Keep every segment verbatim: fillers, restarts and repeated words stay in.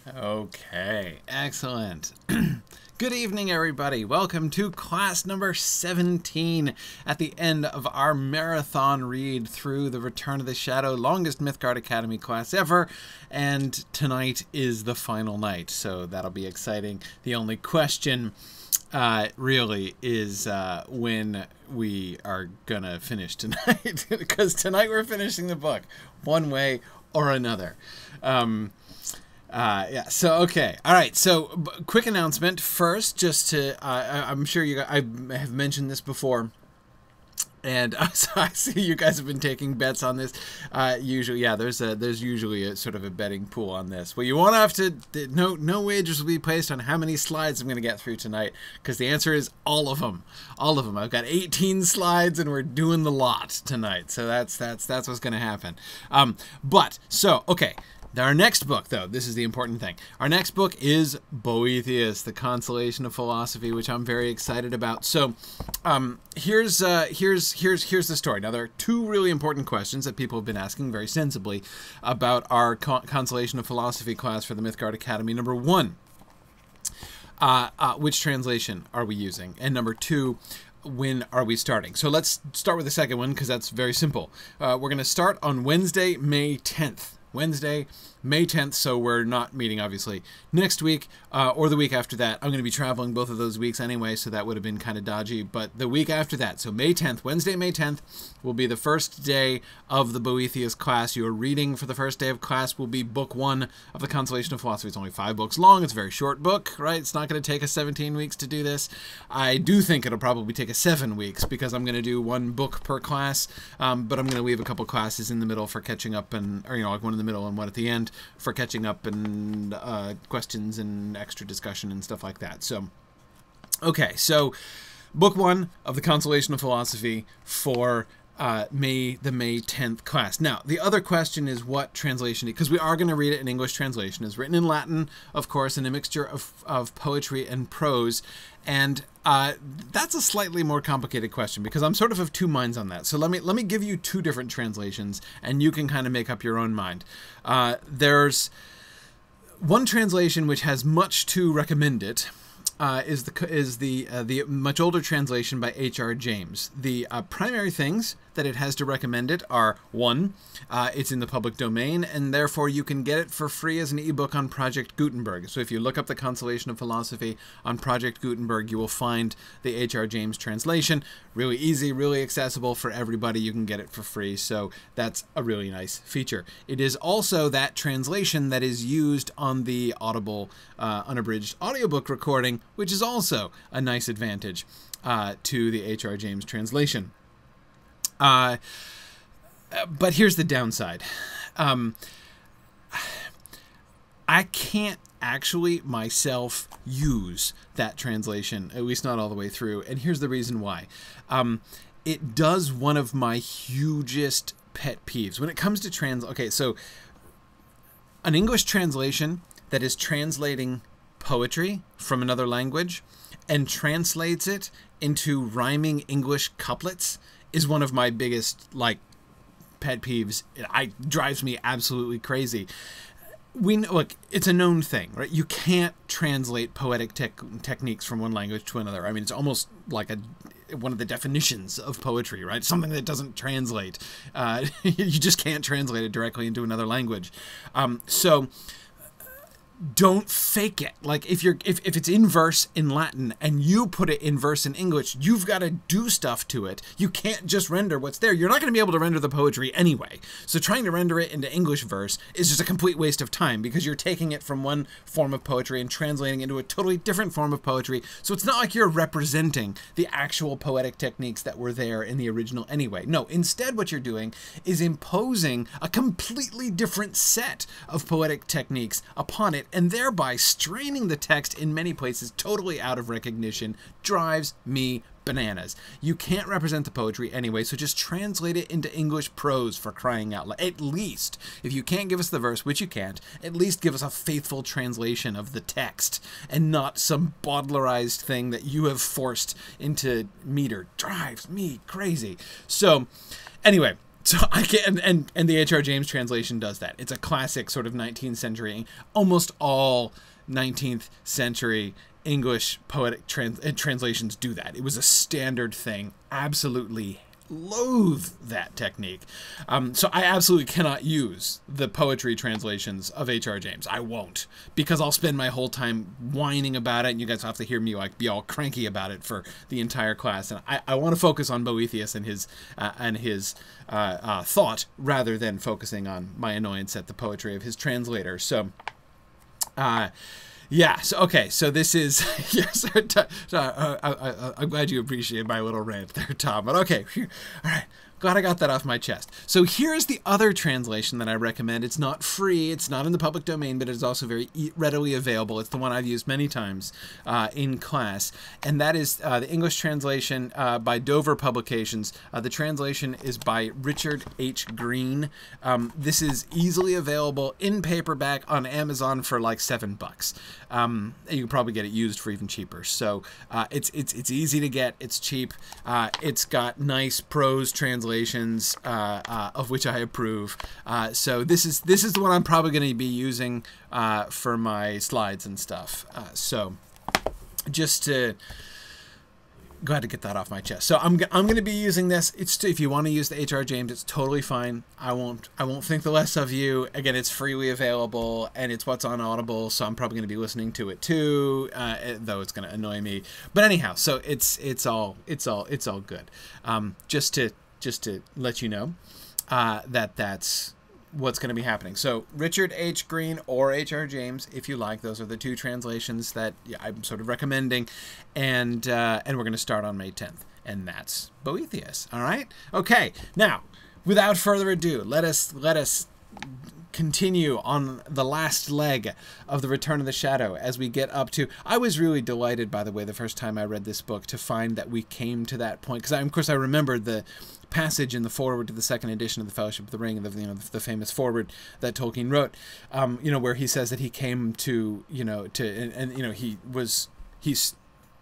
Okay, excellent. Good evening, everybody. Welcome to class number seventeen at the end of our marathon read through the Return of the Shadow, longest Mythgard Academy class ever. And tonight is the final night, so that'll be exciting. The only question uh, really is uh, when we are gonna finish tonight, because tonight we're finishing the book one way or another. Um, Uh, yeah, so, okay. All right, so, b quick announcement first, just to, uh, I I'm sure you guys, I have mentioned this before, and uh, so I see you guys have been taking bets on this. Uh, usually, yeah, there's a, there's usually a sort of a betting pool on this. Well, you won't have to, no, no wagers will be placed on how many slides I'm going to get through tonight, because the answer is all of them. All of them. I've got eighteen slides, and we're doing the lot tonight, so that's, that's, that's what's going to happen. Um, but, so, okay. Our next book, though, this is the important thing. Our next book is Boethius, the Consolation of Philosophy, which I'm very excited about. So, um, here's uh, here's here's here's the story. Now, there are two really important questions that people have been asking very sensibly about our Con Consolation of Philosophy class for the Mythgard Academy. Number one, uh, uh, which translation are we using? And number two, when are we starting? So let's start with the second one, because that's very simple. Uh, we're going to start on Wednesday, May tenth. Wednesday, May tenth, so we're not meeting, obviously, next week uh, or the week after that. I'm going to be traveling both of those weeks anyway, so that would have been kind of dodgy. But the week after that, so May tenth, Wednesday, May tenth, will be the first day of the Boethius class. Your reading for the first day of class will be book one of the Consolation of Philosophy. It's only five books long. It's a very short book, right? It's not going to take us seventeen weeks to do this. I do think it'll probably take us seven weeks because I'm going to do one book per class, um, but I'm going to leave a couple classes in the middle for catching up, and or you know, like one in the middle and one at the end for catching up and uh, questions and extra discussion and stuff like that. So, okay, so book one of the Consolation of Philosophy for uh, May the May tenth class. Now, the other question is what translation, because we are going to read it in English translation. It's written in Latin, of course, in a mixture of, of poetry and prose. And uh, that's a slightly more complicated question because I'm sort of of two minds on that. So let me let me give you two different translations, and you can kind of make up your own mind. Uh, there's one translation which has much to recommend it. Uh, is the is the uh, the much older translation by H R James. The uh, primary things that it has to recommend it are, one, uh, it's in the public domain, and therefore you can get it for free as an ebook on Project Gutenberg. So if you look up the Consolation of Philosophy on Project Gutenberg, you will find the H R James translation. Really easy, really accessible for everybody. You can get it for free, so that's a really nice feature. It is also that translation that is used on the Audible uh, unabridged audiobook recording, which is also a nice advantage uh, to the H R James translation. Uh, but here's the downside. Um, I can't actually myself use that translation, at least not all the way through. And here's the reason why. Um, it does one of my hugest pet peeves when it comes to trans. Okay, so an English translation that is translating poetry from another language and translates it into rhyming English couplets is one of my biggest, like, pet peeves. It I, drives me absolutely crazy. We know, look, it's a known thing, right? You can't translate poetic tech techniques from one language to another. I mean, it's almost like a one of the definitions of poetry, right? Something that doesn't translate. Uh, you just can't translate it directly into another language. Um, so don't fake it. Like if you're if, if it's in verse in Latin and you put it in verse in English, you've got to do stuff to it. You can't just render what's there. You're not going to be able to render the poetry anyway. So trying to render it into English verse is just a complete waste of time because you're taking it from one form of poetry and translating it into a totally different form of poetry. So it's not like you're representing the actual poetic techniques that were there in the original anyway. No, instead what you're doing is imposing a completely different set of poetic techniques upon it, and thereby straining the text in many places totally out of recognition. Drives me bananas. You can't represent the poetry anyway, so just translate it into English prose, for crying out loud. At least, if you can't give us the verse, which you can't, at least give us a faithful translation of the text, and not some bawdlerized thing that you have forced into meter. Drives me crazy. So, anyway, So I can, and, and, and the H R James translation does that. It's a classic sort of nineteenth century, almost all nineteenth century English poetic trans, translations do that. It was a standard thing. Absolutely loathe that technique. Um, so I absolutely cannot use the poetry translations of H R James. I won't, because I'll spend my whole time whining about it, and you guys have to hear me like be all cranky about it for the entire class. And I, I want to focus on Boethius and his uh, and his uh, uh, thought rather than focusing on my annoyance at the poetry of his translator. So, uh, yeah, so, okay, so this is, yes, uh, uh, I, I, I'm glad you appreciate my little rant there, Tom, but okay, phew, all right, glad I got that off my chest. So here's the other translation that I recommend. It's not free, it's not in the public domain, but it's also very e readily available. It's the one I've used many times uh, in class, and that is uh, the English translation uh, by Dover Publications. Uh, the translation is by Richard H. Green. Um, this is easily available in paperback on Amazon for like seven bucks. Um, you can probably get it used for even cheaper. So uh, it's it's it's easy to get. It's cheap. Uh, it's got nice prose translations uh, uh, of which I approve. Uh, so this is this is the one I'm probably going to be using uh, for my slides and stuff. Uh, so just to glad to get that off my chest. So I'm I'm going to be using this. It's if you want to use the H R James, it's totally fine. I won't I won't think the less of you. Again, it's freely available and it's what's on Audible, so I'm probably going to be listening to it too, uh, though it's going to annoy me. But anyhow, so it's it's all it's all it's all good. Um, just to just to let you know uh, that that's what's going to be happening. So Richard H. Green or H R James, if you like. Those are the two translations that I'm sort of recommending. And uh, and we're going to start on May tenth. And that's Boethius. All right? Okay. Now, without further ado, let us let us continue on the last leg of the Return of the Shadow as we get up to... I was really delighted, by the way, the first time I read this book to find that we came to that point. Because, of course, I remembered the passage in the foreword to the second edition of the Fellowship of the Ring, the, you know, the, the famous foreword that Tolkien wrote, um, you know, where he says that he came to, you know, to, and, and you know, he was, he's,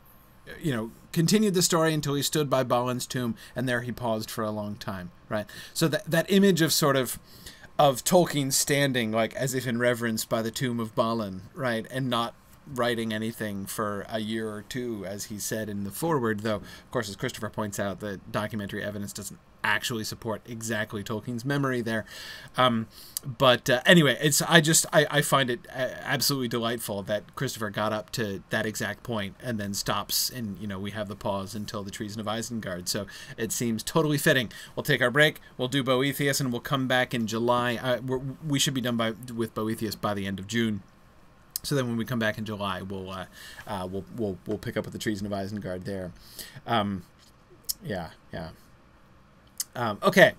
you know, continued the story until he stood by Balin's tomb, and there he paused for a long time, right? So that, that image of sort of, of Tolkien standing, like, as if in reverence by the tomb of Balin, right, and not writing anything for a year or two, as he said in the foreword, though, of course, as Christopher points out, the documentary evidence doesn't actually support exactly Tolkien's memory there. Um, but uh, anyway, it's I just, I, I find it absolutely delightful that Christopher got up to that exact point and then stops, and, you know, we have the pause until the Treason of Isengard. So it seems totally fitting. We'll take our break, we'll do Boethius, and we'll come back in July. Uh, we're, we should be done by with Boethius by the end of June. So then when we come back in July, we'll uh, uh, we'll we'll we'll pick up with the Treason of Isengard there. Um, yeah, yeah. Um, okay,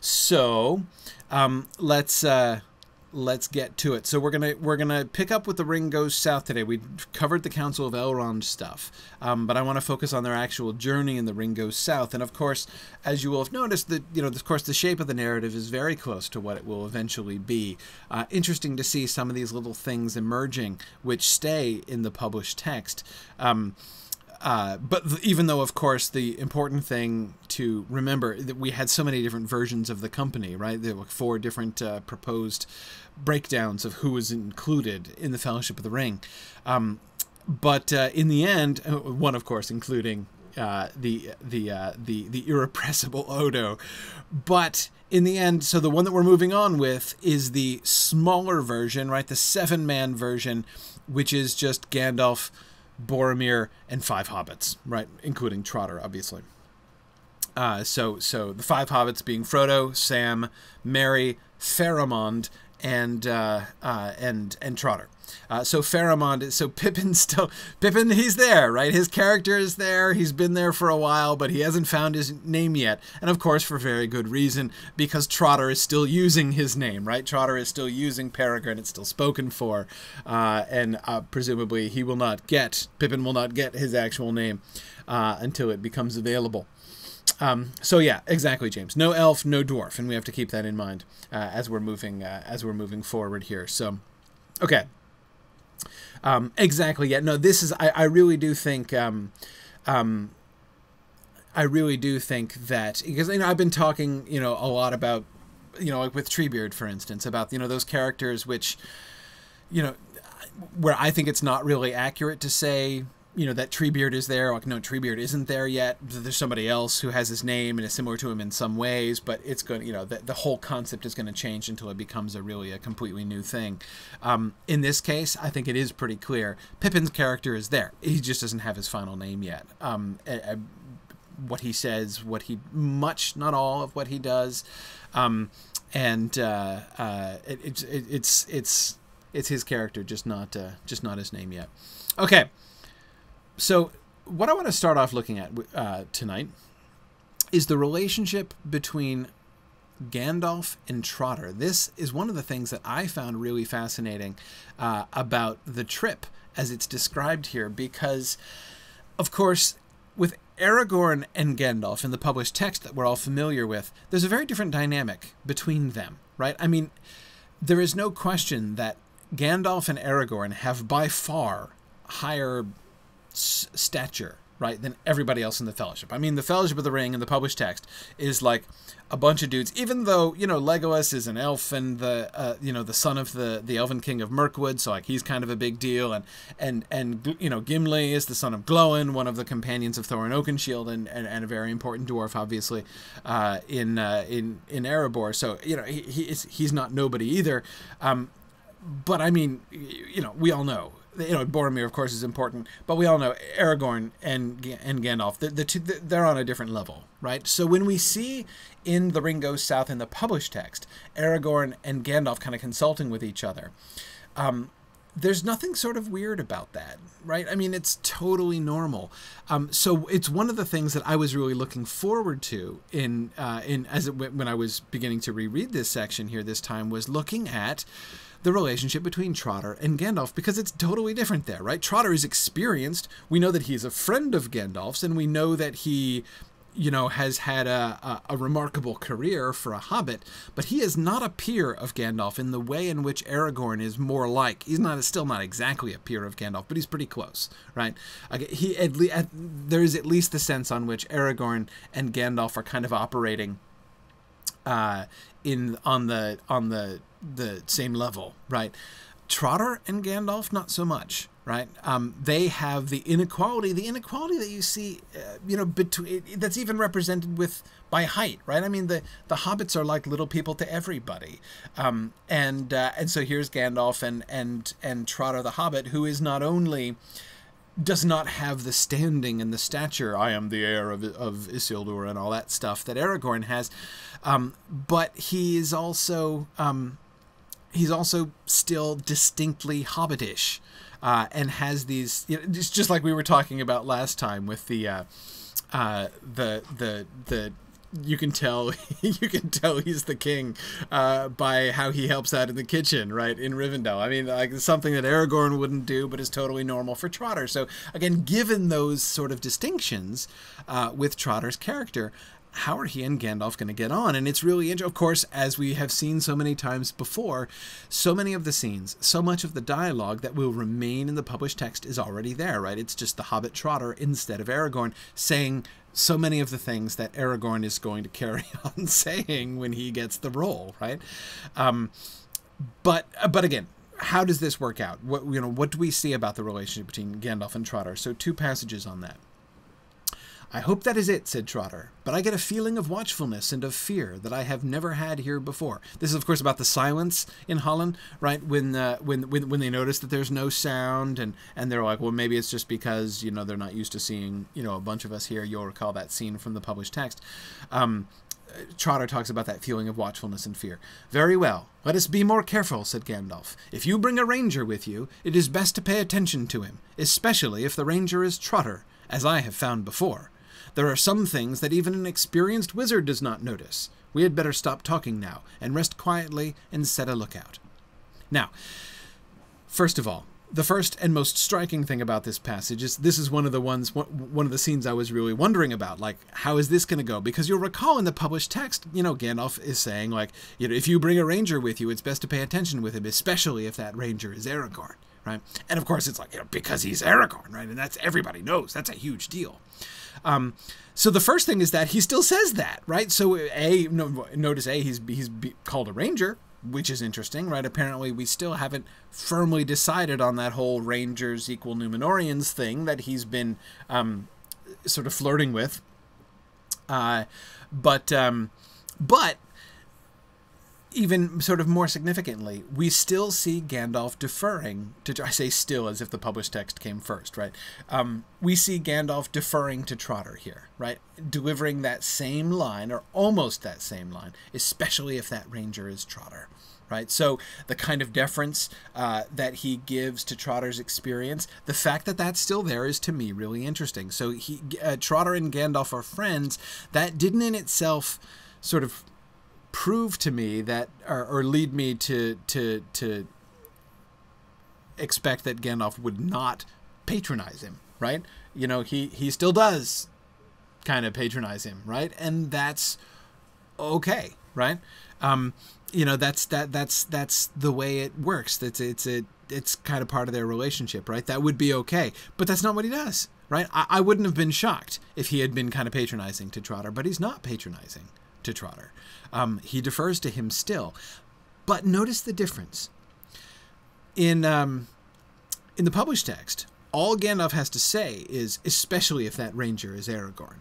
so um, let's uh, let's get to it. So we're gonna we're gonna pick up with the Ring Goes South today. We covered the Council of Elrond stuff, um, but I want to focus on their actual journey in the Ring Goes South. And of course, as you will have noticed, that you know, of course, the shape of the narrative is very close to what it will eventually be. Uh, interesting to see some of these little things emerging, which stay in the published text. Um, Uh, but th even though, of course, the important thing to remember that we had so many different versions of the company, right? There were four different uh, proposed breakdowns of who was included in the Fellowship of the Ring. Um, but uh, in the end, one, of course, including uh, the the uh, the the irrepressible Odo. But in the end, so the one that we're moving on with is the smaller version, right? The seven-man version, which is just Gandalf, Boromir, and five hobbits, right, including Trotter, obviously. Uh, so, so the five hobbits being Frodo, Sam, Merry, Faramond, and uh, uh, and and Trotter. Uh, so Faramond, so Pippin still, Pippin, he's there, right? His character is there. He's been there for a while, but he hasn't found his name yet. And of course, for very good reason, because Trotter is still using his name, right? Trotter is still using Peregrine. It's still spoken for. Uh, and uh, presumably he will not get, Pippin will not get his actual name uh, until it becomes available. Um, so yeah, exactly, James. No elf, no dwarf, and we have to keep that in mind uh, as we're moving uh, as we're moving forward here. So, okay. Um, exactly. Yeah. No, this is. I, I really do think. Um, um, I really do think that, because, you know, I've been talking, you know, a lot about, you know, like with Treebeard, for instance, about, you know, those characters which, you know, where I think it's not really accurate to say, you know, that Treebeard is there. Like, no, Treebeard isn't there yet. There's somebody else who has his name and is similar to him in some ways, but it's going to, you know, the, the whole concept is going to change until it becomes a really a completely new thing. Um, in this case, I think it is pretty clear. Pippin's character is there. He just doesn't have his final name yet. Um, a, a, what he says, what he, much, not all of what he does. Um, and uh, uh, it, it, it, it's, it's, it's his character, just not, uh, just not his name yet. Okay. So what I want to start off looking at uh, tonight is the relationship between Gandalf and Trotter. This is one of the things that I found really fascinating uh, about the trip as it's described here, because, of course, with Aragorn and Gandalf in the published text that we're all familiar with, there's a very different dynamic between them, right? I mean, there is no question that Gandalf and Aragorn have by far higher stature, right, than everybody else in the Fellowship. I mean, the Fellowship of the Ring in the published text is like a bunch of dudes, even though, you know, Legolas is an elf and the, uh, you know, the son of the, the Elven King of Mirkwood, so, like, he's kind of a big deal, and, and, and you know, Gimli is the son of Glóin, one of the companions of Thorin Oakenshield, and, and, and a very important dwarf, obviously, uh, in, uh, in, in Erebor, so, you know, he, he is, he's not nobody either, um, but, I mean, you know, we all know, you know, Boromir, of course, is important, but we all know Aragorn and and Gandalf, the, the two, they're on a different level, right? So when we see in The Ring Goes South in the published text, Aragorn and Gandalf kind of consulting with each other, um, there's nothing sort of weird about that, right? I mean, it's totally normal. Um, so it's one of the things that I was really looking forward to in uh, in as it, when I was beginning to reread this section here this time, was looking at the relationship between Trotter and Gandalf, because it's totally different there, right? Trotter is experienced. We know that he's a friend of Gandalf's, and we know that he, you know, has had a, a, a remarkable career for a hobbit, but he is not a peer of Gandalf in the way in which Aragorn is more like. He's not still not exactly a peer of Gandalf, but he's pretty close, right? He at le- at, there is at least the sense on which Aragorn and Gandalf are kind of operating uh, in on the on the the same level, right? Trotter and Gandalf, not so much, right? Um, they have the inequality, the inequality that you see, uh, you know, between that's even represented with by height, right? I mean, the the hobbits are like little people to everybody, um, and uh, and so here's Gandalf and and and Trotter the Hobbit, who is not only does not have the standing and the stature, I am the heir of, of Isildur and all that stuff that Aragorn has, um, but he is also um, he's also still distinctly hobbitish, uh, and has these, you know, just, just like we were talking about last time with the uh, uh, the the the you can tell you can tell he's the king uh, by how he helps out in the kitchen, right, in Rivendell. I mean, like, something that Aragorn wouldn't do, but is totally normal for Trotter. So again, given those sort of distinctions uh, with Trotter's character, how are he and Gandalf going to get on? And it's really interesting. Of course, as we have seen so many times before, so many of the scenes, so much of the dialogue that will remain in the published text is already there, right? It's just the Hobbit Trotter instead of Aragorn saying so many of the things that Aragorn is going to carry on saying when he gets the role, right? Um, but but again, how does this work out? What you know, what do we see about the relationship between Gandalf and Trotter? So two passages on that. I hope that is it, said Trotter, but I get a feeling of watchfulness and of fear that I have never had here before. This is, of course, about the silence in Holland, right? When, uh, when, when, when they notice that there's no sound, and, and they're like, well, maybe it's just because, you know, they're not used to seeing, you know, a bunch of us here. You'll recall that scene from the published text. Um, Trotter talks about that feeling of watchfulness and fear. Very well, let us be more careful, said Gandalf. If you bring a ranger with you, it is best to pay attention to him, especially if the ranger is Trotter, as I have found before. There are some things that even an experienced wizard does not notice. We had better stop talking now, and rest quietly and set a lookout. Now, first of all, the first and most striking thing about this passage is this is one of the ones, one of the scenes I was really wondering about, like, how is this going to go? Because you'll recall in the published text, you know, Gandalf is saying, like, you know, if you bring a ranger with you, it's best to pay attention with him, especially if that ranger is Aragorn. Right? right? And of course, it's like, you know, because he's Aragorn, right? And that's, everybody knows that's a huge deal. Um, so the first thing is that he still says that, right? So a no, notice a he's he's be called a ranger, which is interesting, right? Apparently, we still haven't firmly decided on that whole Rangers equal Númenóreans thing that he's been um, sort of flirting with. Uh, but um, but. Even sort of more significantly, we still see Gandalf deferring to, I say still as if the published text came first, right? Um, we see Gandalf deferring to Trotter here, right? Delivering that same line, or almost that same line, especially if that ranger is Trotter, right? So the kind of deference uh, that he gives to Trotter's experience, the fact that that's still there is to me really interesting. So he, uh, Trotter and Gandalf are friends. That didn't in itself sort of prove to me that, or, or lead me to to to expect that Gandalf would not patronize him, right? You know, he he still does kind of patronize him, right? And that's okay, right? Um, you know, that's that that's that's the way it works. That's it's a it's kind of part of their relationship, right? That would be okay, but that's not what he does, right? I, I wouldn't have been shocked if he had been kind of patronizing to Trotter, but he's not patronizing to Trotter. Um, he defers to him still. But notice the difference. In, um, in the published text, all Gandalf has to say is, especially if that ranger is Aragorn.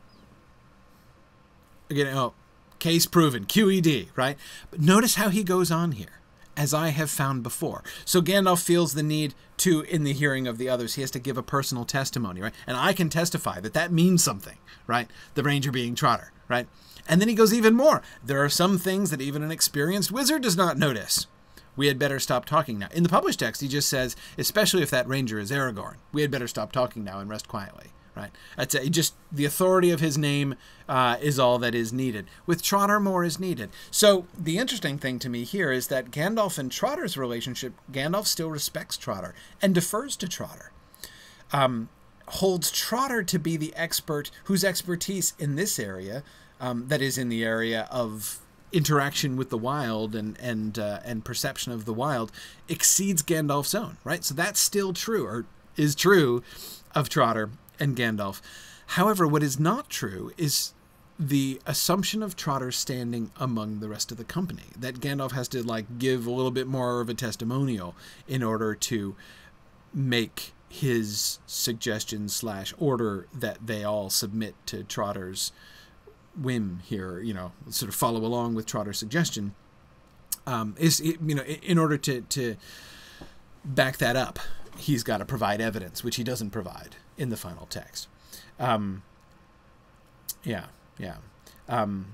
Again, oh, case proven, Q E D, right? But notice how he goes on here, as I have found before. So Gandalf feels the need to, in the hearing of the others, he has to give a personal testimony, right? And I can testify that that means something, right? The ranger being Trotter, right? And then he goes even more. There are some things that even an experienced wizard does not notice. We had better stop talking now. In the published text, he just says, especially if that ranger is Aragorn, we had better stop talking now and rest quietly, right? That's a, just the authority of his name uh, is all that is needed. With Trotter, more is needed. So the interesting thing to me here is that Gandalf and Trotter's relationship, Gandalf still respects Trotter and defers to Trotter. Um, holds Trotter to be the expert whose expertise in this area, Um, that is in the area of interaction with the wild and and uh, and perception of the wild, exceeds Gandalf's own, right? So that's still true, or is true, of Trotter and Gandalf. However, what is not true is the assumption of Trotter standing among the rest of the company. That Gandalf has to like give a little bit more of a testimonial in order to make his suggestion slash order that they all submit to Trotter's whim here, you know, sort of follow along with Trotter's suggestion, um, is, you know, in order to, to back that up, he's got to provide evidence, which he doesn't provide in the final text. Um, yeah, yeah. Um,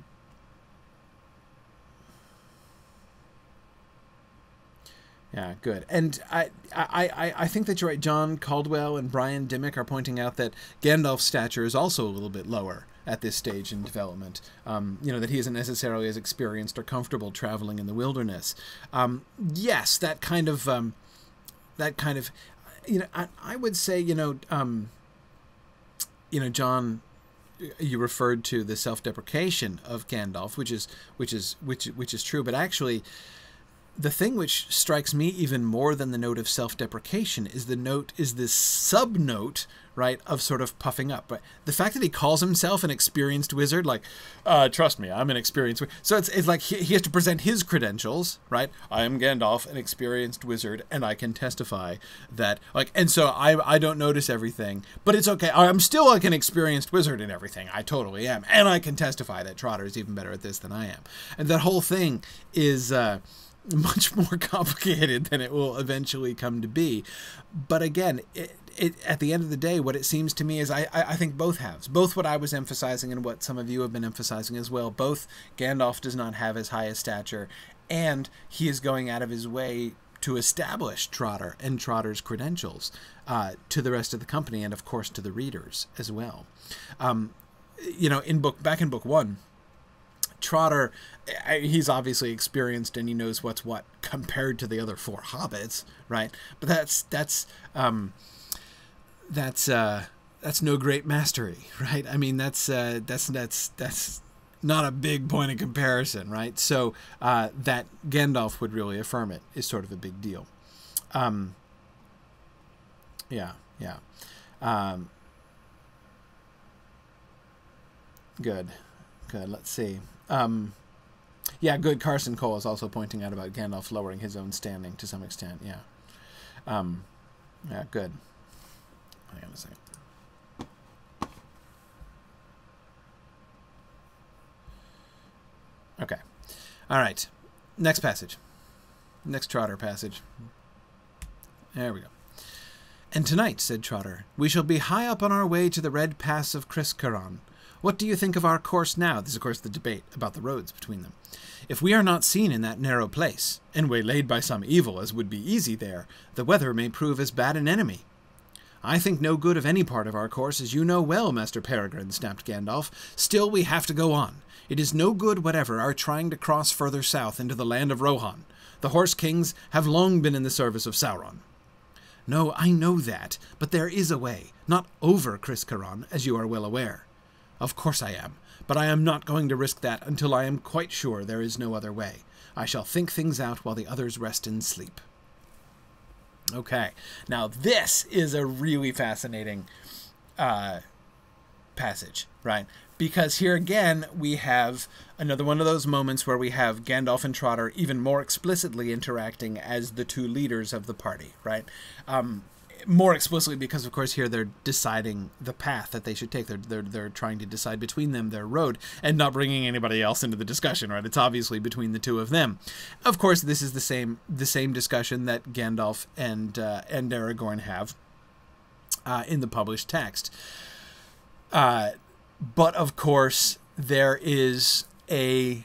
Yeah, good. And I, I, I, I think that you're right. John Caldwell and Brian Dimmick are pointing out that Gandalf's stature is also a little bit lower at this stage in development. Um, you know, that he isn't necessarily as experienced or comfortable traveling in the wilderness. Um, yes, that kind of, um, that kind of, you know, I, I would say, you know, um, you know, John, you referred to the self-deprecation of Gandalf, which is, which is, which, which is true, but actually, the thing which strikes me even more than the note of self-deprecation is the note, is this sub-note, right, of sort of puffing up. But the fact that he calls himself an experienced wizard, like, uh, trust me, I'm an experienced wizard. So it's, it's like he, he has to present his credentials, right? I am Gandalf, an experienced wizard, and I can testify that, like, and so I, I don't notice everything, but it's okay. I'm still like an experienced wizard in everything. I totally am. And I can testify that Trotter is even better at this than I am. And that whole thing is, uh, much more complicated than it will eventually come to be. But again, it, it, at the end of the day, what it seems to me is I, I, I think both halves, both what I was emphasizing and what some of you have been emphasizing as well, both Gandalf does not have as high a stature, and he is going out of his way to establish Trotter and Trotter's credentials uh, to the rest of the company, and of course to the readers as well. Um, you know, in book back in book one, Trotter, he's obviously experienced and he knows what's what compared to the other four hobbits, right? But that's that's um, that's uh, that's no great mastery, right? I mean, that's uh, that's that's that's not a big point of comparison, right? So uh, that Gandalf would really affirm it is sort of a big deal. Um, Yeah, yeah. Um, good, good. Let's see. Um, yeah, good. Carson Cole is also pointing out about Gandalf lowering his own standing to some extent. Yeah. Um, yeah, good. Hang on a second. Okay. All right. Next passage. Next Trotter passage. There we go. And tonight, said Trotter, we shall be high up on our way to the red pass of Criscaron. What do you think of our course now? This is, of course, the debate about the roads between them. If we are not seen in that narrow place, and waylaid by some evil, as would be easy there, the weather may prove as bad an enemy. I think no good of any part of our course, as you know well, Master Peregrine, snapped Gandalf. Still, we have to go on. It is no good whatever our trying to cross further south into the land of Rohan. The Horse Kings have long been in the service of Sauron. No, I know that, but there is a way, not over Criscaron, as you are well aware. Of course I am, but I am not going to risk that until I am quite sure there is no other way. I shall think things out while the others rest in sleep. Okay, now this is a really fascinating uh, passage, right? Because here again, we have another one of those moments where we have Gandalf and Trotter even more explicitly interacting as the two leaders of the party, right? Um, more explicitly because, of course, here they're deciding the path that they should take. They're, they're, they're trying to decide between them their road and not bringing anybody else into the discussion, right? It's obviously between the two of them. Of course, this is the same the same discussion that Gandalf and, uh, and Aragorn have uh, in the published text. Uh... But, of course, there is a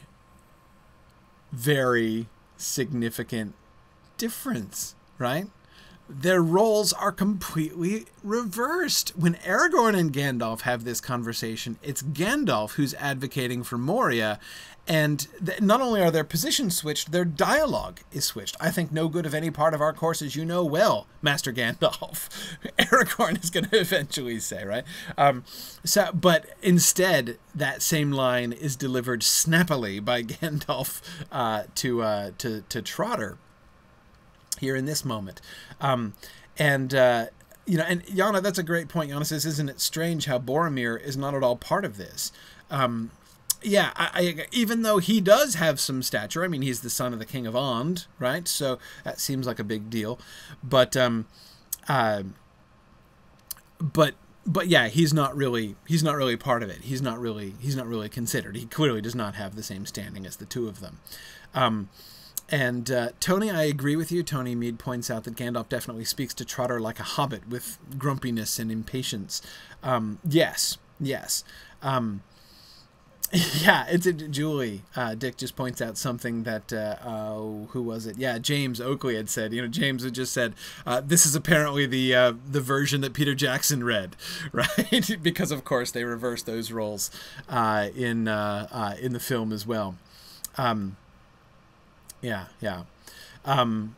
very significant difference, right? Their roles are completely reversed. When Aragorn and Gandalf have this conversation, it's Gandalf who's advocating for Moria, and th- not only are their positions switched, their dialogue is switched. I think no good of any part of our course, as you know well, Master Gandalf. Aragorn is going to eventually say, right? Um, so, but instead, that same line is delivered snappily by Gandalf uh, to uh, to to Trotter here in this moment. Um, and, uh, you know, and Yana, that's a great point. Yana says, isn't it strange how Boromir is not at all part of this? Um, yeah, I, I, even though he does have some stature, I mean, he's the son of the King of Ond, right? So that seems like a big deal. But, um, uh, but, but yeah, he's not really, he's not really part of it. He's not really, he's not really considered. He clearly does not have the same standing as the two of them. Um, And uh, Tony, I agree with you. Tony Mead points out that Gandalf definitely speaks to Trotter like a hobbit with grumpiness and impatience. Um, yes, yes. Um, yeah, it's a, Julie. Uh, Dick just points out something that, uh, uh, who was it? Yeah, James Oakley had said. You know, James had just said, uh, this is apparently the uh, the version that Peter Jackson read, right? Because, of course, they reversed those roles uh, in, uh, uh, in the film as well. Um Yeah, yeah. Um,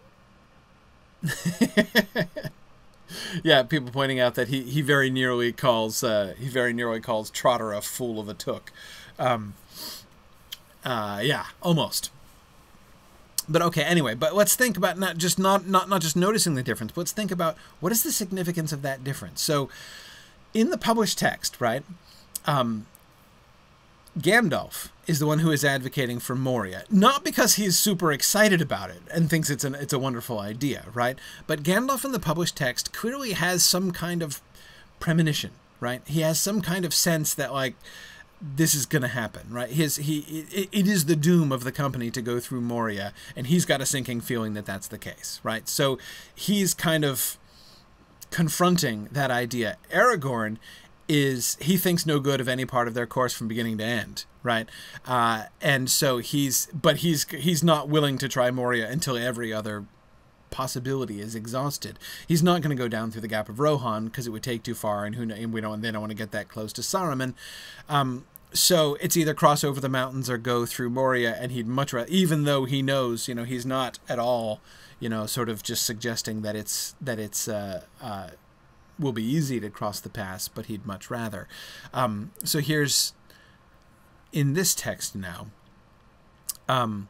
yeah, people pointing out that he, he very nearly calls uh, he very nearly calls Trotter a fool of a took. Um, uh, yeah, almost. But okay, anyway, but let's think about not just not, not not just noticing the difference, but let's think about what is the significance of that difference. So in the published text, right? Um, Gandalf is the one who is advocating for Moria, not because he's super excited about it and thinks it's an it's a wonderful idea, right? But Gandalf in the published text clearly has some kind of premonition, right? He has some kind of sense that, like, this is going to happen, right? His he it, it is the doom of the company to go through Moria, and he's got a sinking feeling that that's the case, right? So he's kind of confronting that idea. Aragorn is, he thinks no good of any part of their course from beginning to end, right? Uh, and so he's, but he's he's not willing to try Moria until every other possibility is exhausted. He's not going to go down through the Gap of Rohan because it would take too far, and who and we don't they don't want to get that close to Saruman. Um, so it's either cross over the mountains or go through Moria, and he'd much rather, even though he knows, you know, he's not at all, you know, sort of just suggesting that it's that it's. Uh, uh, will be easy to cross the pass, but he'd much rather. Um, so here's, in this text now, um,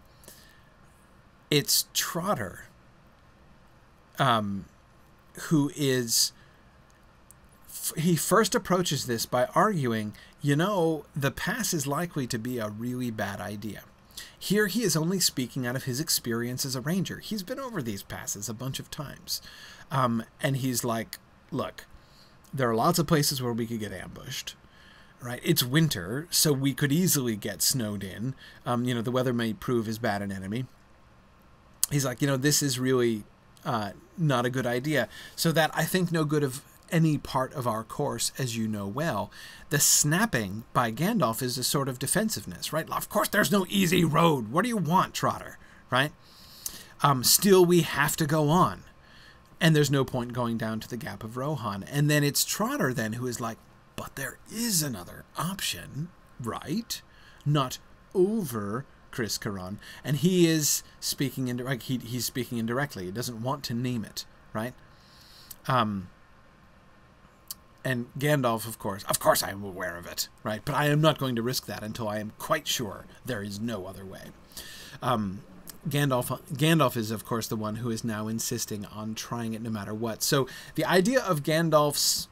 it's Trotter um, who is he first approaches this by arguing, you know, the pass is likely to be a really bad idea. Here he is only speaking out of his experience as a ranger. He's been over these passes a bunch of times. Um, and he's like, look, there are lots of places where we could get ambushed, right? It's winter, so we could easily get snowed in. Um, you know, the weather may prove as bad an enemy. He's like, you know, this is really uh, not a good idea. So that I think no good of any part of our course, as you know well. The snapping by Gandalf is a sort of defensiveness, right? Of course, there's no easy road. What do you want, Trotter, right? Um, still, we have to go on. And there's no point going down to the Gap of Rohan. And then it's Trotter then who is like, but there is another option, right? Not over Chris Caron. And he is speaking indirectly. He, he's speaking indirectly. He doesn't want to name it, right? Um, and Gandalf, of course, of course I am aware of it, right? But I am not going to risk that until I am quite sure there is no other way. Um, Gandalf, Gandalf is, of course, the one who is now insisting on trying it no matter what. So the idea of Gandalf's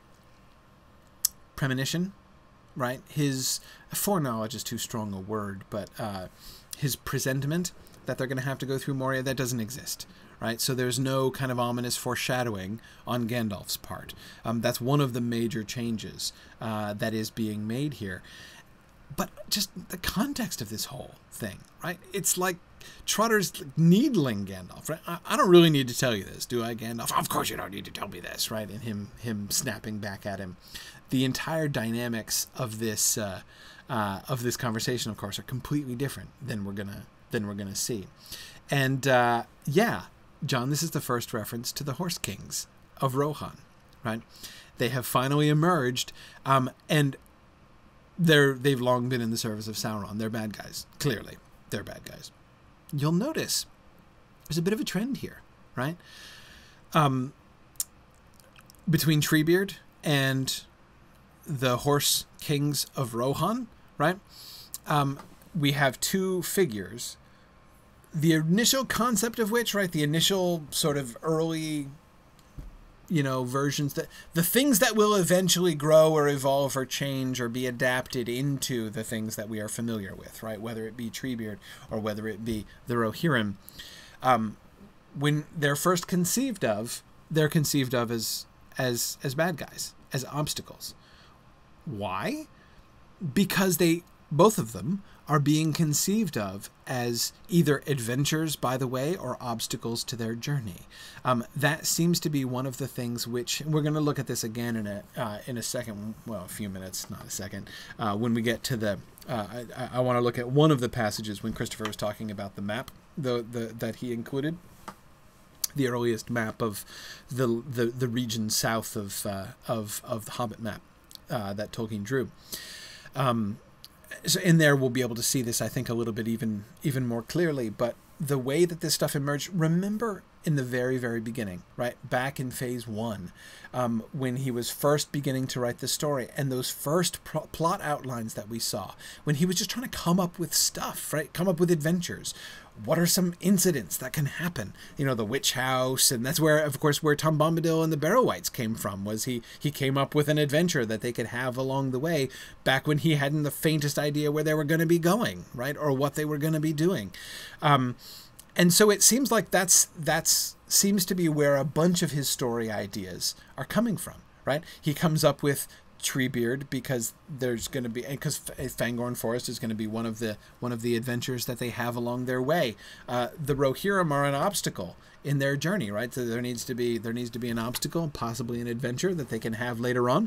premonition, right? His foreknowledge is too strong a word, but uh, his presentiment that they're going to have to go through Moria, that doesn't exist, right? So there's no kind of ominous foreshadowing on Gandalf's part. Um, that's one of the major changes uh, that is being made here. But just the context of this whole thing, right? It's like Trotter's needling Gandalf, right? I, I don't really need to tell you this, do I, Gandalf? Of course you don't need to tell me this, right? And him him snapping back at him. The entire dynamics of this uh, uh, of this conversation, of course, are completely different than we're gonna than we're gonna see. And uh, yeah, John, this is the first reference to the Horse Kings of Rohan, right? They have finally emerged, um, and they're they've long been in the service of Sauron. They're bad guys, clearly. They're bad guys. You'll notice there's a bit of a trend here, right? Um, between Treebeard and the Horse Kings of Rohan, right? Um, we have two figures. The initial concept of which, right? The initial sort of early, you know, versions, that the things that will eventually grow or evolve or change or be adapted into the things that we are familiar with, right? Whether it be Treebeard or whether it be the Rohirrim. Um, when they're first conceived of, they're conceived of as, as, as bad guys, as obstacles. Why? Because they, both of them, are being conceived of as either adventures by the way or obstacles to their journey. Um, that seems to be one of the things which, we're going to look at this again in a uh, in a second, well, a few minutes, not a second, uh, when we get to the, uh, I, I want to look at one of the passages when Christopher was talking about the map the, the that he included, the earliest map of the the, the region south of, uh, of, of the Hobbit map uh, that Tolkien drew. Um, So in there, we'll be able to see this, I think, a little bit even even more clearly. But the way that this stuff emerged, remember in the very, very beginning, right? Back in phase one, um, when he was first beginning to write the story and those first pro- plot outlines that we saw, when he was just trying to come up with stuff, right? Come up with adventures. What are some incidents that can happen? You know, the witch house, and that's where, of course, where Tom Bombadil and the Barrow-wights came from, was he he came up with an adventure that they could have along the way back when he hadn't the faintest idea where they were going to be going, right? Or what they were going to be doing. Um, and so it seems like that's that's seems to be where a bunch of his story ideas are coming from, right? He comes up with Treebeard because there's going to be, because Fangorn Forest is going to be one of the one of the adventures that they have along their way. Uh, the Rohirrim are an obstacle in their journey, right? So there needs to be there needs to be an obstacle, possibly an adventure that they can have later on,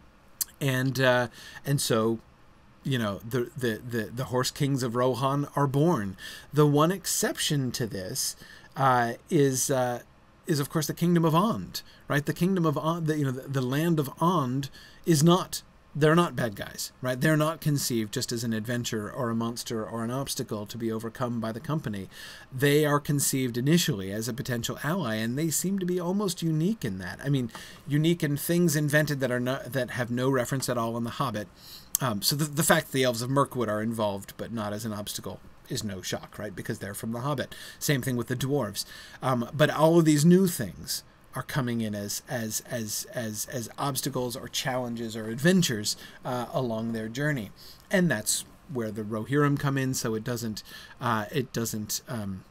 and uh, and so, you know, the, the the the Horse Kings of Rohan are born. The one exception to this uh, is uh, is of course the Kingdom of Ond, right? The Kingdom of Ond, the, you know, the, the land of Ond is not, they're not bad guys, right? They're not conceived just as an adventure or a monster or an obstacle to be overcome by the company. They are conceived initially as a potential ally, and they seem to be almost unique in that. I mean, unique in things invented that are not, that have no reference at all in The Hobbit. Um, so the, the fact that the Elves of Mirkwood are involved, but not as an obstacle, is no shock, right? Because they're from The Hobbit. Same thing with the dwarves. Um, but all of these new things are coming in as as as as as obstacles or challenges or adventures uh, along their journey, and that's where the Rohirrim come in. So it doesn't uh, it doesn't um,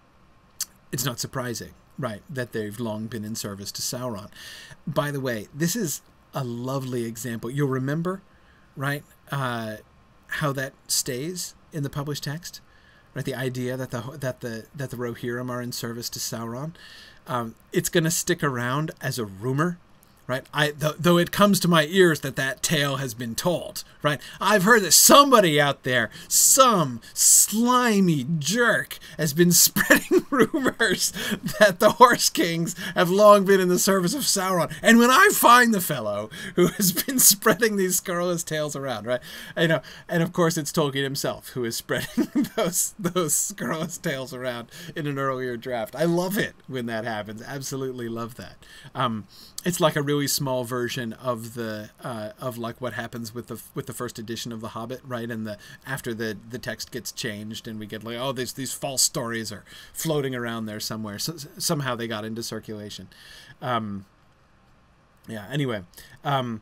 it's not surprising, right, that they've long been in service to Sauron. By the way, this is a lovely example. You'll remember, right, uh, how that stays in the published text, right? The idea that the that the that the Rohirrim are in service to Sauron. Um, it's going to stick around as a rumor, right? I th though it comes to my ears that that tale has been told, right? I've heard that somebody out there, some slimy jerk, has been spreading rumors that the Horse Kings have long been in the service of Sauron. And when I find the fellow who has been spreading these scurrilous tales around, right? You know, and of course it's Tolkien himself who is spreading those those scurrilous tales around in an earlier draft. I love it when that happens. Absolutely love that. Um, it's like a really small version of the uh, of like what happens with the with the first edition of The Hobbit, right? And the after the the text gets changed and we get like, oh, these these false stories are floating around there somewhere. So somehow they got into circulation. Um, yeah. Anyway. Um,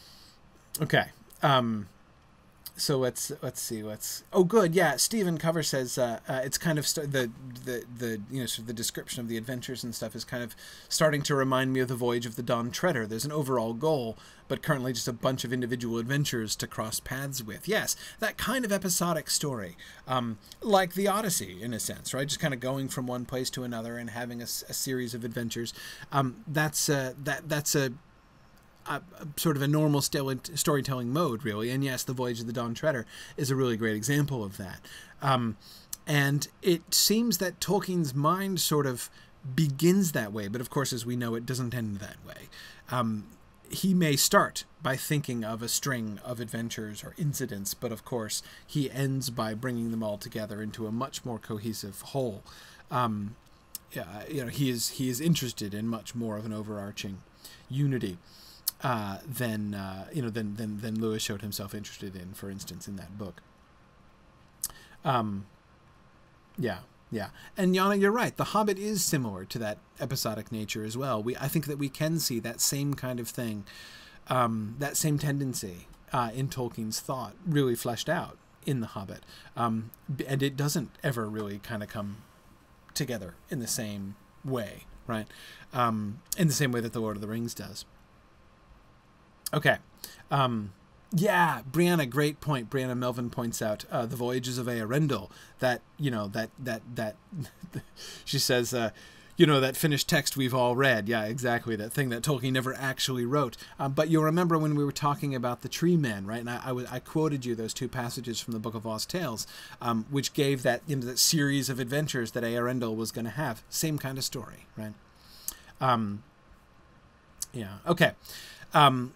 okay. Um, So let's let's see. Let's oh, good. Yeah, Stephen Cover says uh, uh, it's kind of st the the the you know sort of the description of the adventures and stuff is kind of starting to remind me of the Voyage of the Dawn Treader. There's an overall goal, but currently just a bunch of individual adventures to cross paths with. Yes, that kind of episodic story, um, like the Odyssey in a sense, right? Just kind of going from one place to another and having a, a series of adventures. Um, that's uh, that that's a A, a sort of a normal storytelling mode, really. And yes, the Voyage of the Dawn Treader is a really great example of that. Um, and it seems that Tolkien's mind sort of begins that way, but of course, as we know, it doesn't end that way. Um, he may start by thinking of a string of adventures or incidents, but of course, he ends by bringing them all together into a much more cohesive whole. Um, yeah, you know, he is he is interested in much more of an overarching unity. Uh, than uh, you know than, than than Lewis showed himself interested in, for instance, in that book. Um, yeah, yeah, and Yana, you're right. The Hobbit is similar to that episodic nature as well. We I think that we can see that same kind of thing, um, that same tendency uh, in Tolkien's thought really fleshed out in the Hobbit, um, and it doesn't ever really kind of come together in the same way, right? Um, in the same way that the Lord of the Rings does. Okay. Um, yeah, Brianna, great point. Brianna Melvin points out uh, the Voyages of Earendel. That, you know, that, that, that, she says, uh, you know, that finished text we've all read. Yeah, exactly. That thing that Tolkien never actually wrote. Um, but you'll remember when we were talking about the Tree Men, right? And I, I, I quoted you those two passages from the Book of Lost Tales, um, which gave that, you know, that series of adventures that Earendel was going to have. Same kind of story, right? Um, yeah. Okay. Um,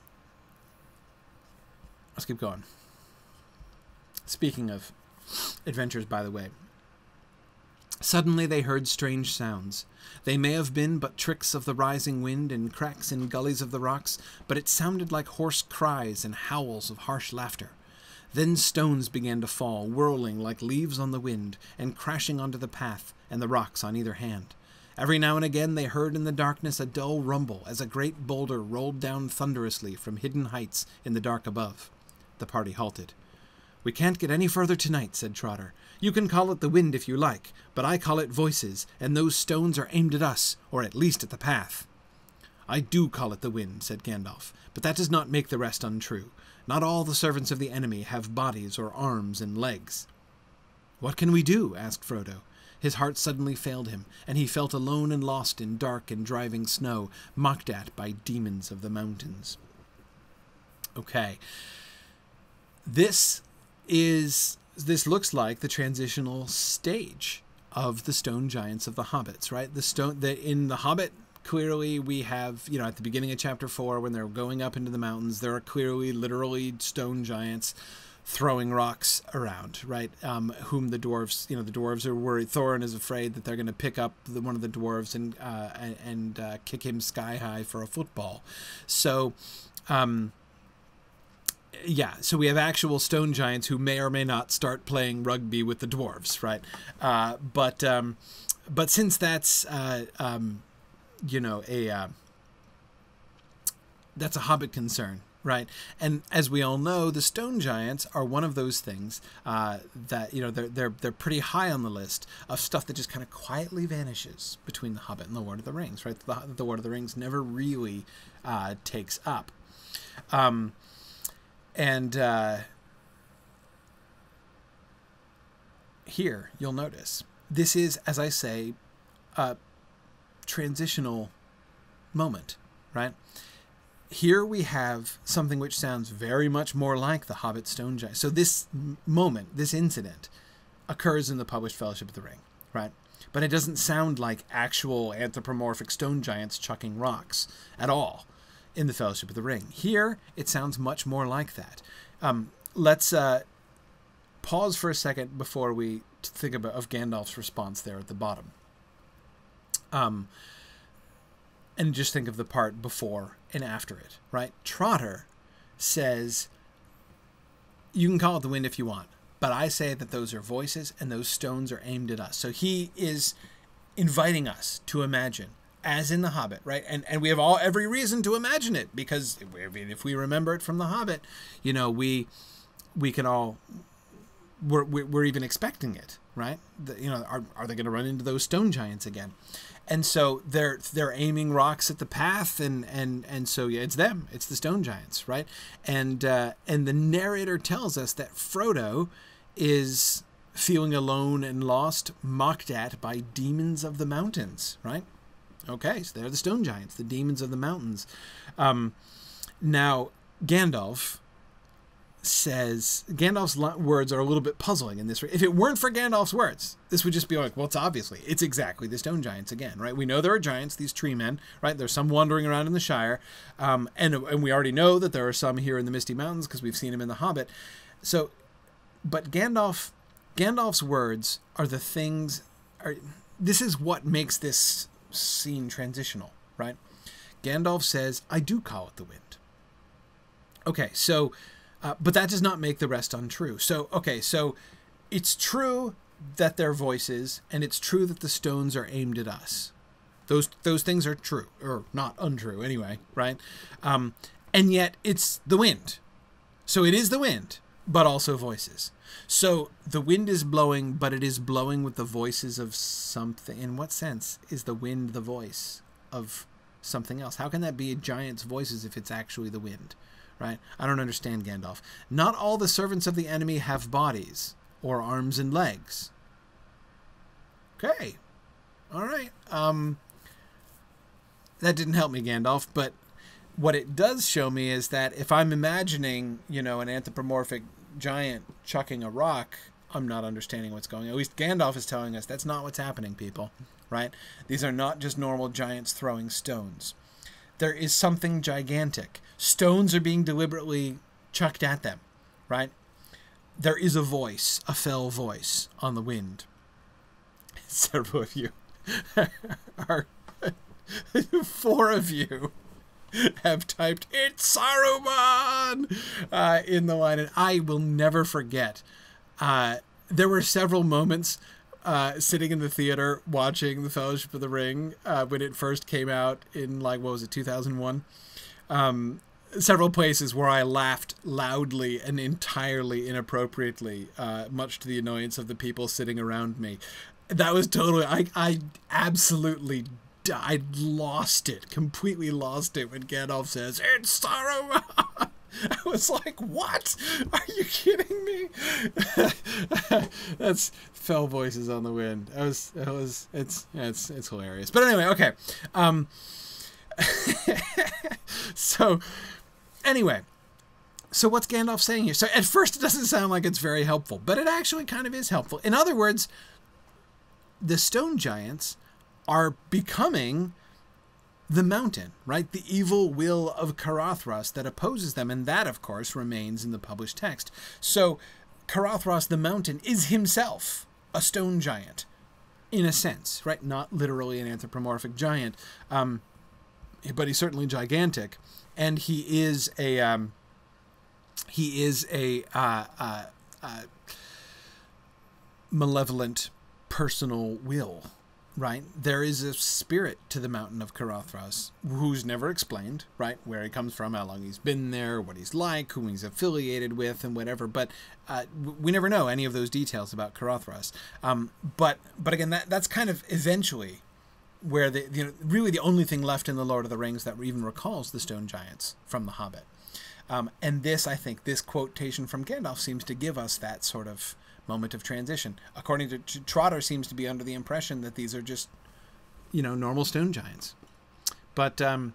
Let's keep going. Speaking of adventures, by the way. Suddenly they heard strange sounds. They may have been but tricks of the rising wind and cracks in gullies of the rocks, but it sounded like hoarse cries and howls of harsh laughter. Then stones began to fall, whirling like leaves on the wind, and crashing onto the path and the rocks on either hand. Every now and again they heard in the darkness a dull rumble as a great boulder rolled down thunderously from hidden heights in the dark above. The party halted. "We can't get any further tonight," said Trotter. "You can call it the wind if you like, but I call it voices, and those stones are aimed at us, or at least at the path." "I do call it the wind," said Gandalf, "but that does not make the rest untrue. Not all the servants of the enemy have bodies or arms and legs." "What can we do?" asked Frodo. His heart suddenly failed him, and he felt alone and lost in dark and driving snow, mocked at by demons of the mountains. Okay. This is, this looks like the transitional stage of the stone giants of the hobbits, right? The stone, the, in the Hobbit, clearly we have, you know, at the beginning of chapter four, when they're going up into the mountains, there are clearly, literally stone giants throwing rocks around, right? Um, whom the dwarves, you know, the dwarves are worried. Thorin is afraid that they're going to pick up the, one of the dwarves and uh, and, and uh, kick him sky high for a football. So, um, yeah, so we have actual stone giants who may or may not start playing rugby with the dwarves, right? Uh, but um, but since that's uh, um, you know, a uh, that's a Hobbit concern, right? And as we all know, the stone giants are one of those things uh, that, you know, they're they're they're pretty high on the list of stuff that just kind of quietly vanishes between the Hobbit and the Lord of the Rings, right? The, the Lord of the Rings never really uh, takes up. Um, and uh, here you'll notice this is, as I say, a transitional moment, right? Here we have something which sounds very much more like the Hobbit stone giant. So this moment, this incident, occurs in the published Fellowship of the Ring, right? But it doesn't sound like actual anthropomorphic stone giants chucking rocks at all in the Fellowship of the Ring. Here, it sounds much more like that. Um, let's uh, pause for a second before we think about of Gandalf's response there at the bottom. Um, and just think of the part before and after it, right? Trotter says, you can call it the wind if you want, but I say that those are voices and those stones are aimed at us. So he is inviting us to imagine, as in The Hobbit, right? And and we have all every reason to imagine it, because if we remember it from The Hobbit, you know, we we can all, we're, we're even expecting it, right? The, you know, are, are they going to run into those stone giants again? And so they're they're aiming rocks at the path, and and and so yeah, it's them, it's the stone giants, right? And uh, and the narrator tells us that Frodo is feeling alone and lost, mocked at by demons of the mountains, right? Okay, so they're the stone giants, the demons of the mountains. Um, now Gandalf says, Gandalf's words are a little bit puzzling in this. If it weren't for Gandalf's words, this would just be like, well, it's obviously, it's exactly the stone giants again, right? We know there are giants, these tree men, right? There's some wandering around in the Shire. Um, and, and we already know that there are some here in the Misty Mountains because we've seen them in The Hobbit. So, but Gandalf, Gandalf's words are the things, are, this is what makes this scene transitional, right? Gandalf says, I do call it the wind. Okay, so, Uh, but that does not make the rest untrue. So, okay, so it's true that they're voices, and it's true that the stones are aimed at us. Those those things are true, or not untrue anyway, right? Um, and yet it's the wind. So it is the wind, but also voices. So the wind is blowing, but it is blowing with the voices of something. In what sense is the wind the voice of something else? How can that be a giant's voices if it's actually the wind? Right? I don't understand, Gandalf. Not all the servants of the enemy have bodies or arms and legs. Okay. All right. Um, that didn't help me, Gandalf, but what it does show me is that if I'm imagining, you know, an anthropomorphic giant chucking a rock, I'm not understanding what's going on. At least Gandalf is telling us that's not what's happening, people. Right? These are not just normal giants throwing stones. There is something gigantic. Stones are being deliberately chucked at them, right? There is a voice, a fell voice on the wind. Several of you are, four of you have typed, it's Saruman, uh, in the line. And I will never forget. Uh, there were several moments Uh, sitting in the theater watching The Fellowship of the Ring uh, when it first came out in, like, what was it, two thousand one? Um, several places where I laughed loudly and entirely inappropriately, uh, much to the annoyance of the people sitting around me. That was totally, I, I absolutely I lost it, completely lost it when Gandalf says, it's Saruman! I was like, what? Are you kidding me? That's fell voices on the wind. I was, it was, it's, it's, it's hilarious. But anyway, okay. Um, so anyway, so what's Gandalf saying here? So at first it doesn't sound like it's very helpful, but it actually kind of is helpful. In other words, the stone giants are becoming the mountain, right? The evil will of Caradhras that opposes them. And that, of course, remains in the published text. So Caradhras, the mountain, is himself a stone giant, in a sense, right? Not literally an anthropomorphic giant, um, but he's certainly gigantic. And he is a, um, he is a uh, uh, uh, malevolent personal will, right? There is a spirit to the mountain of Carothras who's never explained, right? Where he comes from, how long he's been there, what he's like, who he's affiliated with, and whatever. But uh, we never know any of those details about Carothras. Um, but but again, that that's kind of eventually where the you know really the only thing left in the Lord of the Rings that even recalls the stone giants from The Hobbit. Um, and this, I think, this quotation from Gandalf seems to give us that sort of moment of transition. According to, to Trotter, seems to be under the impression that these are just, you know, normal stone giants. But, um,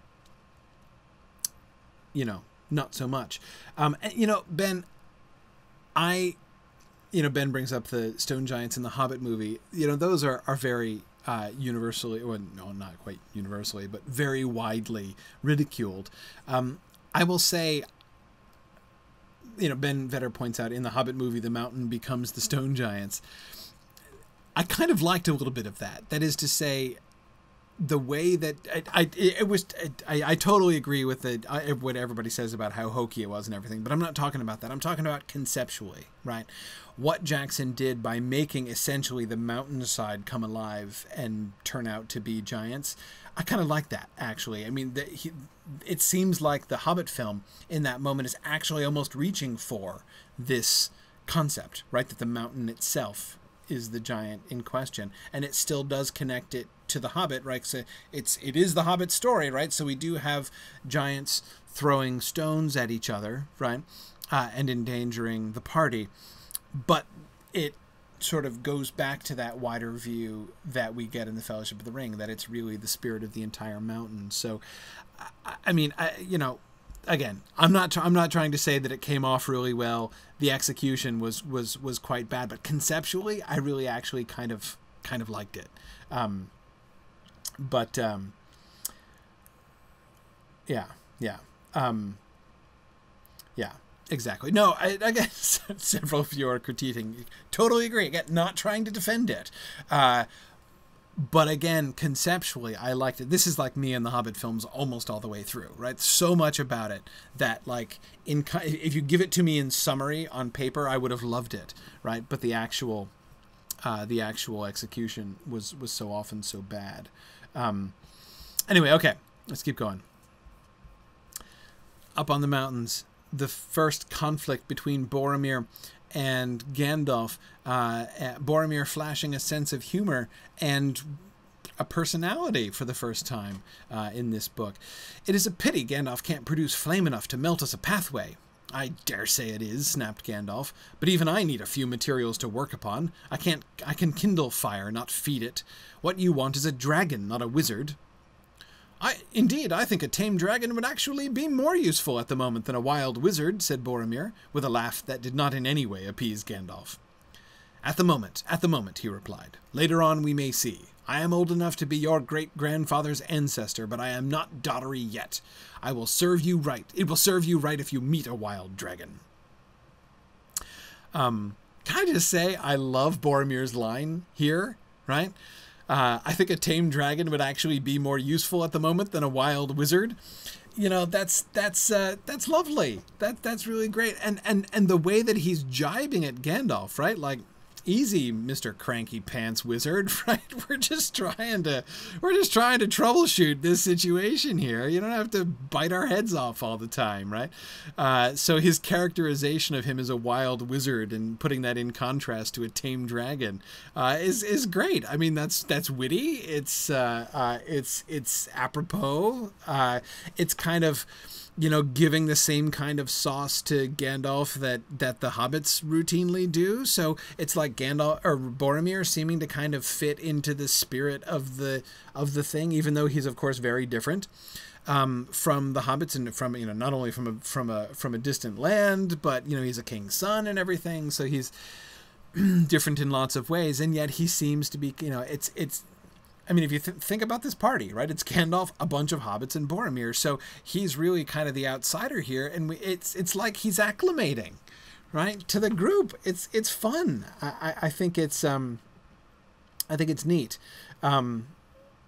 you know, not so much. Um, and, you know, Ben, I, you know, Ben brings up the stone giants in the Hobbit movie. You know, those are, are very uh, universally, well, no, not quite universally, but very widely ridiculed. Um, I will say, you know, Ben Vetter points out in the Hobbit movie, the mountain becomes the stone giants. I kind of liked a little bit of that. That is to say, the way that I, I it was, I, I totally agree with the, I, what everybody says about how hokey it was and everything, but I'm not talking about that. I'm talking about conceptually, right? What Jackson did by making essentially the mountainside come alive and turn out to be giants. I kind of like that, actually. I mean, the, he, it seems like the Hobbit film in that moment is actually almost reaching for this concept, right? That the mountain itself is the giant in question, and it still does connect it to the Hobbit, right? So it's it is the Hobbit story, right? So we do have giants throwing stones at each other, right, uh, and endangering the party, but it sort of goes back to that wider view that we get in the Fellowship of the Ring, that it's really the spirit of the entire mountain. So, I, I mean, I, you know, again, I'm not I'm not trying to say that it came off really well. The execution was was was quite bad, but conceptually, I really actually kind of kind of liked it. Um, but um, yeah, yeah, um, yeah. Exactly. No, I, I guess several of you are critiquing. Totally agree. Again, not trying to defend it. Uh, but again, conceptually, I liked it. This is like me and the Hobbit films almost all the way through, right? So much about it that, like, in if you give it to me in summary on paper, I would have loved it, right? But the actual, uh, the actual execution was was so often so bad. Um, anyway, okay, let's keep going. Up on the mountains, the first conflict between Boromir and Gandalf, uh, Boromir flashing a sense of humor and a personality for the first time uh, in this book. It is a pity Gandalf can't produce flame enough to melt us a pathway. I dare say it is, snapped Gandalf, but even I need a few materials to work upon. I can't, I can kindle fire, not feed it. What you want is a dragon, not a wizard. I, indeed, I think a tame dragon would actually be more useful at the moment than a wild wizard, said Boromir, with a laugh that did not in any way appease Gandalf. At the moment, at the moment, he replied. Later on we may see. I am old enough to be your great-grandfather's ancestor, but I am not dottery yet. I will serve you right. It will serve you right if you meet a wild dragon. Um, can I just say I love Boromir's line here, right? Uh, I think a tame dragon would actually be more useful at the moment than a wild wizard. You know, that's that's uh, that's lovely. That that's really great. And and and the way that he's jibing at Gandalf, right? Like, easy, Mister Cranky Pants Wizard, right? We're just trying to we're just trying to troubleshoot this situation here. You don't have to bite our heads off all the time, right? Uh, so his characterization of him as a wild wizard and putting that in contrast to a tame dragon uh, is is great. I mean, that's that's witty. It's uh, uh, it's it's apropos. Uh, it's kind of, you know, giving the same kind of sauce to Gandalf that, that the hobbits routinely do. So it's like Gandalf or Boromir seeming to kind of fit into the spirit of the of the thing, even though he's of course very different um, from the hobbits and from, you know, not only from a from a from a distant land, but, you know, he's a king's son and everything. So he's different in lots of ways, and yet he seems to be, you know, it's it's. I mean, if you th think about this party, right? It's Gandalf, a bunch of hobbits, and Boromir. So he's really kind of the outsider here, and we, it's it's like he's acclimating, right, to the group. It's it's fun. I, I, I think it's um, I think it's neat. Um,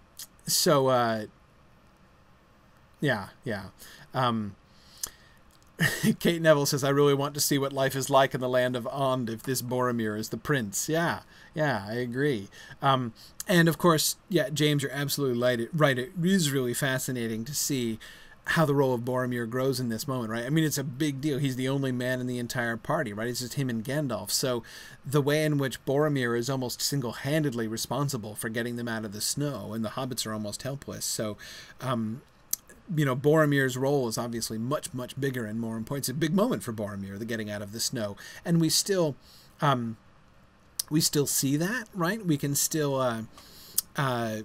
so uh, yeah, yeah. Um, Kate Neville says, I really want to see what life is like in the land of Ond if this Boromir is the prince. Yeah, yeah, I agree. Um, and of course, yeah, James, you're absolutely right. Right, it is really fascinating to see how the role of Boromir grows in this moment, right? I mean, it's a big deal. He's the only man in the entire party, right? It's just him and Gandalf. So the way in which Boromir is almost single-handedly responsible for getting them out of the snow, and the hobbits are almost helpless. So, um, you know, Boromir's role is obviously much, much bigger and more important. It's a big moment for Boromir, the getting out of the snow. And we still, um, we still see that, right? We can still, uh, uh,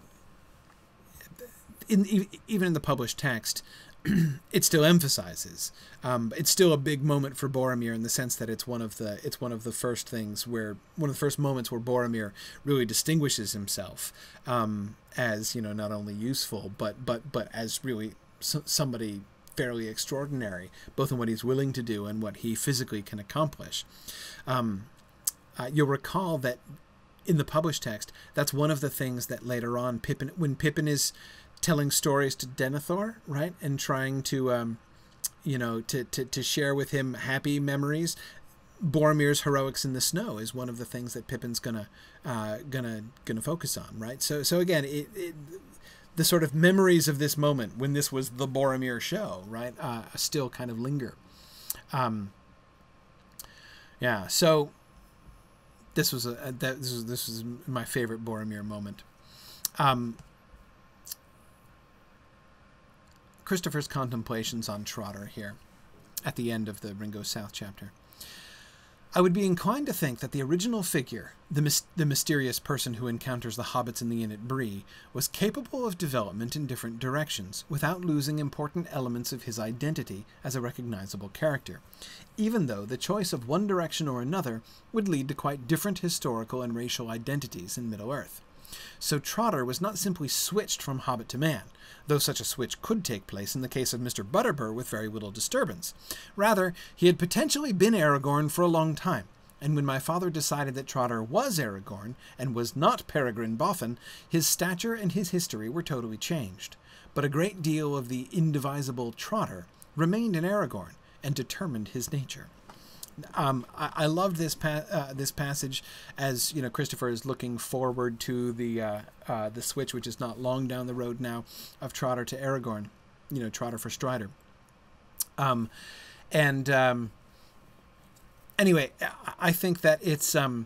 in, even in the published text, it still emphasizes. Um, it's still a big moment for Boromir in the sense that it's one of the it's one of the first things where one of the first moments where Boromir really distinguishes himself um, as, you know, not only useful but but but as really so, somebody fairly extraordinary, both in what he's willing to do and what he physically can accomplish. Um, uh, you'll recall that in the published text, that's one of the things that later on Pippin, when Pippin is telling stories to Denethor, right, and trying to, um, you know, to, to, to share with him happy memories, Boromir's heroics in the snow is one of the things that Pippin's gonna, uh, gonna, gonna focus on, right? So, so again, it, it, the sort of memories of this moment when this was the Boromir show, right, uh, still kind of linger. Um, yeah. So this was a that this was this was my favorite Boromir moment. Um, Christopher's contemplations on Trotter here at the end of the Ringo South chapter. I would be inclined to think that the original figure, the, mis the mysterious person who encounters the hobbits in the inn at Bree, was capable of development in different directions without losing important elements of his identity as a recognizable character, even though the choice of one direction or another would lead to quite different historical and racial identities in Middle-earth. So Trotter was not simply switched from hobbit to man, though such a switch could take place in the case of Mister Butterbur with very little disturbance. Rather, he had potentially been Aragorn for a long time, and when my father decided that Trotter was Aragorn and was not Peregrine Boffin, his stature and his history were totally changed. But a great deal of the indivisible Trotter remained in Aragorn and determined his nature. Um, I, I loved this pa uh, this passage as, you know, Christopher is looking forward to the uh, uh, the switch, which is not long down the road now, of Trotter to Aragorn, you know, Trotter for Strider. Um, and um, anyway, I think that it's um,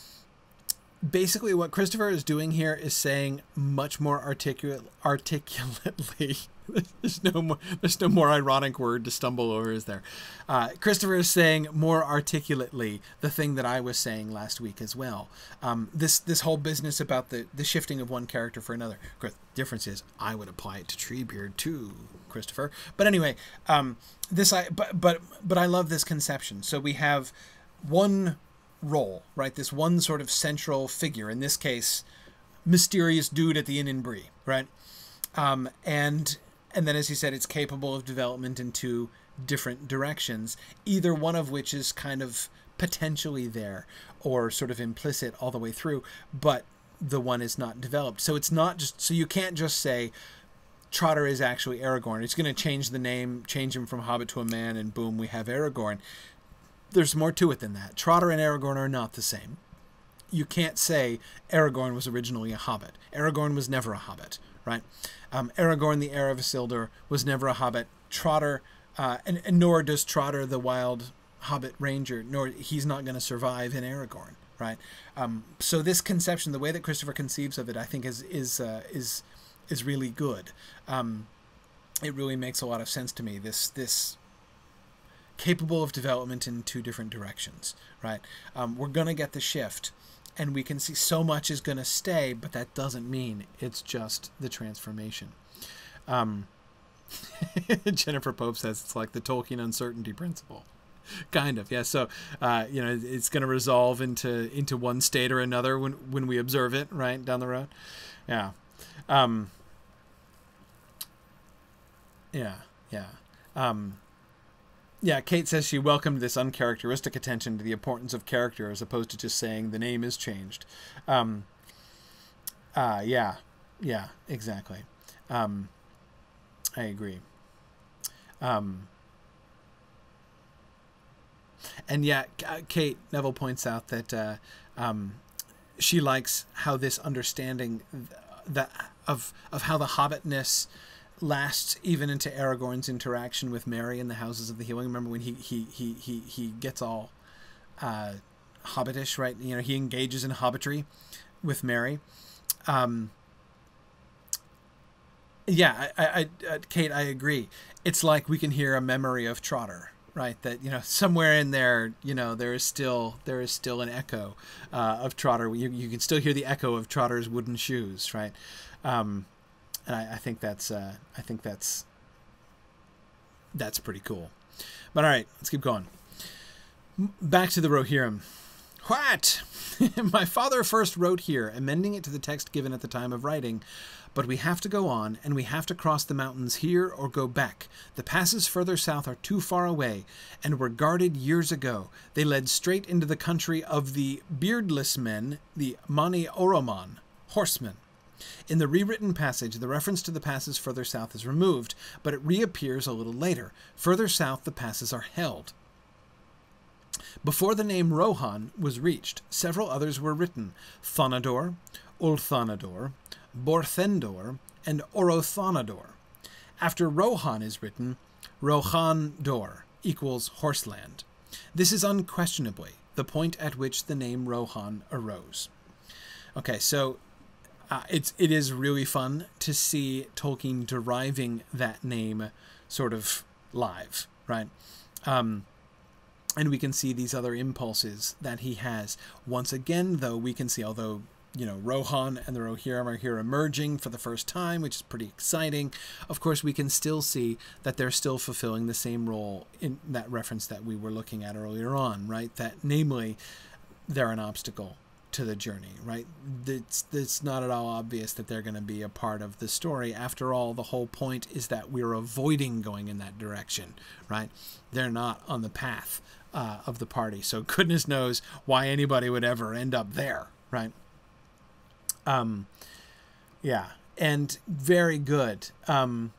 basically what Christopher is doing here is saying much more articulate, articulately. There's no more. There's no more ironic word to stumble over, is there? Uh, Christopher is saying more articulately the thing that I was saying last week as well. Um, this this whole business about the the shifting of one character for another. Of course, the difference is I would apply it to Treebeard too, Christopher. But anyway, um, this I but but but I love this conception. So we have one role, right? This one sort of central figure. In this case, mysterious dude at the inn in Bree, right? Um, and And then, as he said, it's capable of development in two different directions, either one of which is kind of potentially there or sort of implicit all the way through, but the one is not developed. So it's not just, so you can't just say Trotter is actually Aragorn. It's going to change the name, change him from Hobbit to a man, and boom, we have Aragorn. There's more to it than that. Trotter and Aragorn are not the same. You can't say Aragorn was originally a Hobbit. Aragorn was never a Hobbit, right? Um, Aragorn, the heir of Isildur, was never a Hobbit. Trotter, uh, and, and nor does Trotter, the wild Hobbit ranger, nor he's not going to survive in Aragorn, right? Um, so this conception, the way that Christopher conceives of it, I think is is uh, is is really good. Um, it really makes a lot of sense to me. This this capable of development in two different directions, right? Um, we're going to get the shift. And we can see so much is going to stay, but that doesn't mean it's just the transformation. Um, Jennifer Pope says it's like the Tolkien uncertainty principle. Kind of, yeah. So, uh, you know, it's going to resolve into into one state or another when, when we observe it, right, down the road. Yeah. Um, yeah, yeah. Um, Yeah, Kate says she welcomed this uncharacteristic attention to the importance of character as opposed to just saying the name is changed. Um, uh, yeah, yeah, exactly. Um, I agree. Um, And yeah, Kate Neville points out that uh, um, she likes how this understanding that of of how the Hobbitness lasts even into Aragorn's interaction with Merry in the Houses of the Healing. Remember when he he he he, he gets all uh, hobbitish, right? You know, he engages in hobbitry with Merry. Um, yeah, I, I, I, Kate, I agree. It's like we can hear a memory of Trotter, right? That, you know, somewhere in there, you know, there is still there is still an echo uh, of Trotter. You, you can still hear the echo of Trotter's wooden shoes, right? Um, and I, I think that's uh, I think that's that's pretty cool. But all right, let's keep going. Back to the Rohirrim. What? My father first wrote here, amending it to the text given at the time of writing. But we have to go on, and we have to cross the mountains here or go back. The passes further south are too far away, and were guarded years ago. They led straight into the country of the beardless men, the Mani Oroman, horsemen. In the rewritten passage, the reference to the passes further south is removed, but it reappears a little later. Further south, the passes are held. Before the name Rohan was reached, several others were written: Thonador, Ulthanador, Borthendor, and Orothonador. After Rohan is written, Rohan-dor equals horseland. This is unquestionably the point at which the name Rohan arose. Okay, so uh, it's it is really fun to see Tolkien deriving that name sort of live, right? Um, and we can see these other impulses that he has. Once again, though, we can see, although, you know, Rohan and the Rohirrim are here emerging for the first time, which is pretty exciting. Of course, we can still see that they're still fulfilling the same role in that reference that we were looking at earlier on, right? That, namely, they're an obstacle to the journey, right? It's, it's not at all obvious that they're going to be a part of the story. After all, the whole point is that we're avoiding going in that direction, right? They're not on the path uh, of the party. So goodness knows why anybody would ever end up there, right? Um, yeah, and very good. Um,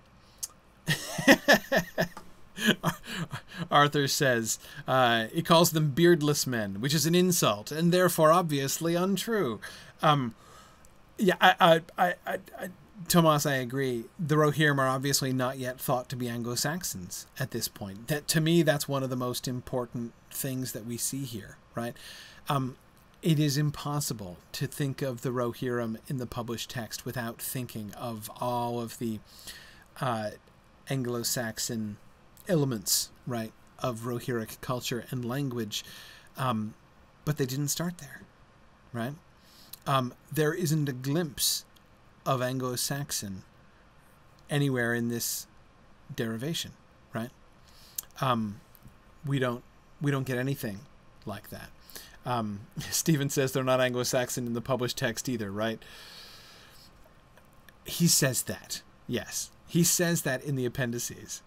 Arthur says, uh, he calls them beardless men, which is an insult and therefore obviously untrue. Um, yeah, I, I, I, I, I, Tomas, I agree. The Rohirrim are obviously not yet thought to be Anglo-Saxons at this point. That, to me, that's one of the most important things that we see here, right? Um, It is impossible to think of the Rohirrim in the published text without thinking of all of the uh, Anglo-Saxon elements, right, of Rohirric culture and language. Um, but they didn't start there, right? Um, there isn't a glimpse of Anglo-Saxon anywhere in this derivation, right? Um, we don't we don't get anything like that. Um, Stephen says they're not Anglo-Saxon in the published text either, right? He says that. Yes. He says that in the appendices.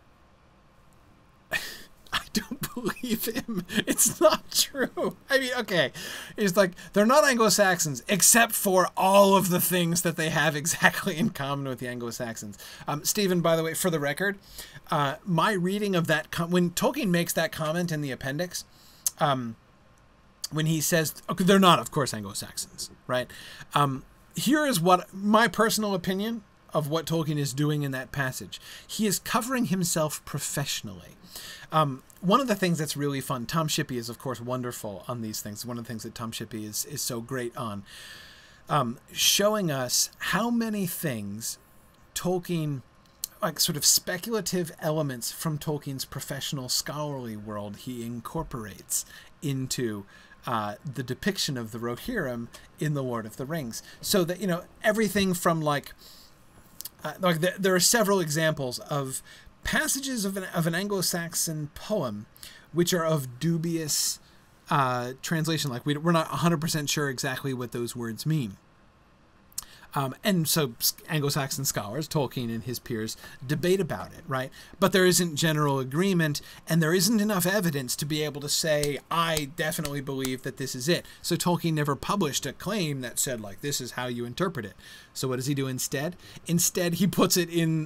I don't believe him. It's not true. I mean, okay. It's like, they're not Anglo-Saxons, except for all of the things that they have exactly in common with the Anglo-Saxons. Um, Stephen, by the way, for the record, uh, my reading of that, com when Tolkien makes that comment in the appendix, um, when he says, okay, they're not, of course, Anglo-Saxons, right? Um, here is what my personal opinion of what Tolkien is doing in that passage. He is covering himself professionally. Um, one of the things that's really fun, Tom Shippey is, of course, wonderful on these things. One of the things that Tom Shippey is, is so great on, um, showing us how many things Tolkien, like sort of speculative elements from Tolkien's professional scholarly world, he incorporates into Uh, the depiction of the Rohirrim in The Lord of the Rings. So that, you know, everything from like, uh, like the, there are several examples of passages of an, of an Anglo-Saxon poem which are of dubious uh, translation. Like we, we're not one hundred percent sure exactly what those words mean. Um, and so Anglo-Saxon scholars, Tolkien and his peers, debate about it, right? But there isn't general agreement, and there isn't enough evidence to be able to say, I definitely believe that this is it. So Tolkien never published a claim that said, like, this is how you interpret it. So what does he do instead? Instead, he puts it in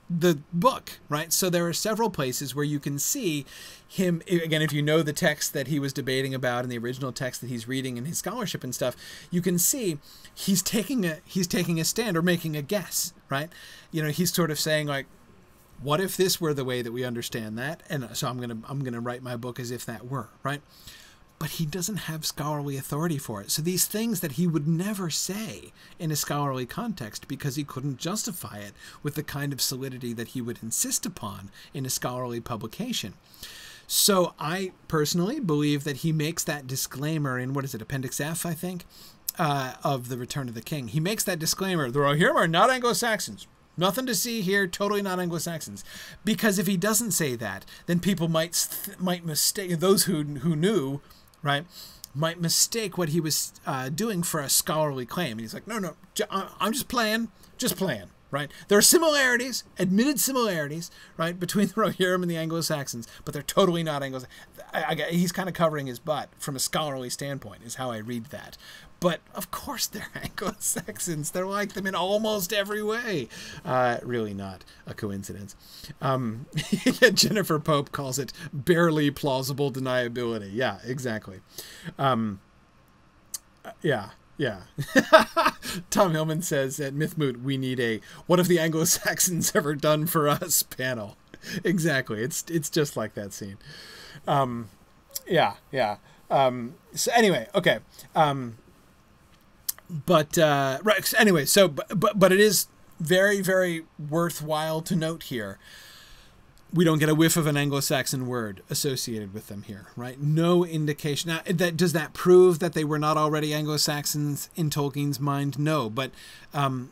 the book, right? So there are several places where you can see him, again, if you know the text that he was debating about in the original text that he's reading in his scholarship and stuff, you can see he's taking a he's taking a stand or making a guess, right? You know, he's sort of saying like, what if this were the way that we understand that? And so I'm gonna I'm gonna write my book as if that were, right? But he doesn't have scholarly authority for it. So these things that he would never say in a scholarly context because he couldn't justify it with the kind of solidity that he would insist upon in a scholarly publication. So I personally believe that he makes that disclaimer in, what is it, Appendix F, I think, uh, of The Return of the King. He makes that disclaimer, the Rohirrim are not Anglo-Saxons. Nothing to see here, totally not Anglo-Saxons. Because if he doesn't say that, then people might might mistake, those who who knew, right, might mistake what he was uh, doing for a scholarly claim. And he's like, no, no, I'm just playing, just playing, right? There are similarities, admitted similarities, right, between the Rohirrim and the Anglo-Saxons, but they're totally not Anglo-Saxons. He's kind of covering his butt from a scholarly standpoint, is how I read that. But, of course, they're Anglo-Saxons. They're like them in almost every way. Uh, really not a coincidence. Um, Jennifer Pope calls it barely plausible deniability. Yeah, exactly. Um, yeah, yeah. Tom Hillman says at Mythmoot, we need a what have the Anglo-Saxons ever done for us panel. Exactly. It's, it's just like that scene. Um, yeah, yeah. Um, so anyway, okay. Um, But, uh, right, anyway, so, but, but, but it is very, very worthwhile to note here. We don't get a whiff of an Anglo-Saxon word associated with them here, right? No indication. Now, that, does that prove that they were not already Anglo-Saxons in Tolkien's mind? No, but, um,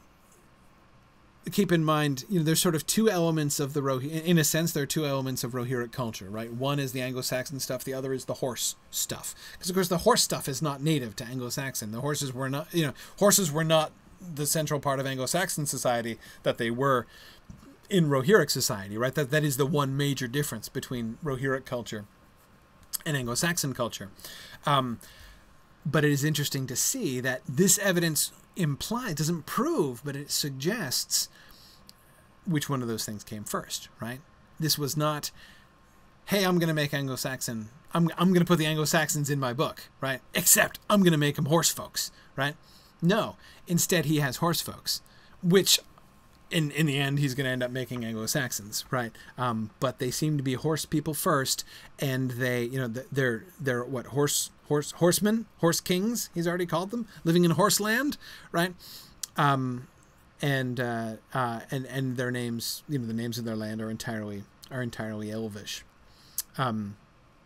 keep in mind, you know, there's sort of two elements of the Rohirric, in a sense, there are two elements of Rohirric culture, right? One is the Anglo-Saxon stuff, the other is the horse stuff. Because, of course, the horse stuff is not native to Anglo-Saxon. The horses were not, you know, horses were not the central part of Anglo-Saxon society that they were in Rohirric society, right? That, that is the one major difference between Rohirric culture and Anglo-Saxon culture. Um, but it is interesting to see that this evidence implies, doesn't prove, but it suggests which one of those things came first, right? This was not, hey, I'm going to make Anglo-Saxon, I'm, I'm going to put the Anglo-Saxons in my book, right? Except I'm going to make them horse folks, right? No, instead he has horse folks, which in, in the end, he's going to end up making Anglo-Saxons, right? Um, but they seem to be horse people first, and they, you know, they're, they're what, horse, horse, horsemen, horse kings, he's already called them, living in horse land, right? Um, and, uh, uh, and, and their names, you know, the names of their land are entirely, are entirely Elvish. Um,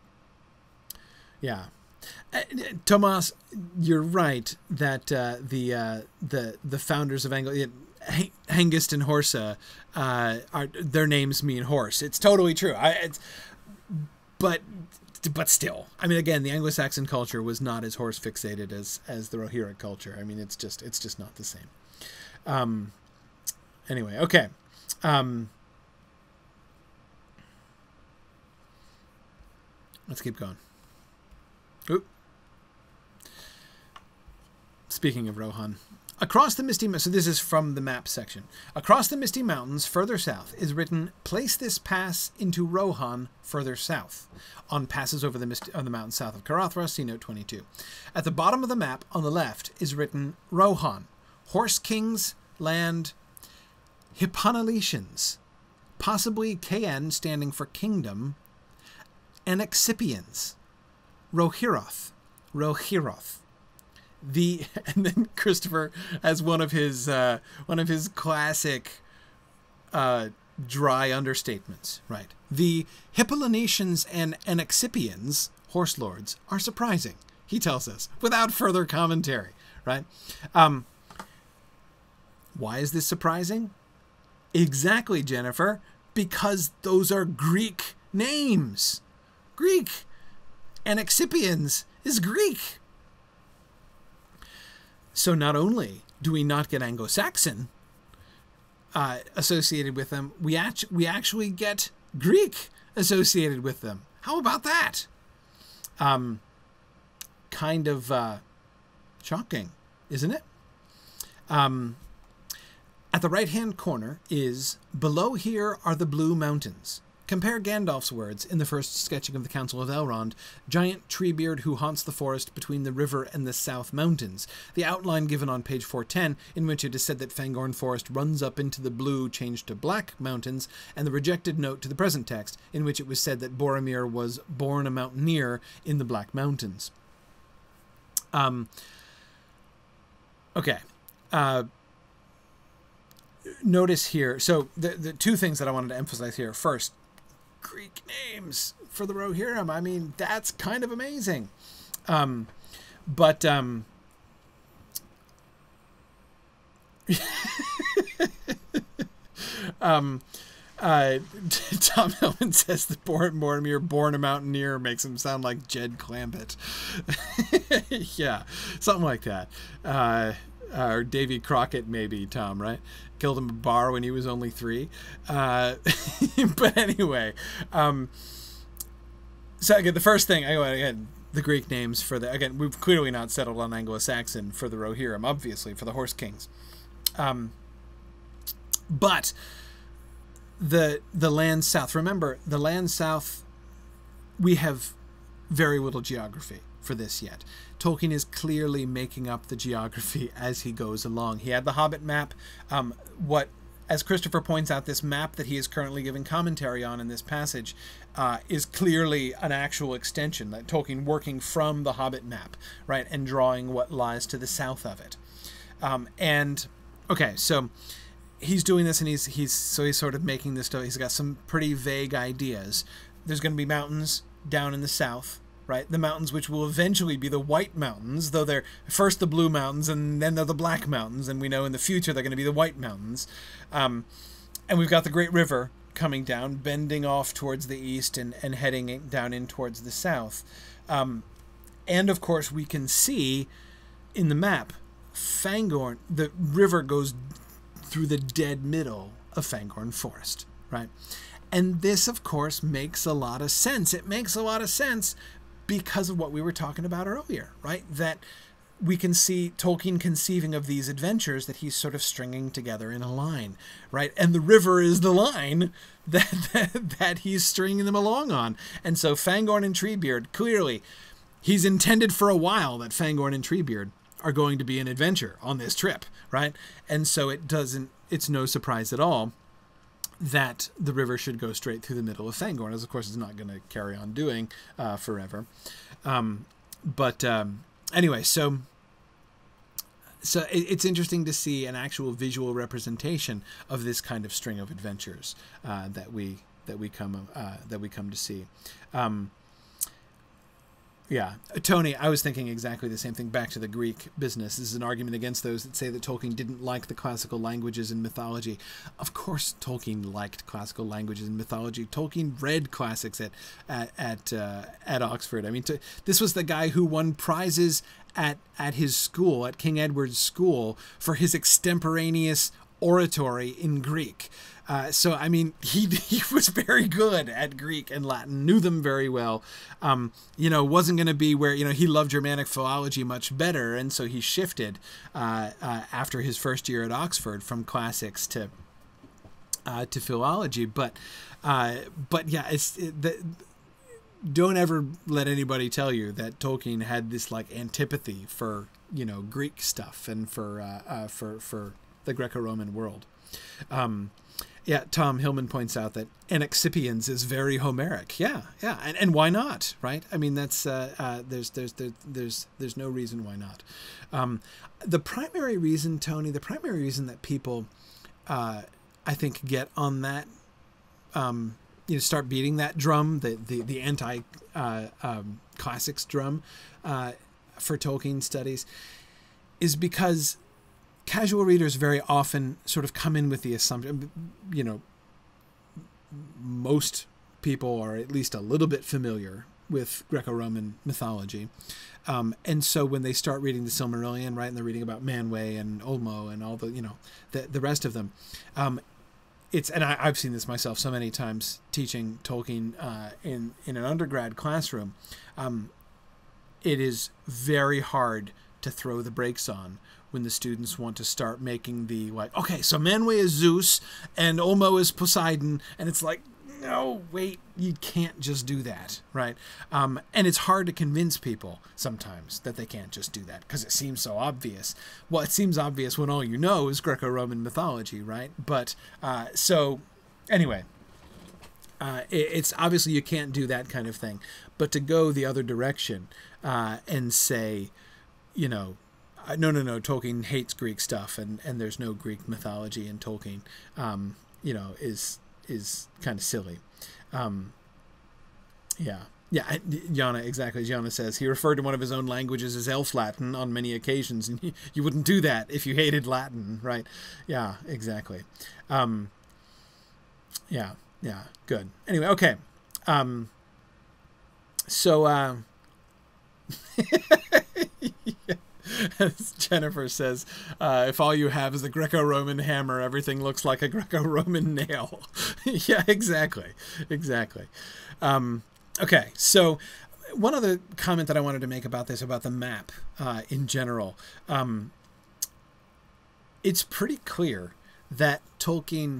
yeah. Uh, Tomas, you're right that, uh, the, uh, the, the founders of Anglo, Hengist and Horsa, uh, are, their names mean horse. It's totally true. I, it's, but, but still, I mean, again, the Anglo-Saxon culture was not as horse fixated as, as the Rohirric culture. I mean, it's just, it's just not the same. Um, anyway, okay. Um, let's keep going. Oop. Speaking of Rohan. Across the Misty Mountains, so this is from the map section. Across the Misty Mountains, further south, is written, place this pass into Rohan further south. On passes over the, misty, on the mountains south of Carothra, see note twenty-two. At the bottom of the map, on the left, is written Rohan, Horse King's Land, Hipponoletians, possibly K N standing for Kingdom, Anaxipians, Rohirroth, Rohirroth. The and then Christopher has one of his uh, one of his classic uh, dry understatements, right? The Hipponoletians and Anaxipians, horse lords, are surprising, he tells us, without further commentary, right? Um, why is this surprising? Exactly, Jennifer, because those are Greek names. Greek. Anaxipians is Greek. So not only do we not get Anglo-Saxon uh, associated with them, we, act we actually get Greek associated with them. How about that? Um, kind of uh, shocking, isn't it? Um, At the right-hand corner is, below here are the blue mountains. Compare Gandalf's words in the first sketching of the Council of Elrond, giant treebeard who haunts the forest between the river and the south mountains. The outline given on page four ten, in which it is said that Fangorn Forest runs up into the blue changed to black mountains, and the rejected note to the present text, in which it was said that Boromir was born a mountaineer in the Black Mountains. Um, okay. Uh, notice here, so the, the two things that I wanted to emphasize here. First, Greek names for the Rohirrim. I mean, that's kind of amazing. Um, but um, um, uh, Tom Hillman says that Boromir, born a mountaineer, makes him sound like Jed Clampett. Yeah, something like that. Uh, uh, or Davy Crockett, maybe, Tom, right? Killed him a bar when he was only three. Uh, but anyway, um, so again, the first thing, again, the Greek names for the, again, we've clearly not settled on Anglo-Saxon for the Rohirrim, obviously, for the Horse Kings. Um, but the, the land south, remember, the land south, we have very little geography for this yet. Tolkien is clearly making up the geography as he goes along. He had the Hobbit map. Um, what, as Christopher points out, this map that he is currently giving commentary on in this passage uh, is clearly an actual extension, that Tolkien working from the Hobbit map, right, and drawing what lies to the south of it. Um, and okay, so he's doing this, and he's he's so he's sort of making this stuff. He's got some pretty vague ideas. There's going to be mountains down in the south. Right, the mountains which will eventually be the White Mountains, though they're first the Blue Mountains and then they're the Black Mountains, and we know in the future they're going to be the White Mountains. Um, and we've got the Great River coming down, bending off towards the east and, and heading down in towards the south. Um, and of course we can see in the map, Fangorn, the river goes through the dead middle of Fangorn Forest, right? And this, of course, makes a lot of sense. It makes a lot of sense because of what we were talking about earlier, right? That we can see Tolkien conceiving of these adventures that he's sort of stringing together in a line, right? And the river is the line that, that, that he's stringing them along on. And so Fangorn and Treebeard, clearly, he's intended for a while that Fangorn and Treebeard are going to be an adventure on this trip, right? And so it doesn't, it's no surprise at all that the river should go straight through the middle of Fangorn, as of course it's not going to carry on doing uh, forever. Um, but um, anyway, so so it, it's interesting to see an actual visual representation of this kind of string of adventures uh, that we that we come uh, that we come to see. Um, Yeah, Tony, I was thinking exactly the same thing. Back to the Greek business. This is an argument against those that say that Tolkien didn't like the classical languages and mythology. Of course Tolkien liked classical languages and mythology. Tolkien read classics at at at, uh, at Oxford. I mean, to, this was the guy who won prizes at, at his school, at King Edward's school, for his extemporaneous oratory in Greek. Uh, so, I mean, he he was very good at Greek and Latin, knew them very well. Um, you know, wasn't going to be where, you know, he loved Germanic philology much better, and so he shifted uh, uh, after his first year at Oxford from classics to uh, to philology. But, uh, but yeah, it's it, the, don't ever let anybody tell you that Tolkien had this like antipathy for, you know, Greek stuff and for uh, uh, for for the Greco-Roman world. Um, Yeah, Tom Hillman points out that Anaxipians is very Homeric. Yeah, yeah, and and why not, right? I mean, that's uh, uh, there's there's there's there's there's no reason why not. Um, the primary reason, Tony, the primary reason that people, uh, I think, get on that, um, you know, start beating that drum, the the the anti uh, um, classics drum, uh, for Tolkien studies, is because casual readers very often sort of come in with the assumption, you know, most people are at least a little bit familiar with Greco-Roman mythology. Um, and so when they start reading the Silmarillion, right, and they're reading about Manwë and Ulmo and all the, you know, the, the rest of them, um, it's, and I, I've seen this myself so many times teaching Tolkien uh, in, in an undergrad classroom, um, it is very hard to throw the brakes on when the students want to start making the, like, okay, so Manwë is Zeus and Olmo is Poseidon, and it's like, no, wait, you can't just do that, right? Um, and it's hard to convince people sometimes that they can't just do that because it seems so obvious. Well, it seems obvious when all you know is Greco-Roman mythology, right? But, uh, so, anyway, uh, it, it's obviously you can't do that kind of thing. But to go the other direction uh, and say, you know, no, no, no, Tolkien hates Greek stuff and, and there's no Greek mythology in Tolkien, um, you know, is is kind of silly. Um, yeah. Yeah, Jana, exactly. Jana says, he referred to one of his own languages as Elf Latin on many occasions, and you, you wouldn't do that if you hated Latin, right? Yeah, exactly. Um, yeah, yeah, good. Anyway, okay. Um, so, uh, yeah. As Jennifer says, uh, if all you have is a Greco-Roman hammer, everything looks like a Greco-Roman nail. Yeah, exactly. Exactly. Um, okay, so one other comment that I wanted to make about this, about the map uh, in general. Um, it's pretty clear that Tolkien...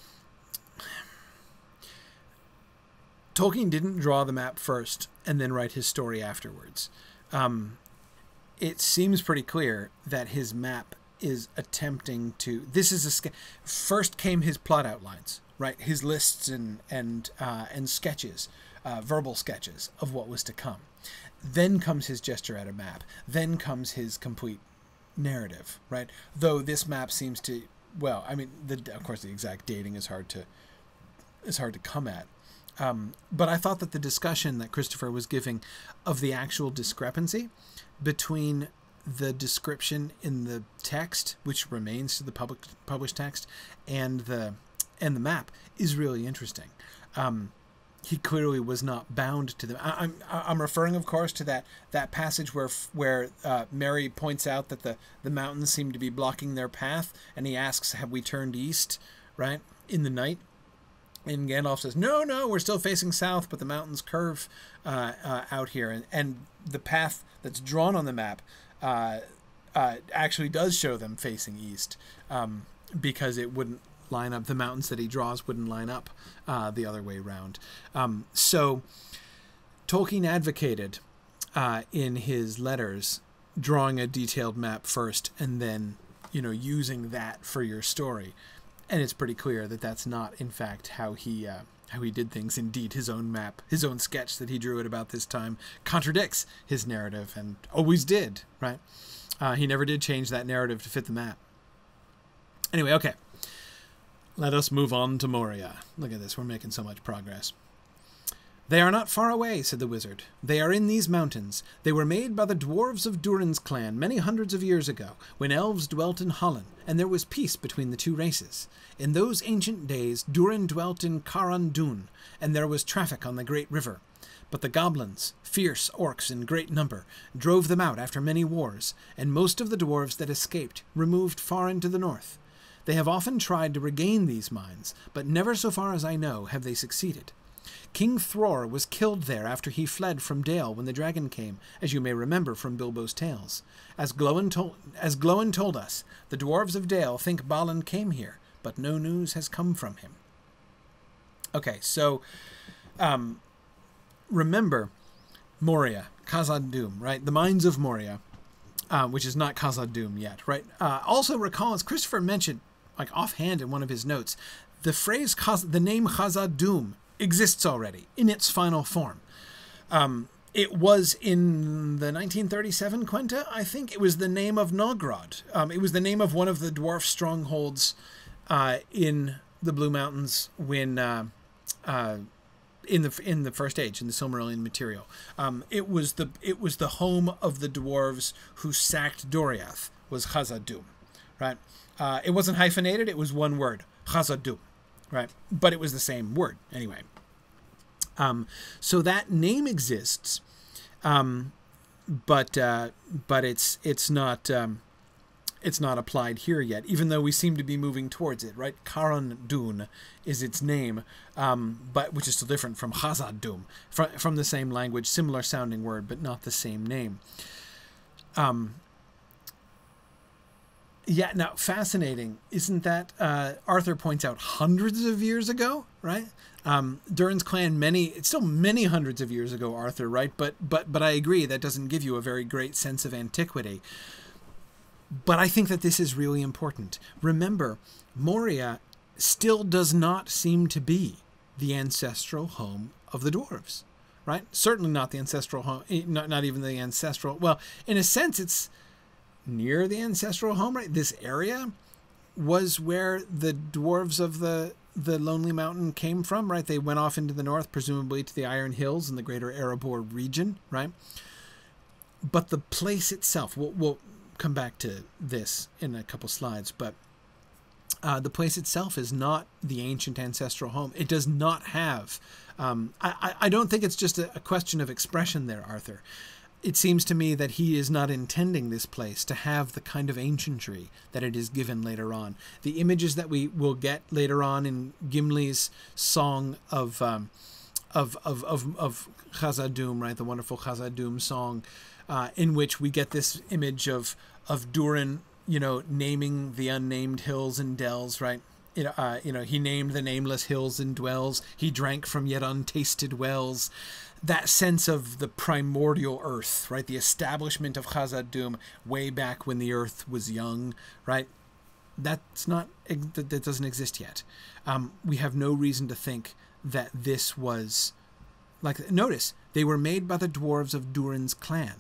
Tolkien didn't draw the map first and then write his story afterwards. Um... It seems pretty clear that his map is attempting to... This is a... First came his plot outlines, right? His lists and and uh, and sketches, uh, verbal sketches of what was to come. Then comes his gesture at a map. Then comes his complete narrative, right? Though this map seems to... Well, I mean, the, of course, the exact dating is hard to is hard to come at. Um, but I thought that the discussion that Christopher was giving of the actual discrepancy between the description in the text, which remains to the public published text, and the and the map is really interesting. Um, he clearly was not bound to them. I, I'm I'm referring, of course, to that that passage where where uh, Mary points out that the the mountains seem to be blocking their path, and he asks, "Have we turned east?" Right, in the night. And Gandalf says, no, no, we're still facing south, but the mountains curve uh, uh, out here. And, and the path that's drawn on the map uh, uh, actually does show them facing east um, because it wouldn't line up. The mountains that he draws wouldn't line up uh, the other way around. Um, so Tolkien advocated uh, in his letters drawing a detailed map first and then, you know, using that for your story. And it's pretty clear that that's not, in fact, how he uh, how he did things. Indeed, his own map, his own sketch that he drew at about this time contradicts his narrative, and always did, right? Uh, he never did change that narrative to fit the map. Anyway, okay. Let us move on to Moria. Look at this. We're making so much progress. They are not far away, said the wizard. They are in these mountains. They were made by the dwarves of Durin's clan many hundreds of years ago, when elves dwelt in Holland, and there was peace between the two races. In those ancient days, Durin dwelt in Caran Dun, and there was traffic on the great river. But the goblins, fierce orcs in great number, drove them out after many wars, and most of the dwarves that escaped removed far into the north. They have often tried to regain these mines, but never, so far as I know, have they succeeded. King Thror was killed there after he fled from Dale when the dragon came, as you may remember from Bilbo's tales. As Glóin told, as Glóin told us, the dwarves of Dale think Balin came here, but no news has come from him. Okay, so um, remember Moria, Khazad-dûm, right? The Mines of Moria, uh, which is not Khazad-dûm yet, right? Uh, also recall, as Christopher mentioned, like offhand in one of his notes, the phrase, Khaz the name Khazad-dûm exists already in its final form. Um, it was in the nineteen thirty-seven Quenta, I think. It was the name of Nogrod. Um, it was the name of one of the dwarf strongholds uh, in the Blue Mountains when uh, uh, in the in the First Age, in the Silmarillion material. Um, it was the it was the home of the dwarves who sacked Doriath. Was Khazad-dûm, right? Uh, it wasn't hyphenated. It was one word, Khazad-dûm. Right, but it was the same word anyway. Um, so that name exists, um, but uh, but it's it's not um, it's not applied here yet. Even though we seem to be moving towards it, right? Caran Dûn is its name, um, but which is still different from Khazad-dûm, from from the same language, similar sounding word, but not the same name. Um, Yeah, now, fascinating. Isn't that, uh, Arthur points out, hundreds of years ago, right? Um, Durin's clan, many, it's still many hundreds of years ago, Arthur, right? But, but, but I agree, that doesn't give you a very great sense of antiquity. But I think that this is really important. Remember, Moria still does not seem to be the ancestral home of the dwarves, right? Certainly not the ancestral home, not, not even the ancestral, well, in a sense, it's near the ancestral home, right? This area was where the dwarves of the the Lonely Mountain came from, right? They went off into the north, presumably to the Iron Hills in the greater Erebor region, right? But the place itself, we'll, we'll come back to this in a couple slides, but uh, the place itself is not the ancient ancestral home. It does not have, um, I, I don't think it's just a, a question of expression there, Arthur. It seems to me that he is not intending this place to have the kind of ancientry that it is given later on. The images that we will get later on in Gimli's song of um, of of of, of Khazad-dûm, right, the wonderful Khazad-dûm song, uh, in which we get this image of of Durin, you know, naming the unnamed hills and dells, right? You know, uh, you know, he named the nameless hills and dwells. He drank from yet untasted wells. That sense of the primordial earth, right? The establishment of Khazad-dûm way back when the earth was young, right? That's not, that doesn't exist yet. Um, we have no reason to think that this was, like, notice, they were made by the dwarves of Durin's clan.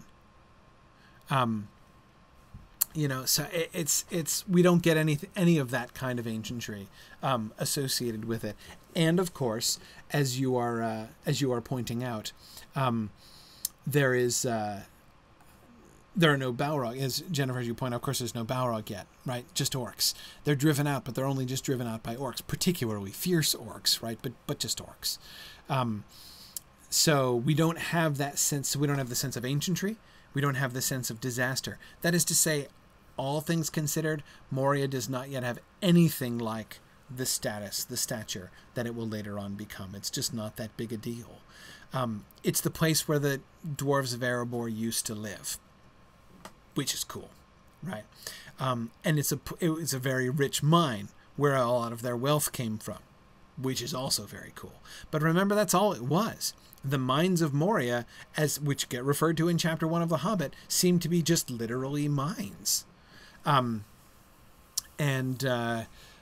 Um, you know, so it, it's, it's, we don't get any, any of that kind of ancientry um, associated with it. And of course, as you are uh, as you are pointing out, um, there is uh, there are no Balrog. As Jennifer, as you point out, of course, there's no Balrog yet, right? Just orcs. They're driven out, but they're only just driven out by orcs, particularly fierce orcs, right? But but just orcs. Um, so we don't have that sense. We don't have the sense of ancientry. We don't have the sense of disaster. That is to say, all things considered, Moria does not yet have anything like the status, the stature that it will later on become. It's just not that big a deal. Um, it's the place where the dwarves of Erebor used to live, which is cool, right? Um, and it's a it was a very rich mine where a lot of their wealth came from, which is also very cool. But remember, that's all it was. The mines of Moria, as which get referred to in chapter one of The Hobbit, seem to be just literally mines. Um, and uh,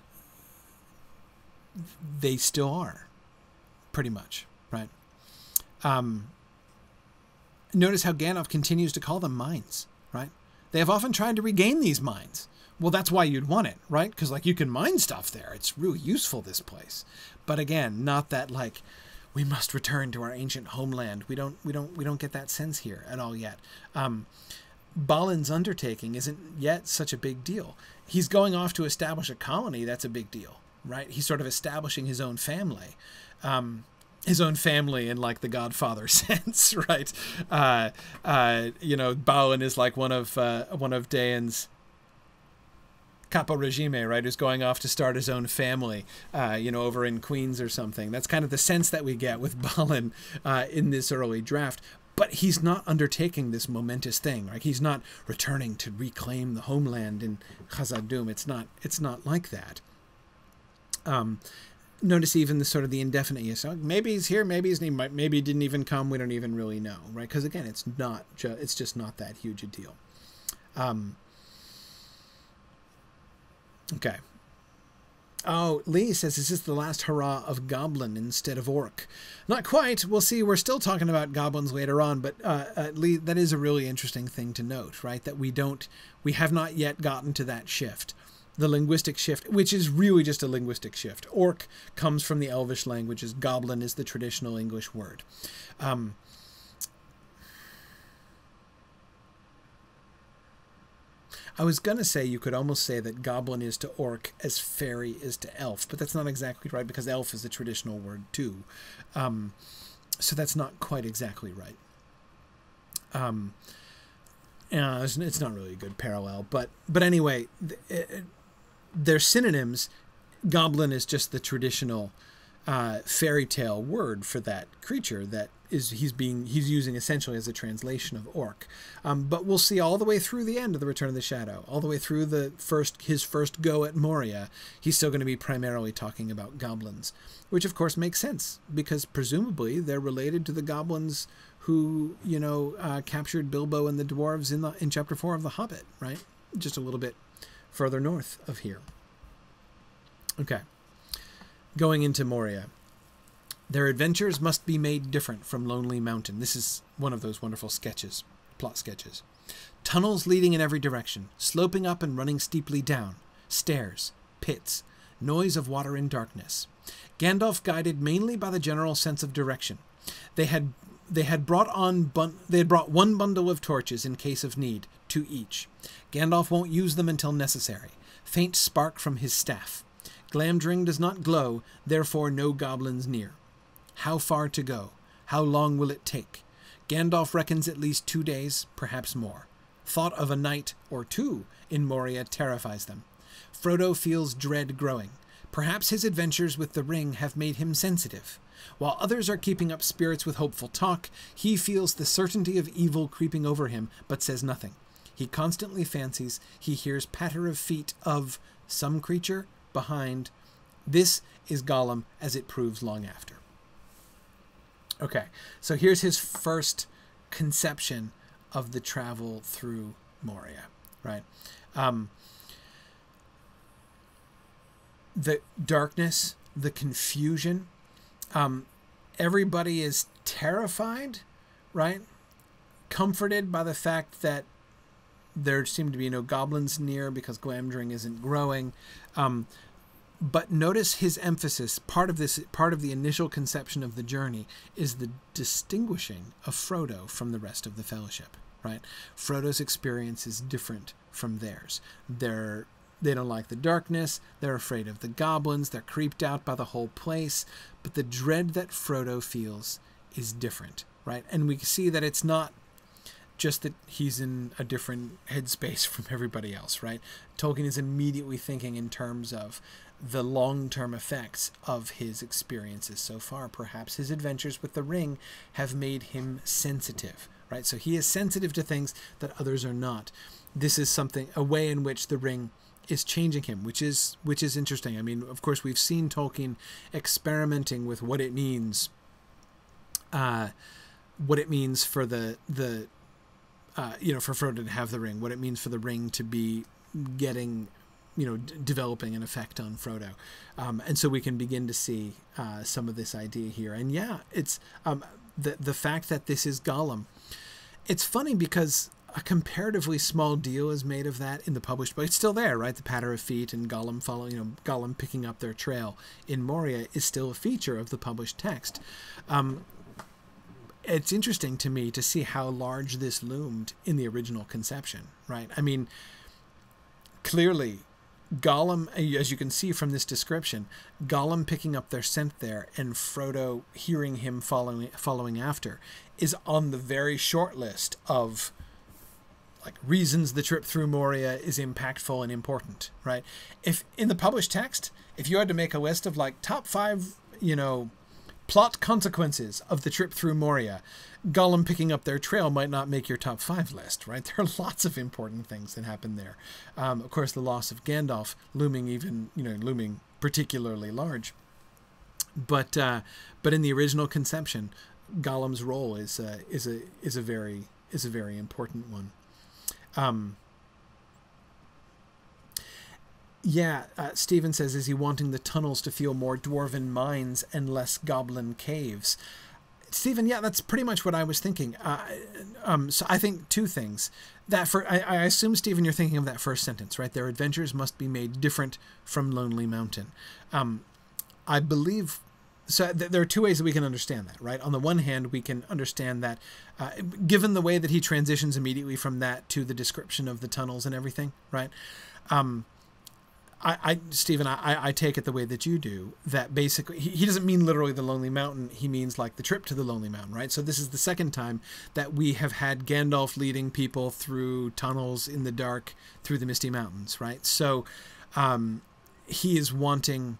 they still are, pretty much, right? Um, notice how Gandalf continues to call them mines, right? They have often tried to regain these mines. Well, that's why you'd want it, right? Because, like, you can mine stuff there. It's really useful, this place. But again, not that, like, we must return to our ancient homeland. We don't, we don't, we don't get that sense here at all yet. Um, Balin's undertaking isn't yet such a big deal. He's going off to establish a colony. That's a big deal, right? He's sort of establishing his own family, um, his own family in, like, the Godfather sense, right? Uh, uh, you know, Balin is like one of uh, one of Daeon's capo regime, right? Who's going off to start his own family, uh, you know, over in Queens or something. That's kind of the sense that we get with Balin uh, in this early draft. But he's not undertaking this momentous thing, right? He's not returning to reclaim the homeland in Khazad-dûm. It's not. It's not like that. Um, notice even the sort of the indefinite use. So maybe he's here. Maybe he's maybe he didn't even come. We don't even really know, right? Because again, it's not. Ju- it's just not that huge a deal. Um, okay. Oh, Lee says, is this the last hurrah of goblin instead of orc? Not quite. We'll see. We're still talking about goblins later on, but uh, uh, Lee, that is a really interesting thing to note, right? That we don't, we have not yet gotten to that shift. The linguistic shift, which is really just a linguistic shift. Orc comes from the Elvish languages. Goblin is the traditional English word. Um, I was going to say you could almost say that goblin is to orc as fairy is to elf, but that's not exactly right because elf is a traditional word too. Um, so that's not quite exactly right. Um, uh, it's, it's not really a good parallel, but but anyway, th- it, they're synonyms. Goblin is just the traditional uh, fairy tale word for that creature that is he's being he's using essentially as a translation of orc. Um, but we'll see all the way through the end of the Return of the Shadow, all the way through the first his first go at Moria, he's still going to be primarily talking about goblins, which of course makes sense because presumably they're related to the goblins who, you know, uh, captured Bilbo and the dwarves in the in chapter four of The Hobbit, right? Just a little bit further north of here. Okay. Going into Moria. Their adventures must be made different from Lonely Mountain. This is one of those wonderful sketches, plot sketches. Tunnels leading in every direction, sloping up and running steeply down. Stairs, pits, noise of water in darkness. Gandalf guided mainly by the general sense of direction. They had they had brought on bun they had brought one bundle of torches in case of need, two each. Gandalf won't use them until necessary. Faint spark from his staff. Glamdring does not glow, therefore no goblins near. How far to go? How long will it take? Gandalf reckons at least two days, perhaps more. Thought of a night or two in Moria terrifies them. Frodo feels dread growing. Perhaps his adventures with the ring have made him sensitive. While others are keeping up spirits with hopeful talk, he feels the certainty of evil creeping over him, but says nothing. He constantly fancies he hears patter of feet of some creature behind. This is Gollum, as it proves long after. Okay, so here's his first conception of the travel through Moria, right? Um, the darkness, the confusion, um, everybody is terrified, right? Comforted by the fact that there seem to be no goblins near because Glamdring isn't growing. Um, But notice his emphasis, part of this, part of the initial conception of the journey is the distinguishing of Frodo from the rest of the Fellowship, right? Frodo's experience is different from theirs. They're, they don't like the darkness, they're afraid of the goblins, they're creeped out by the whole place, but the dread that Frodo feels is different, right? And we see that it's not just that he's in a different headspace from everybody else, right? Tolkien is immediately thinking in terms of the long-term effects of his experiences so far. Perhaps his adventures with the ring have made him sensitive, right? So he is sensitive to things that others are not. This is something, a way in which the ring is changing him, which is which is interesting. I mean, of course, we've seen Tolkien experimenting with what it means, uh, what it means for the the uh, you know, for Frodo to have the ring, what it means for the ring to be getting, you know, d developing an effect on Frodo. Um, and so we can begin to see uh, some of this idea here. And yeah, it's um, the, the fact that this is Gollum. It's funny because a comparatively small deal is made of that in the published book. It's still there, right? The patter of feet and Gollum following, you know, Gollum picking up their trail in Moria is still a feature of the published text. Um, it's interesting to me to see how large this loomed in the original conception, right? I mean, clearly, Gollum, as you can see from this description, Gollum picking up their scent there and Frodo hearing him following following after is on the very short list of like reasons the trip through Moria is impactful and important, right? If in the published text, if you had to make a list of like top five, you know, plot consequences of the trip through Moria, Gollum picking up their trail might not make your top five list, right? There are lots of important things that happen there. Um, of course, the loss of Gandalf looming even, you know, looming particularly large. But uh, but in the original conception, Gollum's role is uh, is a is a very is a very important one. Um, Yeah, uh, Stephen says, is he wanting the tunnels to feel more dwarven mines and less goblin caves? Stephen, yeah, that's pretty much what I was thinking. Uh, um, so I think two things. That for I, I assume, Stephen, you're thinking of that first sentence, right? Their adventures must be made different from Lonely Mountain. Um, I believe... So th there are two ways that we can understand that, right? On the one hand, we can understand that, uh, given the way that he transitions immediately from that to the description of the tunnels and everything, right? Um... I, I, Stephen, I, I take it the way that you do, that basically, he, he doesn't mean literally the Lonely Mountain, he means like the trip to the Lonely Mountain, right? So this is the second time that we have had Gandalf leading people through tunnels in the dark, through the Misty Mountains, right? So um, he is wanting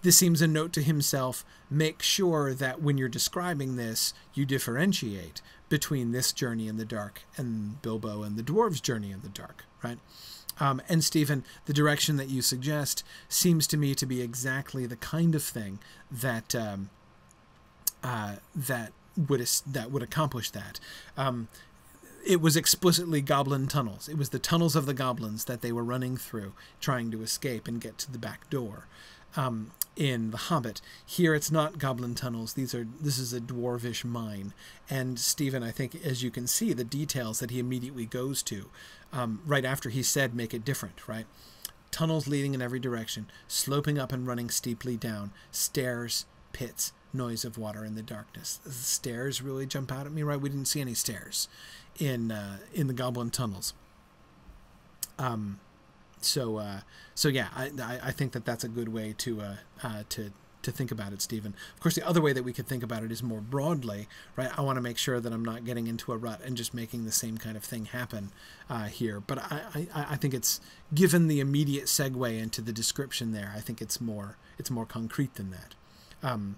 this seems a note to himself. Make sure that when you're describing this, you differentiate between this journey in the dark and Bilbo and the dwarves' journey in the dark, right? Um, and Stephen, the direction that you suggest seems to me to be exactly the kind of thing that um, uh, that would that would accomplish that. Um, it was explicitly goblin tunnels. It was the tunnels of the goblins that they were running through, trying to escape and get to the back door. Um, in The Hobbit, here it's not goblin tunnels. These are this is a dwarvish mine. And Stephen, I think, as you can see, the details that he immediately goes to, um, right after he said, "Make it different," right? Tunnels leading in every direction, sloping up and running steeply down, stairs, pits, noise of water in the darkness. The stairs really jump out at me, right? We didn't see any stairs in uh, in the goblin tunnels. Um. So, uh, so yeah, I, I think that that's a good way to uh, uh, to to think about it, Stephen. Of course, the other way that we could think about it is more broadly, right? I want to make sure that I'm not getting into a rut and just making the same kind of thing happen uh, here. But I, I, I think it's, given the immediate segue into the description there, I think it's more it's more concrete than that. Um,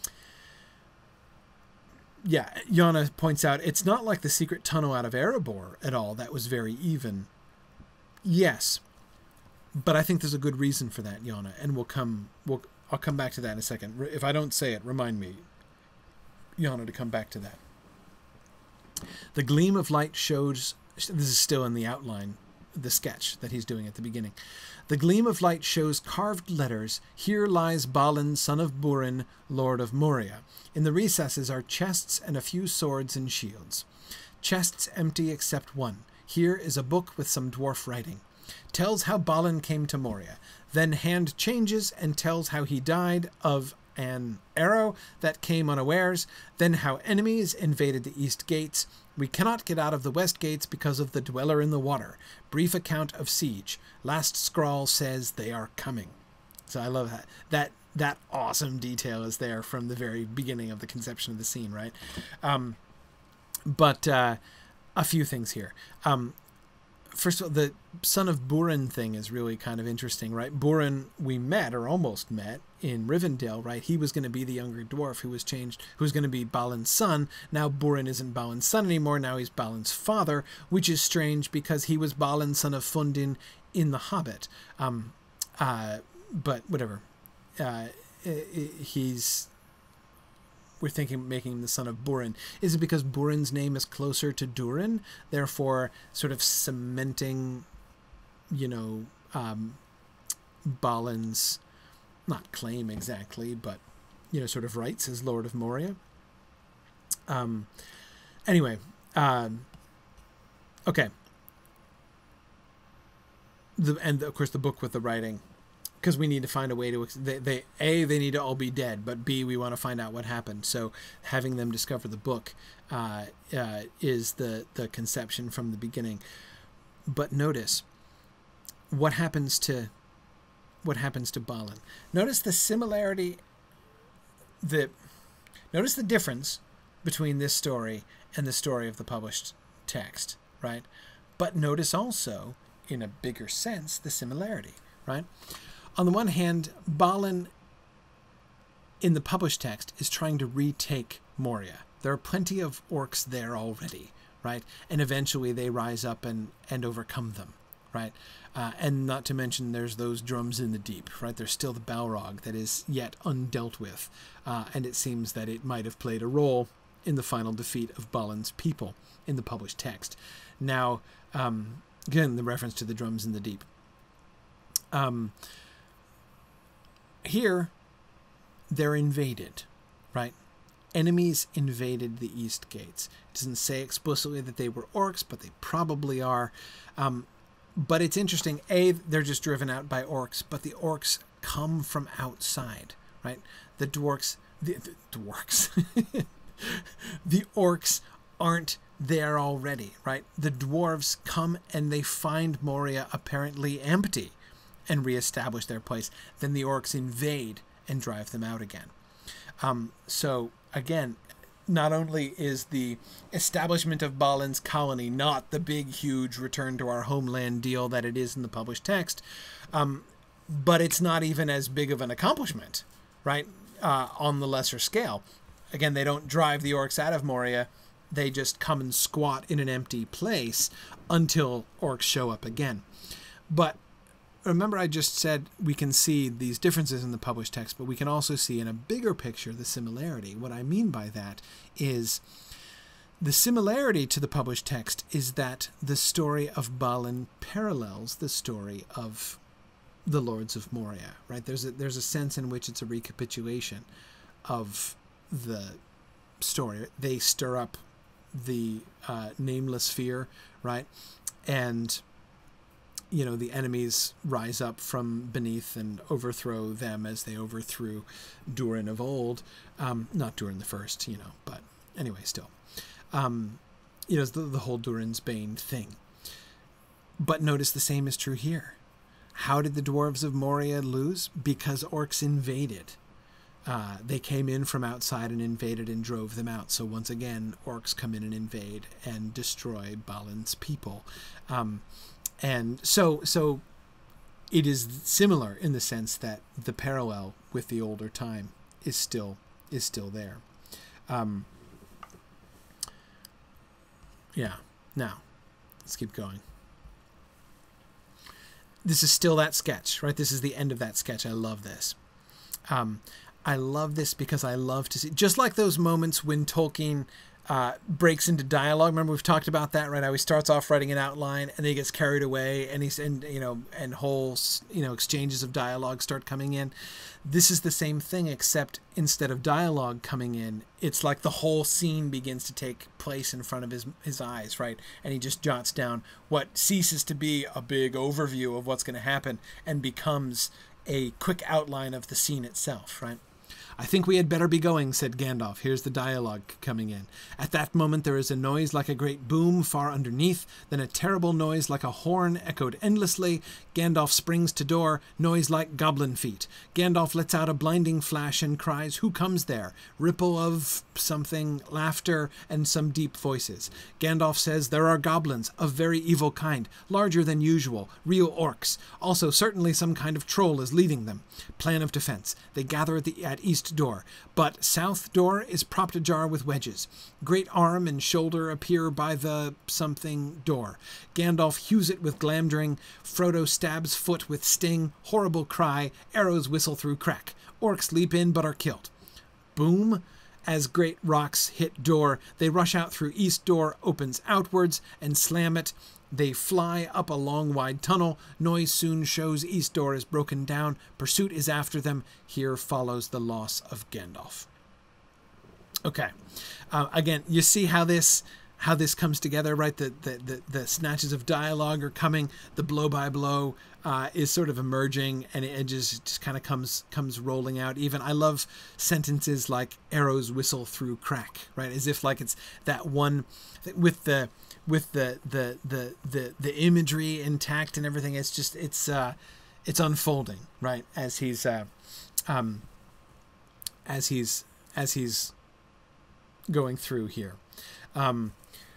yeah, Yana points out it's not like the secret tunnel out of Erebor at all. That was very even. Yes. But I think there's a good reason for that, Yana, and we'll come. We'll. I'll come back to that in a second. If I don't say it, remind me, Yana, to come back to that. The gleam of light shows. This is still in the outline, the sketch that he's doing at the beginning. The gleam of light shows carved letters. Here lies Balin, son of Burin, lord of Moria. In the recesses are chests and a few swords and shields. Chests empty except one. Here is a book with some dwarf writing. Tells how Balin came to Moria, then hand changes and tells how he died of an arrow that came unawares, then how enemies invaded the east gates. We cannot get out of the west gates because of the dweller in the water. Brief account of siege. Last scrawl says they are coming. So I love that. That that awesome detail is there from the very beginning of the conception of the scene, right? Um, but uh, a few things here. Um, First of all, the son of Burin thing is really kind of interesting, right? Burin, we met, or almost met, in Rivendell, right? He was going to be the younger dwarf who was changed, who was going to be Balin's son. Now Burin isn't Balin's son anymore. Now he's Balin's father, which is strange because he was Balin's son of Fundin in The Hobbit. Um, uh, but whatever. Uh, he's... We're thinking making him the son of Burin. Is it because Burin's name is closer to Durin, therefore sort of cementing, you know, um, Balin's, not claim exactly, but, you know, sort of rights as Lord of Moria? Um, anyway, um, okay. The, and, of course, the book with the writing. Because we need to find a way to, they, they A, they need to all be dead, but B, we want to find out what happened. So having them discover the book uh, uh, is the, the conception from the beginning. But notice what happens to, what happens to Balin. Notice the similarity, the, notice the difference between this story and the story of the published text, right? But notice also, in a bigger sense, the similarity, right? On the one hand, Balin, in the published text, is trying to retake Moria. There are plenty of orcs there already, right? And eventually they rise up and, and overcome them, right? Uh, and not to mention there's those drums in the deep, right? There's still the Balrog that is yet undealt with. Uh, and it seems that it might have played a role in the final defeat of Balin's people in the published text. Now, um, again, the reference to the drums in the deep. Um... Here, they're invaded, right? Enemies invaded the east gates. It doesn't say explicitly that they were orcs, but they probably are. Um, but it's interesting. A, they're just driven out by orcs, but the orcs come from outside, right? The dwarks, the, the dwarks, the orcs aren't there already, right? The dwarves come and they find Moria apparently empty and reestablish their place. Then the orcs invade and drive them out again. Um, so, again, not only is the establishment of Balin's colony not the big, huge return to our homeland deal that it is in the published text, um, but it's not even as big of an accomplishment, right? Uh, on the lesser scale. Again, they don't drive the orcs out of Moria. They just come and squat in an empty place until orcs show up again. But remember, I just said we can see these differences in the published text, but we can also see in a bigger picture the similarity. What I mean by that is the similarity to the published text is that the story of Balin parallels the story of the Lords of Moria, right? There's a, there's a sense in which it's a recapitulation of the story. They stir up the uh, nameless fear, right? And, you know, the enemies rise up from beneath and overthrow them as they overthrew Durin of old. Um, not Durin the First, you know, but anyway, still. Um, you know, it's the, the whole Durin's Bane thing. But notice the same is true here. How did the dwarves of Moria lose? Because orcs invaded. Uh, they came in from outside and invaded and drove them out. So once again, orcs come in and invade and destroy Balin's people. Um, and so, so it is similar in the sense that the parallel with the older time is still is still there. Um, yeah. Now, let's keep going. This is still that sketch, right? This is the end of that sketch. I love this. Um, I love this because I love to see, just like those moments when Tolkien uh, breaks into dialogue. Remember, we've talked about that, right? How he starts off writing an outline and then he gets carried away, and he's and you know, and whole you know exchanges of dialogue start coming in. This is the same thing, except instead of dialogue coming in, it's like the whole scene begins to take place in front of his his eyes, right? And he just jots down what ceases to be a big overview of what's going to happen and becomes a quick outline of the scene itself, right? "I think we had better be going," said Gandalf. Here's the dialogue coming in. "At that moment there is a noise like a great boom far underneath, then a terrible noise like a horn echoed endlessly. Gandalf springs to door, noise like goblin feet. Gandalf lets out a blinding flash and cries, 'Who comes there?' Ripple of something, laughter, and some deep voices. Gandalf says, 'There are goblins, of very evil kind, larger than usual, real orcs. Also certainly some kind of troll is leading them. Plan of defense. They gather at the at east door, but south door is propped ajar with wedges. Great arm and shoulder appear by the something door. Gandalf hews it with glamdring. Frodo stabs foot with sting. Horrible cry. Arrows whistle through crack. Orcs leap in but are killed. Boom. As great rocks hit door, they rush out through east door, opens outwards, and slam it. They fly up a long, wide tunnel. Noise soon shows east door is broken down. Pursuit is after them. Here follows the loss of Gandalf." Okay. Uh, again, you see how this how this comes together, right? The, the, the, the snatches of dialogue are coming. The blow by blow uh, is sort of emerging, and it just, just kind of comes comes rolling out. Even I love sentences like "arrows whistle through crack," right? As if like it's that one with the with the the the the, the imagery intact and everything. It's just it's uh, it's unfolding, right? As he's uh, um, as he's as he's going through here. Um,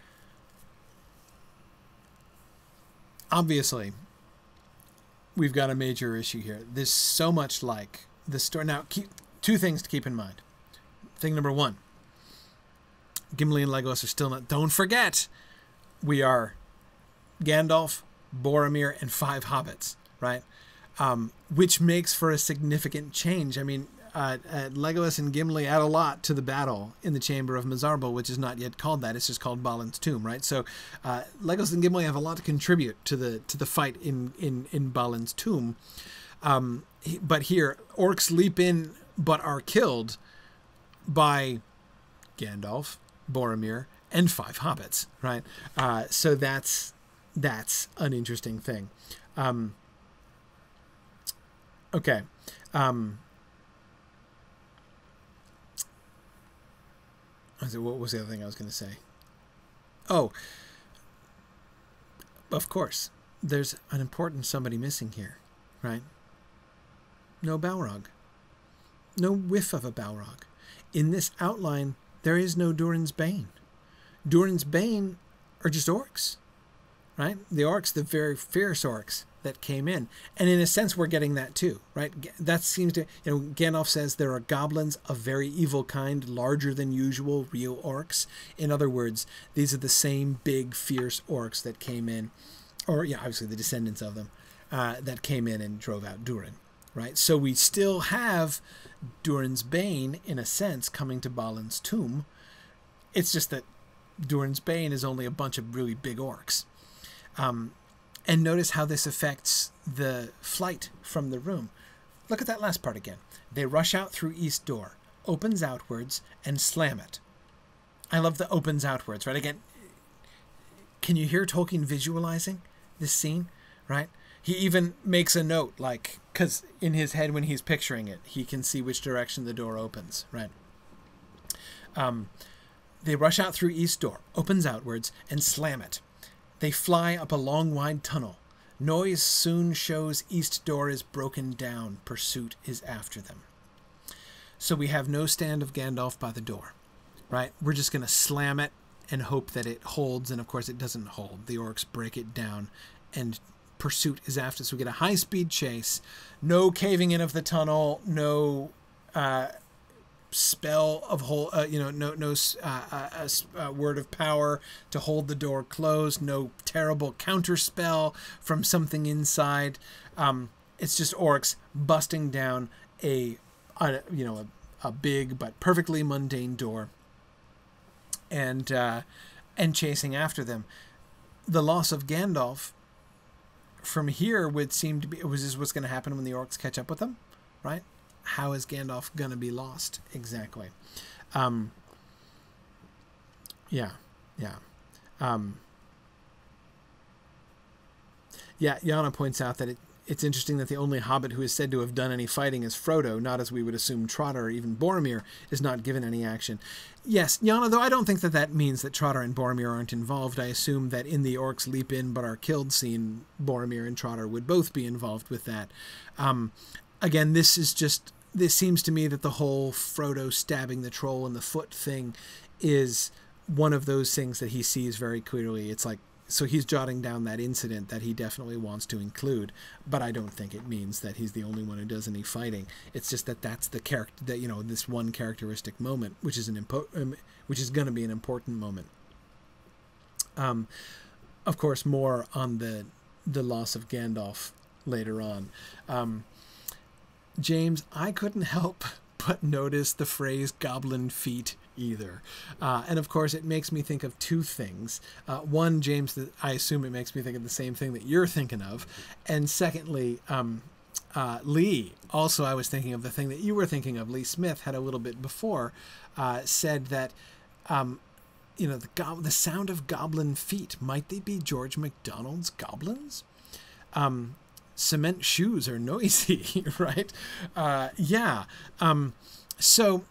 obviously, we've got a major issue here. There's so much like the story. Now, keep, two things to keep in mind. Thing number one, Gimli and Legolas are still not... Don't forget, we are Gandalf, Boromir, and five hobbits, right? Um, which makes for a significant change. I mean, uh, uh, Legolas and Gimli add a lot to the battle in the Chamber of Mizarbo, which is not yet called that. It's just called Balin's Tomb, right? So uh, Legolas and Gimli have a lot to contribute to the to the fight in in in Balin's Tomb. Um, but here, orcs leap in but are killed by Gandalf, Boromir, and five hobbits, right? Uh, so that's that's an interesting thing. Um, okay. Um, what was the other thing I was going to say? Oh, of course, there's an important somebody missing here, right? No Balrog. No whiff of a Balrog. In this outline, there is no Durin's Bane. Durin's Bane are just orcs, right? The orcs, the very fierce orcs that came in. And in a sense, we're getting that too, right? That seems to, you know, Gandalf says there are goblins of very evil kind, larger than usual, real orcs. In other words, these are the same big, fierce orcs that came in, or, yeah, obviously the descendants of them, uh, that came in and drove out Durin, right? So we still have Durin's Bane, in a sense, coming to Balin's tomb. It's just that Durin's Bane is only a bunch of really big orcs. Um, and notice how this affects the flight from the room. Look at that last part again. They rush out through east door, opens outwards, and slam it. I love the opens outwards, right? Again, can you hear Tolkien visualizing this scene, right? He even makes a note, like, because in his head when he's picturing it, he can see which direction the door opens, right? Um, they rush out through east door, opens outwards, and slam it. They fly up a long, wide tunnel. Noise soon shows east door is broken down. Pursuit is after them. So we have no stand of Gandalf by the door, right? We're just going to slam it and hope that it holds, and of course it doesn't hold. The orcs break it down, and pursuit is after us. We get a high-speed chase, no caving in of the tunnel, no uh, spell of hold, uh, you know, no no uh, uh, uh, word of power to hold the door closed, no terrible counter spell from something inside. Um, it's just orcs busting down a, a you know a, a big but perfectly mundane door, and uh, and chasing after them. The loss of Gandalf from here would seem to be, was this what's going to happen when the orcs catch up with them, right? How is Gandalf going to be lost exactly? Um, yeah, yeah. Um, yeah, Yana points out that it, it's interesting that the only hobbit who is said to have done any fighting is Frodo, not as we would assume Trotter or even Boromir is not given any action. Yes, Yana, though I don't think that that means that Trotter and Boromir aren't involved. I assume that in the orcs leap in but are killed scene, Boromir and Trotter would both be involved with that. Um, again, this is just... This seems to me that the whole Frodo stabbing the troll in the foot thing is one of those things that he sees very clearly. It's like, so he's jotting down that incident that he definitely wants to include, but I don't think it means that he's the only one who does any fighting. It's just that that's the character, that, you know, this one characteristic moment, which is an impo- um, which is going to be an important moment. Um, of course, more on the the loss of Gandalf later on. Um, James, I couldn't help but notice the phrase goblin feet either. Uh, and of course, it makes me think of two things. Uh, one, James, that I assume it makes me think of the same thing that you're thinking of. And secondly, um, uh, Lee, also I was thinking of the thing that you were thinking of. Lee Smith had a little bit before uh, said that, um, you know, the, go- the sound of goblin feet, might they be George MacDonald's goblins? Um, Cement shoes are noisy, right? Uh, yeah. Um, so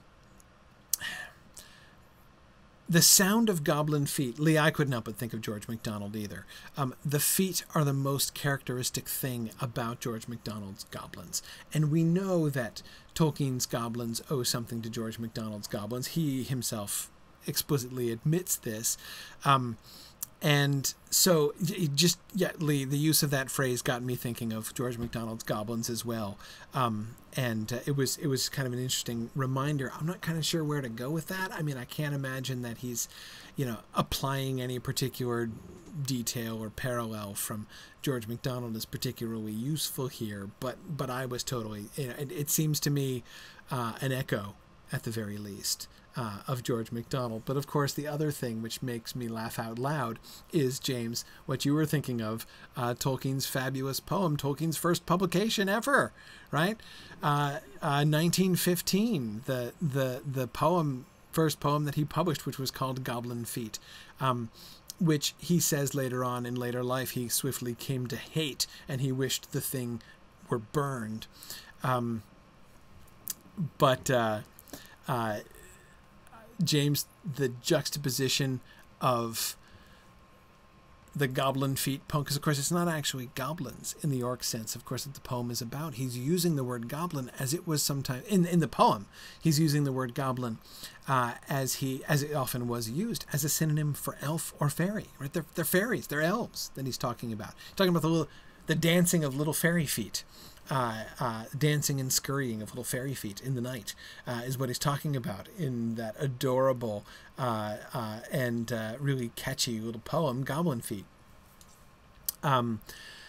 the sound of goblin feet, Lee, I couldn't help but think of George MacDonald either. Um, the feet are the most characteristic thing about George MacDonald's goblins. And we know that Tolkien's goblins owe something to George MacDonald's goblins. He himself explicitly admits this. Um, And so just, yeah, Lee, the use of that phrase got me thinking of George MacDonald's goblins as well. Um, and uh, it was it was kind of an interesting reminder. I'm not kind of sure where to go with that. I mean, I can't imagine that he's, you know, applying any particular detail or parallel from George MacDonald is particularly useful here. But but I was totally, you know, it, it seems to me uh, an echo at the very least. Uh, of George MacDonald. But of course, the other thing which makes me laugh out loud is, James, what you were thinking of, uh, Tolkien's fabulous poem, Tolkien's first publication ever, right? Uh, uh, nineteen fifteen, the, the, the poem, first poem that he published, which was called Goblin Feet, um, which he says later on in later life, he swiftly came to hate, and he wished the thing were burned. Um, but, uh, uh, James, the juxtaposition of the goblin feet poem, because of course it's not actually goblins in the orc sense, of course, that the poem is about. He's using the word goblin as it was sometimes in in the poem. He's using the word goblin uh, as he as it often was used as a synonym for elf or fairy. Right? They're they're fairies. They're elves that he's talking about. He's talking about the little the dancing of little fairy feet. Uh, uh, dancing and scurrying of little fairy feet in the night uh, is what he's talking about in that adorable uh, uh, and uh, really catchy little poem, Goblin Feet. Um.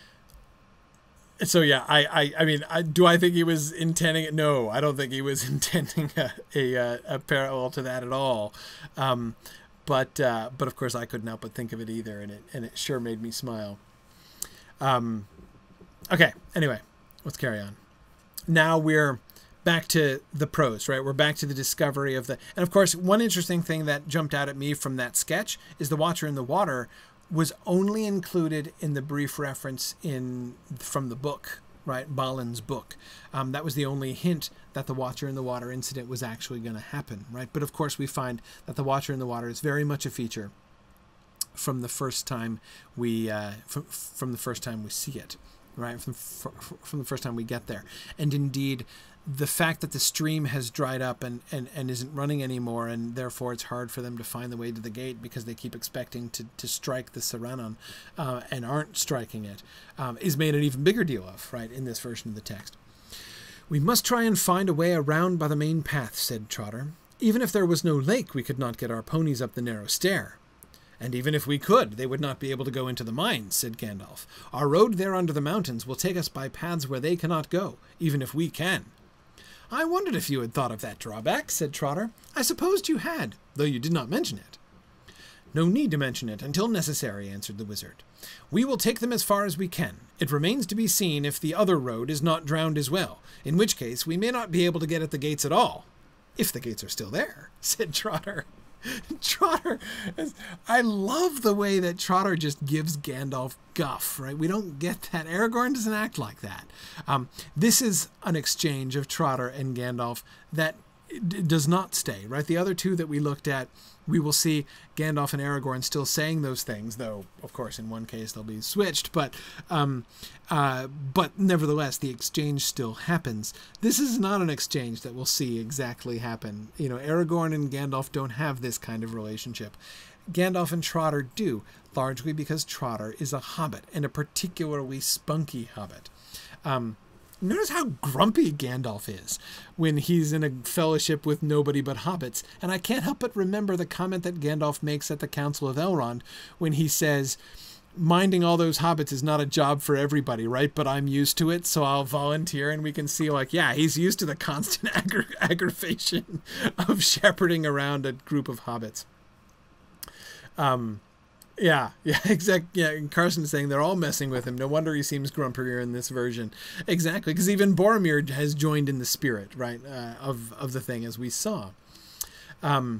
So yeah, I, I, I mean, I, do I think he was intending it? No, I don't think he was intending a a, a parallel to that at all. Um, but uh, but of course I couldn't help but think of it either, and it and it sure made me smile. Um. Okay. Anyway. Let's carry on. Now we're back to the prose, right? We're back to the discovery of the... And of course, one interesting thing that jumped out at me from that sketch is the Watcher in the Water was only included in the brief reference in from the book, right? Balin's book. Um, that was the only hint that the Watcher in the Water incident was actually going to happen, right? But of course, we find that the Watcher in the Water is very much a feature from the first time we uh, from, from the first time we see it. Right, from from the first time we get there. And indeed, the fact that the stream has dried up and, and, and isn't running anymore, and therefore it's hard for them to find the way to the gate because they keep expecting to, to strike the Serennon uh, and aren't striking it, um, is made an even bigger deal of, right, in this version of the text. "We must try and find a way around by the main path," said Trotter. "Even if there was no lake, we could not get our ponies up the narrow stair." "And even if we could, they would not be able to go into the mines," said Gandalf. "Our road there under the mountains will take us by paths where they cannot go, even if we can." "I wondered if you had thought of that drawback," said Trotter. "I supposed you had, though you did not mention it." "No need to mention it until necessary," answered the wizard. "We will take them as far as we can. It remains to be seen if the other road is not drowned as well, in which case we may not be able to get at the gates at all." "If the gates are still there," said Trotter. Trotter, I love the way that Trotter just gives Gandalf guff, right? We don't get that. Aragorn doesn't act like that. Um, this is an exchange of Trotter and Gandalf that d- does not stay, right? The other two that we looked at, we will see Gandalf and Aragorn still saying those things, though, of course, in one case they'll be switched, but um, uh, but nevertheless, the exchange still happens. This is not an exchange that we'll see exactly happen. You know, Aragorn and Gandalf don't have this kind of relationship. Gandalf and Trotter do, largely because Trotter is a hobbit, and a particularly spunky hobbit. Um, Notice how grumpy Gandalf is when he's in a fellowship with nobody but hobbits. And I can't help but remember the comment that Gandalf makes at the Council of Elrond when he says, minding all those hobbits is not a job for everybody, right? But I'm used to it, so I'll volunteer. And we can see, like, yeah, he's used to the constant aggra- aggravation of shepherding around a group of hobbits. Um... Yeah, yeah, exactly. Yeah, Carson's saying they're all messing with him. No wonder he seems grumpier in this version. Exactly, because even Boromir has joined in the spirit, right, uh, of of the thing, as we saw. Um,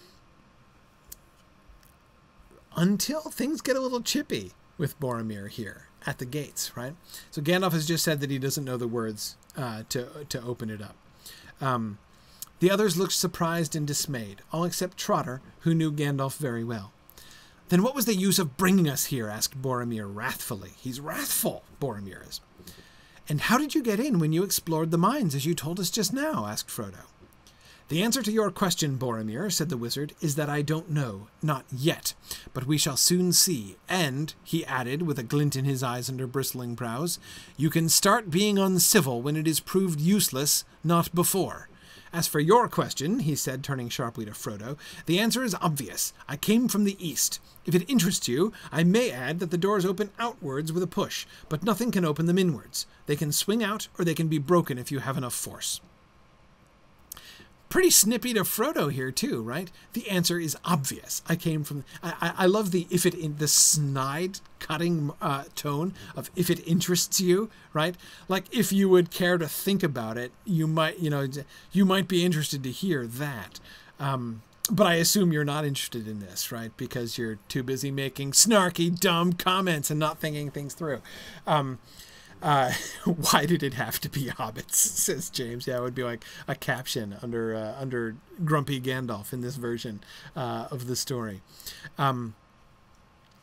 until things get a little chippy with Boromir here at the gates, right? So Gandalf has just said that he doesn't know the words uh, to to open it up. Um, the others looked surprised and dismayed, all except Trotter, who knew Gandalf very well. "Then what was the use of bringing us here?" asked Boromir wrathfully. He's wrathful, Boromir is. "And how did you get in when you explored the mines, as you told us just now?" asked Frodo. "The answer to your question, Boromir," said the wizard, "is that I don't know. Not yet. But we shall soon see. And," he added, with a glint in his eyes under bristling brows, "you can start being uncivil when it is proved useless, not before. As for your question," he said, turning sharply to Frodo, "the answer is obvious. I came from the east. If it interests you, I may add that the doors open outwards with a push, but nothing can open them inwards. They can swing out, or they can be broken if you have enough force." Pretty snippy to Frodo here too, right? The answer is obvious. I came from. I, I, I love the if it in the snide cutting uh, tone of if it interests you, right? Like if you would care to think about it, you might, you know, you might be interested to hear that. Um, but I assume you're not interested in this, right? Because you're too busy making snarky, dumb comments and not thinking things through. Um, Uh, why did it have to be hobbits, says James. Yeah, it would be like a caption under uh, under Grumpy Gandalf in this version uh, of the story. Um,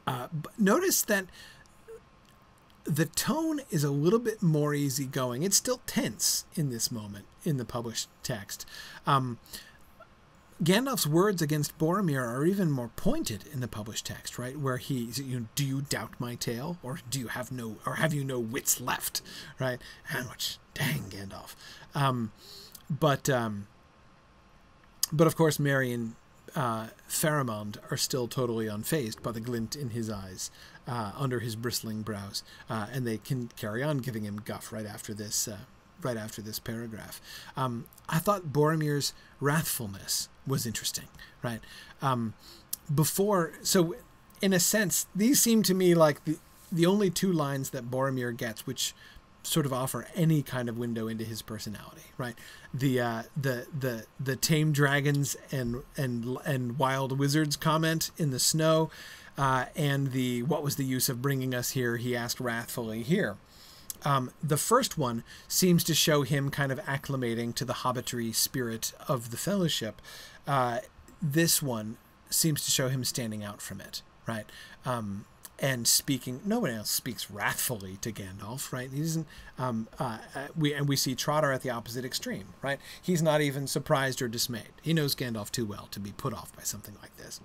Uh, but notice that the tone is a little bit more easygoing. It's still tense in this moment in the published text. Um, Gandalf's words against Boromir are even more pointed in the published text, right? Where he, you know, do you doubt my tale, or do you have no, or have you no wits left, right? And which, dang, Gandalf. Um, but, um, but of course, Merry and uh, Faramond are still totally unfazed by the glint in his eyes, uh, under his bristling brows, uh, and they can carry on giving him guff right after this. Uh, right after this paragraph. Um, I thought Boromir's wrathfulness was interesting, right? Um, before, so in a sense, these seem to me like the, the only two lines that Boromir gets, which sort of offer any kind of window into his personality, right? The, uh, the, the, the tame dragons and, and, and wild wizards comment in the snow, uh, and the, what was the use of bringing us here? He asked wrathfully here. Um, the first one seems to show him kind of acclimating to the hobbitry spirit of the Fellowship. Uh, this one seems to show him standing out from it, right? Um, and speaking, no one else speaks wrathfully to Gandalf, right? He doesn't. Um, uh, we and we see Trotter at the opposite extreme, right? He's not even surprised or dismayed. He knows Gandalf too well to be put off by something like this.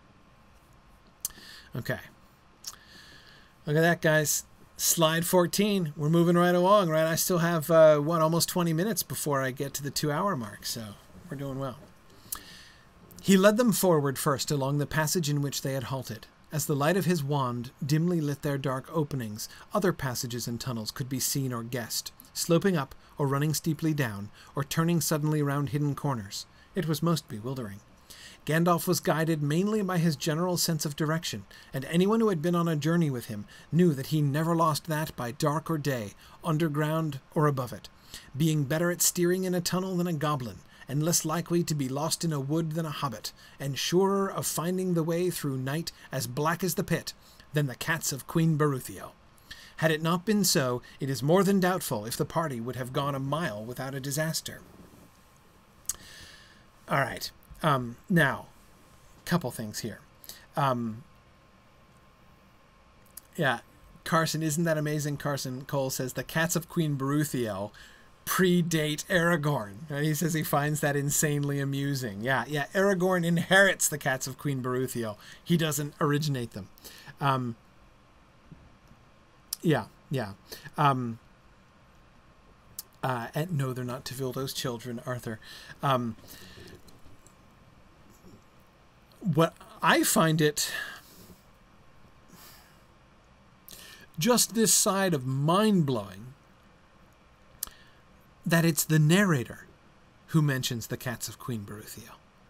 Okay, look at that, guys. Slide fourteen. We're moving right along, right? I still have, uh, what, almost twenty minutes before I get to the two-hour mark, so we're doing well. He led them forward first along the passage in which they had halted. As the light of his wand dimly lit their dark openings, other passages and tunnels could be seen or guessed, sloping up or running steeply down, or turning suddenly round hidden corners. It was most bewildering. Gandalf was guided mainly by his general sense of direction, and anyone who had been on a journey with him knew that he never lost that by dark or day, underground or above it, being better at steering in a tunnel than a goblin, and less likely to be lost in a wood than a hobbit, and surer of finding the way through night as black as the pit than the cats of Queen Baruthiel. Had it not been so, it is more than doubtful if the party would have gone a mile without a disaster. All right. Um, now, couple things here. Um, yeah, Carson, isn't that amazing? Carson Cole says the cats of Queen Baruthiel predate Aragorn. And he says he finds that insanely amusing. Yeah, yeah, Aragorn inherits the cats of Queen Baruthiel. He doesn't originate them. Um, yeah, yeah. Um, uh, and no, they're not Tevildo's children, Arthur. Um, What I find it just this side of mind-blowing that it's the narrator who mentions the cats of Queen Baruthiel.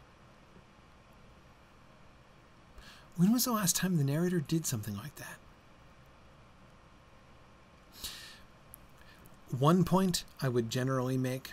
When was the last time the narrator did something like that? One point I would generally make,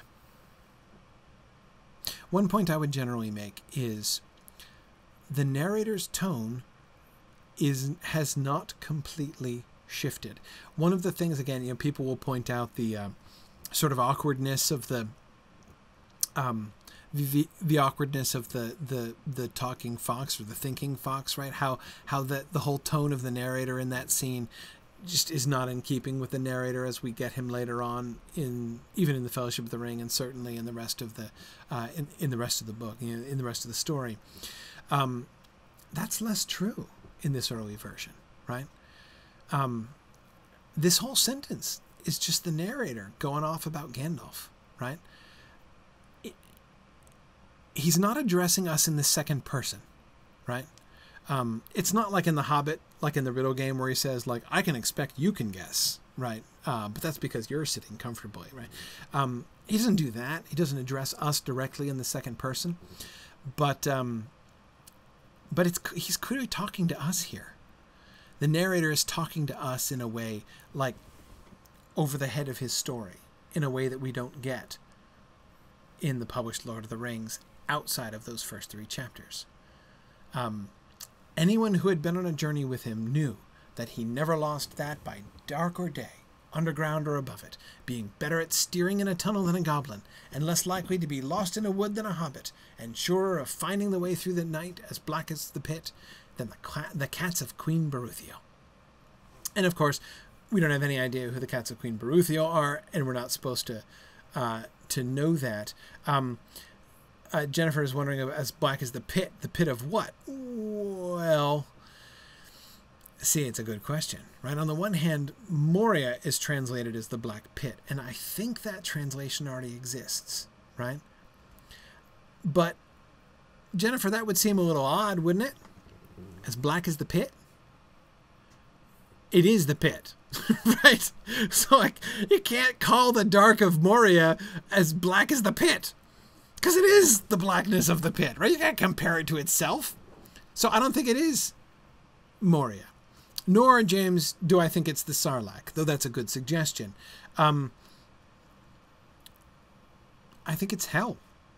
one point I would generally make is the narrator's tone is has not completely shifted. One of the things, again, you know, people will point out the uh, sort of awkwardness of the um, the, the awkwardness of the, the the talking fox or the thinking fox, right? How how the the whole tone of the narrator in that scene just is not in keeping with the narrator as we get him later on in even in the Fellowship of the Ring, and certainly in the rest of the uh, in in the rest of the book, you know, in the rest of the story. Um, that's less true in this early version, right? Um, this whole sentence is just the narrator going off about Gandalf, right? It, he's not addressing us in the second person, right? Um, it's not like in The Hobbit, like in the riddle game where he says, like, I can expect you can guess, right? Uh, but that's because you're sitting comfortably, right? Um, he doesn't do that. He doesn't address us directly in the second person, but... Um, But it's he's clearly talking to us here. The narrator is talking to us in a way like over the head of his story, in a way that we don't get in the published Lord of the Rings outside of those first three chapters. Um, anyone who had been on a journey with him knew that he never lost that by dark or day, underground or above it, being better at steering in a tunnel than a goblin, and less likely to be lost in a wood than a hobbit, and surer of finding the way through the night as black as the pit than the, the cats of Queen Beruthiel. And of course, we don't have any idea who the cats of Queen Beruthiel are, and we're not supposed to uh, to know that. Um, uh, Jennifer is wondering, as black as the pit, the pit of what? Well, see, it's a good question, right? On the one hand, Moria is translated as the black pit, and I think that translation already exists, right? But, Jennifer, that would seem a little odd, wouldn't it? As black as the pit? It is the pit, right? So, like, you can't call the dark of Moria as black as the pit, because it is the blackness of the pit, right? You can't compare it to itself. So I don't think it is Moria. Nor, James, do I think it's the Sarlacc, though that's a good suggestion. Um, I think it's hell.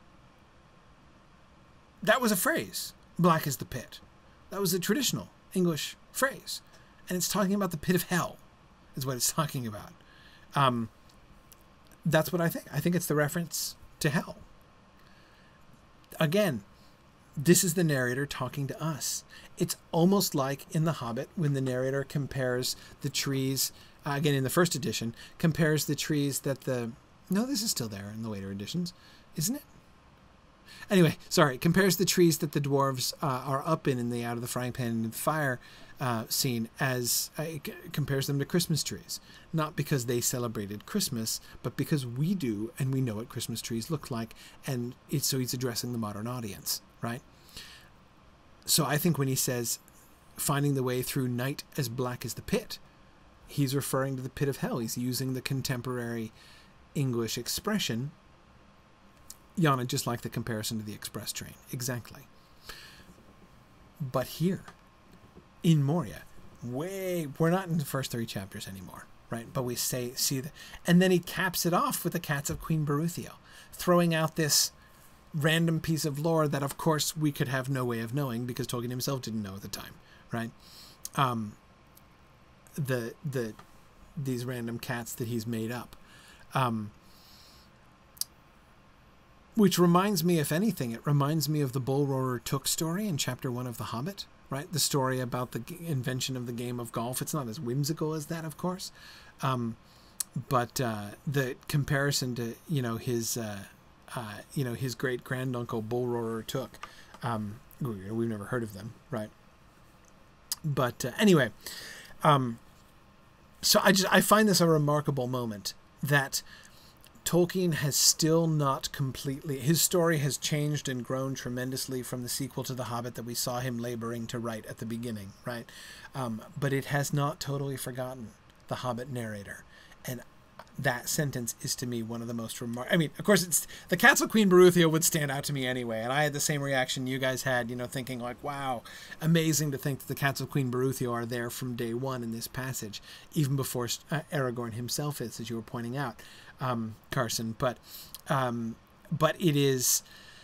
That was a phrase, black as the pit. That was a traditional English phrase. And it's talking about the pit of hell, is what it's talking about. Um, that's what I think. I think it's the reference to hell. Again, this is the narrator talking to us. It's almost like in The Hobbit when the narrator compares the trees, uh, again in the first edition, compares the trees that the... No, this is still there in the later editions, isn't it? Anyway, sorry, compares the trees that the dwarves uh, are up in in the Out of the Frying Pan into the Fire uh, scene as uh, c- compares them to Christmas trees. Not because they celebrated Christmas, but because we do, and we know what Christmas trees look like, and it's, so he's addressing the modern audience, right? So I think when he says, finding the way through night as black as the pit, he's referring to the pit of hell. He's using the contemporary English expression, Yana, just like the comparison to the express train. Exactly. But here, in Moria, way, we're not in the first three chapters anymore, right? But we say, see the, and then he caps it off with the cats of Queen Beruthiel, throwing out this random piece of lore that, of course, we could have no way of knowing because Tolkien himself didn't know at the time, right? Um, the the these random cats that he's made up, um, which reminds me, if anything, it reminds me of the Bull Roarer Took story in chapter one of The Hobbit, right? The story about the g- invention of the game of golf. It's not as whimsical as that, of course, um, but uh, the comparison to you know his. Uh, Uh, you know, his great-granduncle Bull Roarer Took. Um, we've never heard of them, right? But uh, anyway, um, so I just I find this a remarkable moment that Tolkien has still not completely... His story has changed and grown tremendously from the sequel to The Hobbit that we saw him laboring to write at the beginning, right? Um, but it has not totally forgotten the Hobbit narrator. And that sentence is to me one of the most remarkable. I mean, of course, it's the cats of Queen Beruthiel would stand out to me anyway, and I had the same reaction you guys had, you know, thinking like, wow, amazing to think that the cats of Queen Beruthiel are there from day one in this passage, even before uh, Aragorn himself is, as you were pointing out, um, Carson. But, um, but it is,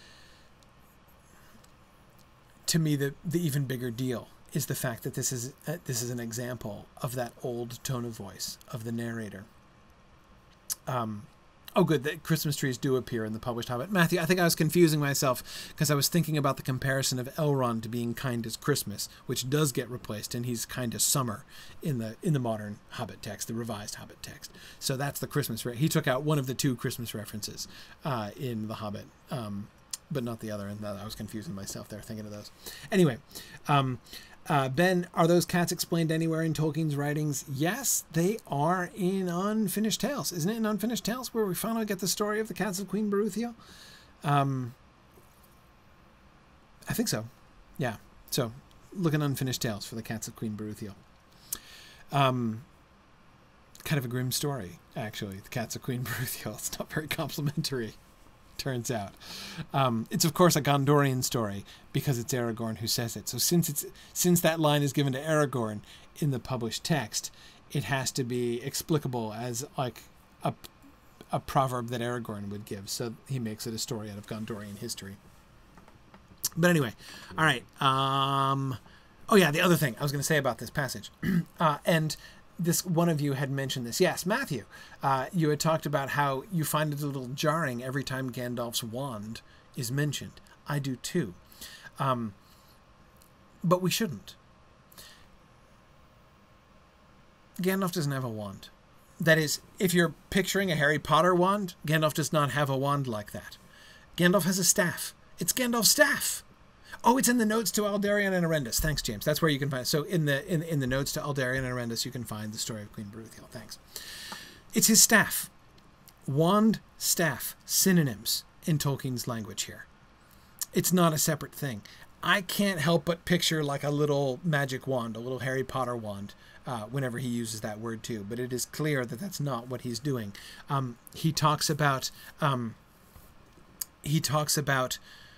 to me, the the even bigger deal is the fact that this is uh, this is an example of that old tone of voice of the narrator. Um, oh, good. The Christmas trees do appear in the published Hobbit. Matthew, I think I was confusing myself because I was thinking about the comparison of Elrond to being kind as Christmas, which does get replaced, and he's kind as summer in the in the modern Hobbit text, the revised Hobbit text. So that's the Christmas. Re- he took out one of the two Christmas references uh, in the Hobbit, um, but not the other. And I was confusing myself there thinking of those. Anyway. Um, Uh, Ben, are those cats explained anywhere in Tolkien's writings? Yes, they are in Unfinished Tales. Isn't it in Unfinished Tales where we finally get the story of the cats of Queen Beruthiel? Um, I think so. Yeah. So look in Unfinished Tales for the cats of Queen Beruthiel. Um, kind of a grim story, actually. The cats of Queen Beruthiel. It's not very complimentary, turns out. Um, it's of course a Gondorian story because it's Aragorn who says it. So since it's since that line is given to Aragorn in the published text, it has to be explicable as like a a proverb that Aragorn would give. So he makes it a story out of Gondorian history. But anyway, all right. Um, oh yeah, the other thing I was going to say about this passage, uh, and. This one of you had mentioned this. Yes, Matthew, uh, you had talked about how you find it a little jarring every time Gandalf's wand is mentioned. I do too. Um, but we shouldn't. Gandalf doesn't have a wand. That is, if you're picturing a Harry Potter wand, Gandalf does not have a wand like that. Gandalf has a staff. It's Gandalf's staff. Oh, it's in the notes to Aldarion and Arendis. Thanks, James. That's where you can find it. So in the in, in the notes to Aldarion and Arendis, you can find the story of Queen Beruthiel. Thanks. It's his staff. Wand, staff, synonyms in Tolkien's language here. It's not a separate thing. I can't help but picture like a little magic wand, a little Harry Potter wand, uh, whenever he uses that word too. But it is clear that that's not what he's doing. Um, he talks about um, he talks about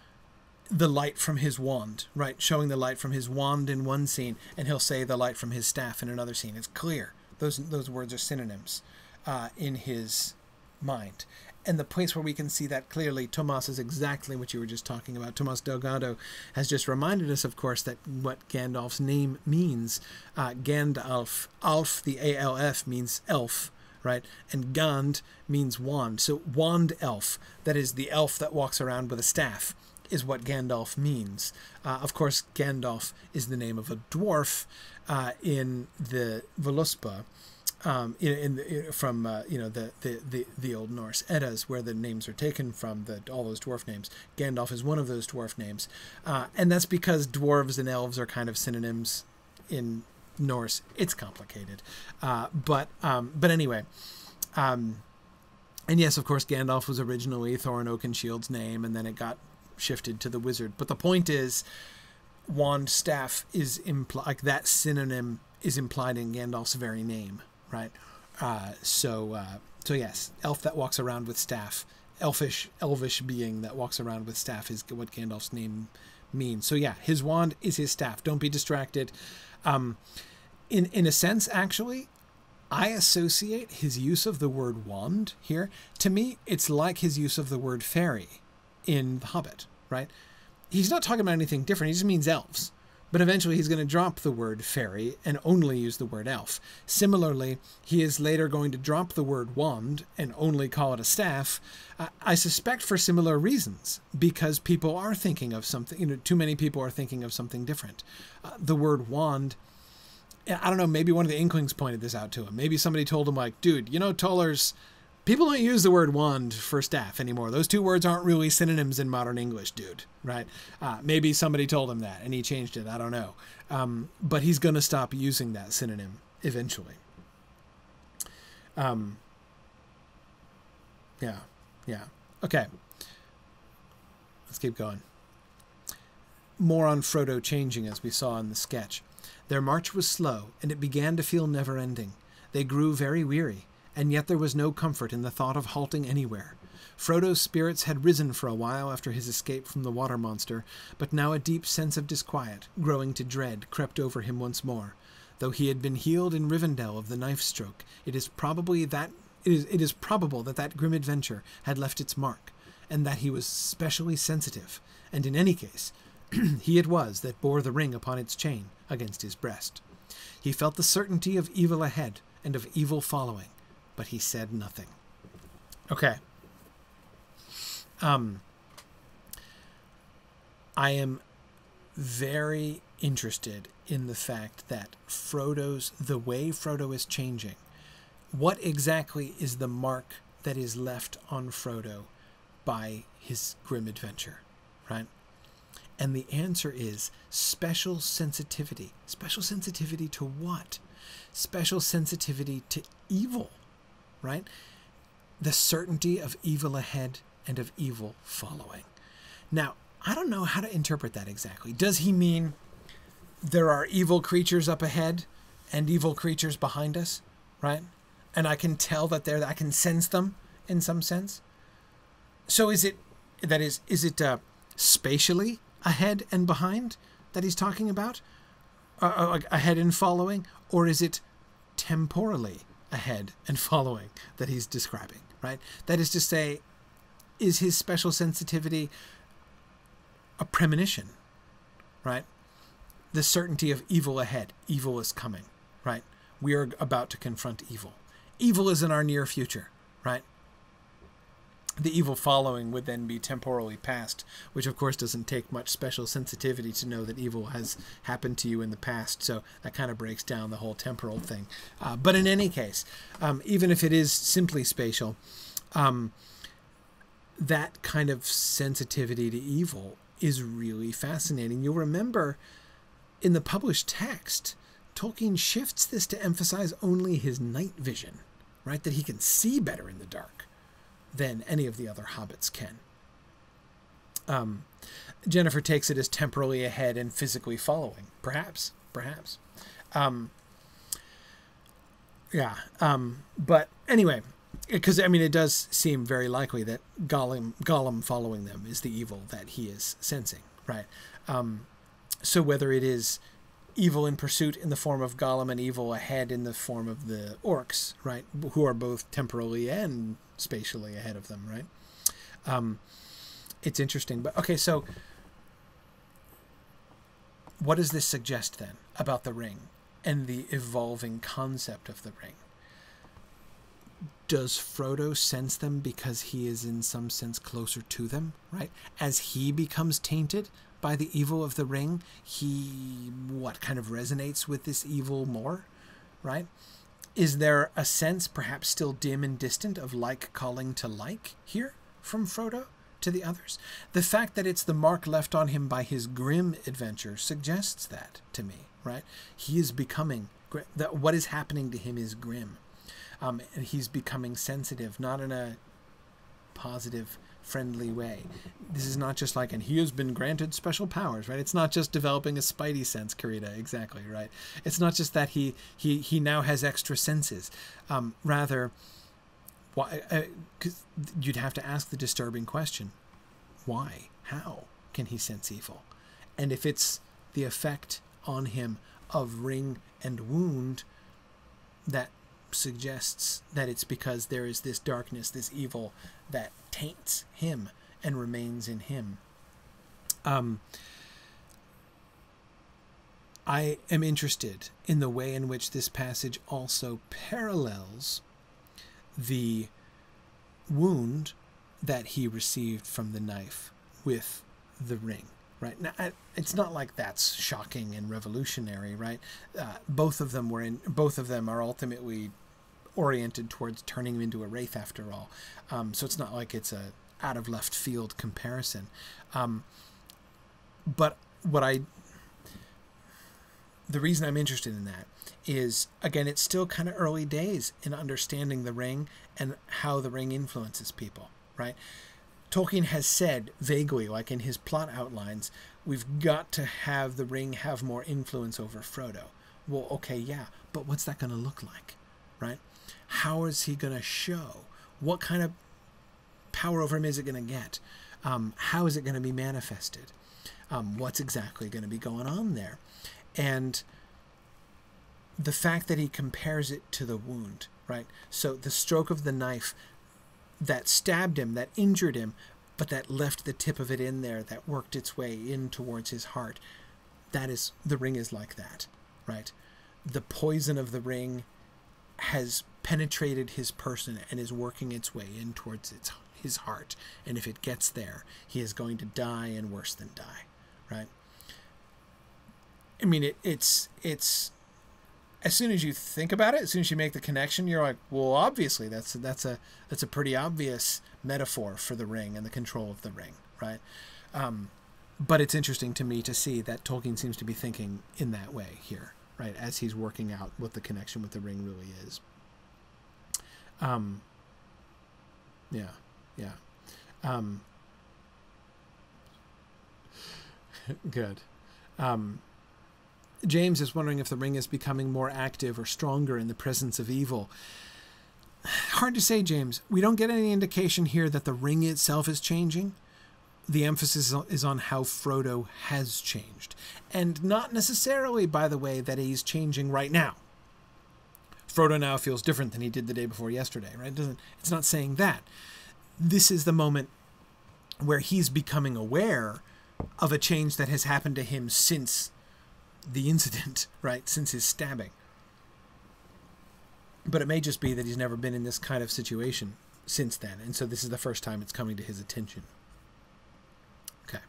the light from his wand, right? Showing the light from his wand in one scene, and he'll say the light from his staff in another scene. It's clear. Those those words are synonyms uh, in his mind. And the place where we can see that clearly, Tomas, is exactly what you were just talking about. Tomas Delgado has just reminded us, of course, that what Gandalf's name means. Uh, Gandalf, Alf, the A L F, means elf, right? And Gand means wand. So wand elf, that is the elf that walks around with a staff, is what Gandalf means. Uh, of course, Gandalf is the name of a dwarf uh, in the Voluspa, um, in, in, in from uh, you know the, the the the Old Norse Eddas, where the names are taken from, the all those dwarf names. Gandalf is one of those dwarf names, uh, and that's because dwarves and elves are kind of synonyms in Norse. It's complicated, uh, but um, but anyway. Um, and yes, of course, Gandalf was originally Thorin Oakenshield's name, and then it got shifted to the wizard. But the point is, wand, staff is impl- like that synonym is implied in Gandalf's very name, right? Uh, so, uh, so yes, elf that walks around with staff, elfish, elvish being that walks around with staff is what Gandalf's name means. So yeah, his wand is his staff. Don't be distracted. Um, in in a sense, actually, I associate his use of the word wand here. To me, it's like his use of the word fairy in The Hobbit, right? He's not talking about anything different. He just means elves. But eventually he's going to drop the word fairy and only use the word elf. Similarly, he is later going to drop the word wand and only call it a staff, uh, I suspect for similar reasons, because people are thinking of something, you know, too many people are thinking of something different. Uh, the word wand, I don't know, maybe one of the Inklings pointed this out to him. Maybe somebody told him, like, dude, you know, Tollers, people don't use the word wand for staff anymore. Those two words aren't really synonyms in modern English, dude, right? Uh, maybe somebody told him that and he changed it. I don't know. Um, but he's going to stop using that synonym eventually. Um, yeah, yeah. Okay. Let's keep going. More on Frodo changing, as we saw in the sketch. Their march was slow, and it began to feel never-ending. They grew very weary, and yet there was no comfort in the thought of halting anywhere. Frodo's spirits had risen for a while after his escape from the water monster, but now a deep sense of disquiet, growing to dread, crept over him once more. Though he had been healed in Rivendell of the knife stroke, it is probably that it is, it is probable that that grim adventure had left its mark, and that he was specially sensitive, and in any case, he it was that bore the ring upon its chain against his breast. He felt the certainty of evil ahead and of evil following, but he said nothing. Okay. Um, I am very interested in the fact that Frodo's, the way Frodo is changing, what exactly is the mark that is left on Frodo by his grim adventure, right? And the answer is special sensitivity. Special sensitivity to what? Special sensitivity to evil, right? The certainty of evil ahead and of evil following. Now, I don't know how to interpret that exactly. Does he mean there are evil creatures up ahead and evil creatures behind us, right? And I can tell that they're, I can sense them in some sense. So is it, that is, is it uh, spatially ahead and behind that he's talking about? Uh, ahead and following? Or is it temporally ahead and following that he's describing, right? That is to say, is his special sensitivity a premonition, right? The certainty of evil ahead. Evil is coming, right? We are about to confront evil. Evil is in our near future, right? the evil following would then be temporally past, which of course doesn't take much special sensitivity to know that evil has happened to you in the past. So that kind of breaks down the whole temporal thing. Uh, but in any case, um, even if it is simply spatial, um, that kind of sensitivity to evil is really fascinating. You'll remember in the published text, Tolkien shifts this to emphasize only his night vision, right? That he can see better in the dark than any of the other hobbits can. Um, Jennifer takes it as temporally ahead and physically following. Perhaps, perhaps. Um, yeah. Um, but anyway, because, I mean, it does seem very likely that Gollum, Gollum following them is the evil that he is sensing, right? Um, so whether it is evil in pursuit in the form of Gollum and evil ahead in the form of the orcs, right, who are both temporally and spatially ahead of them, right? Um, it's interesting. But okay, so what does this suggest then about the ring and the evolving concept of the ring? Does Frodo sense them because he is in some sense closer to them, right? As he becomes tainted by the evil of the ring, he, what, kind of resonates with this evil more, right? Is there a sense, perhaps still dim and distant, of like calling to like here from Frodo to the others? The fact that it's the mark left on him by his grim adventure suggests that to me, right? He is becoming, that what is happening to him is grim. Um, and he's becoming sensitive, not in a positive, friendly way. This is not just like, and he has been granted special powers, right? It's not just developing a spidey sense, Karita, exactly, right? It's not just that he he he now has extra senses. Um, rather, why? Uh, 'cause you'd have to ask the disturbing question: why? How can he sense evil? And if it's the effect on him of ring and wound, that suggests that it's because there is this darkness, this evil that taints him and remains in him. Um, I am interested in the way in which this passage also parallels the wound that he received from the knife with the ring. Right now, it's not like that's shocking and revolutionary, right? Uh, both of them were in. Both of them are ultimately oriented towards turning him into a wraith, after all. Um, so it's not like it's a out of left field comparison. Um, but what I, the reason I'm interested in that is, again, it's still kind of early days in understanding the ring and how the ring influences people, right? Tolkien has said vaguely, like in his plot outlines, we've got to have the ring have more influence over Frodo. Well, okay, yeah, but what's that going to look like, right? How is he going to show? What kind of power over him is it going to get? Um, how is it going to be manifested? Um, what's exactly going to be going on there? And the fact that he compares it to the wound, right? So the stroke of the knife that stabbed him, that injured him, but that left the tip of it in there, that worked its way in towards his heart. That is, the ring is like that, right? The poison of the ring has penetrated his person and is working its way in towards its his heart. And if it gets there, he is going to die, and worse than die, right? I mean, it, it's it's as soon as you think about it, as soon as you make the connection, you're like, well, obviously that's that's a that's a pretty obvious metaphor for the ring and the control of the ring, right? Um, but it's interesting to me to see that Tolkien seems to be thinking in that way here, right? As he's working out what the connection with the ring really is. Um. Yeah, yeah. Um. Good. Um. James is wondering if the ring is becoming more active or stronger in the presence of evil. Hard to say, James. We don't get any indication here that the ring itself is changing. The emphasis is on how Frodo has changed. And not necessarily, by the way, that he's changing right now. Frodo now feels different than he did the day before yesterday, right? It doesn't, it's not saying that. This is the moment where he's becoming aware of a change that has happened to him since the incident, right? Since his stabbing. But it may just be that he's never been in this kind of situation since then. And so this is the first time it's coming to his attention. Okay.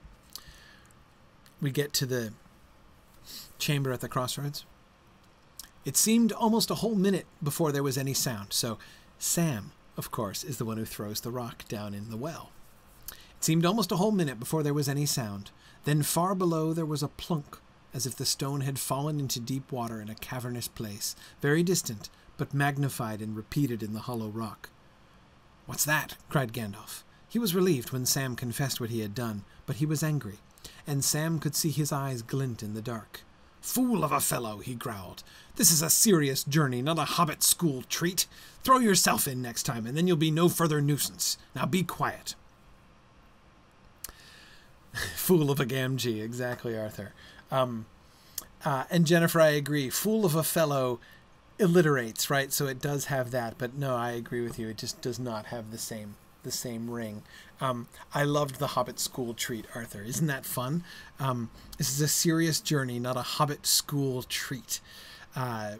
We get to the chamber at the crossroads. It seemed almost a whole minute before there was any sound. So Sam, of course, is the one who throws the rock down in the well. It seemed almost a whole minute before there was any sound. Then far below there was a plunk, as if the stone had fallen into deep water in a cavernous place, very distant, but magnified and repeated in the hollow rock. "What's that?" cried Gandalf. He was relieved when Sam confessed what he had done, but he was angry, and Sam could see his eyes glint in the dark. "Fool of a fellow," he growled. "This is a serious journey, not a hobbit school treat. Throw yourself in next time, and then you'll be no further nuisance. Now be quiet." Fool of a Gamgee, exactly, Arthur. Um, uh, and Jennifer, I agree. Fool of a fellow alliterates, right? So it does have that, but no, I agree with you. It just does not have the same the same ring. Um, I loved the Hobbit school treat, Arthur. Isn't that fun? Um, this is a serious journey, not a Hobbit school treat. Uh,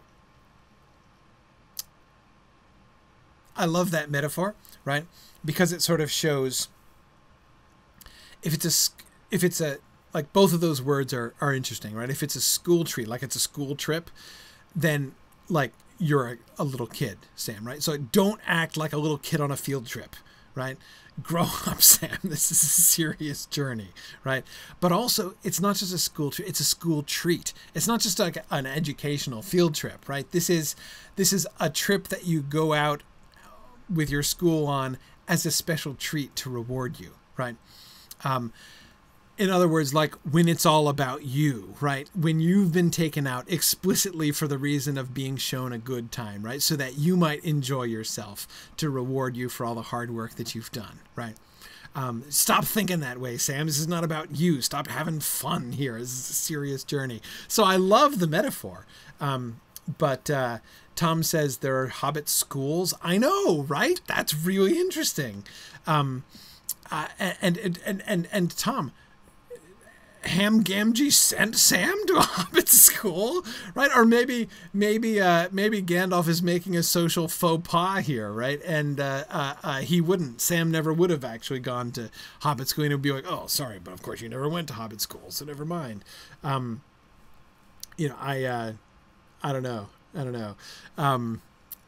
I love that metaphor, right? Because it sort of shows if it's a if it's a like both of those words are are interesting, right? If it's a school treat, like it's a school trip, then like you're a, a little kid, Sam, right? So don't act like a little kid on a field trip, right? Grow up, Sam. This is a serious journey, right? But also, it's not just a school trip; it's a school treat. It's not just like an educational field trip, right? This is this is a trip that you go out with your school on as a special treat to reward you, right? Um, in other words, like when it's all about you, right? When you've been taken out explicitly for the reason of being shown a good time, right? So that you might enjoy yourself to reward you for all the hard work that you've done, right? Um, stop thinking that way, Sam. This is not about you. Stop having fun here. This is a serious journey. So I love the metaphor. Um, but uh, Tom says there are Hobbit schools. I know, right? That's really interesting. Um, uh, and, and, and, and, and Tom, Ham Gamgee sent Sam to a Hobbit school, right? Or maybe, maybe, uh, maybe Gandalf is making a social faux pas here, right? And uh, uh, uh, he wouldn't. Sam never would have actually gone to Hobbit school. And it would be like, oh, sorry, but of course you never went to Hobbit school, so never mind. Um, you know, I, uh, I don't know, I don't know. Um,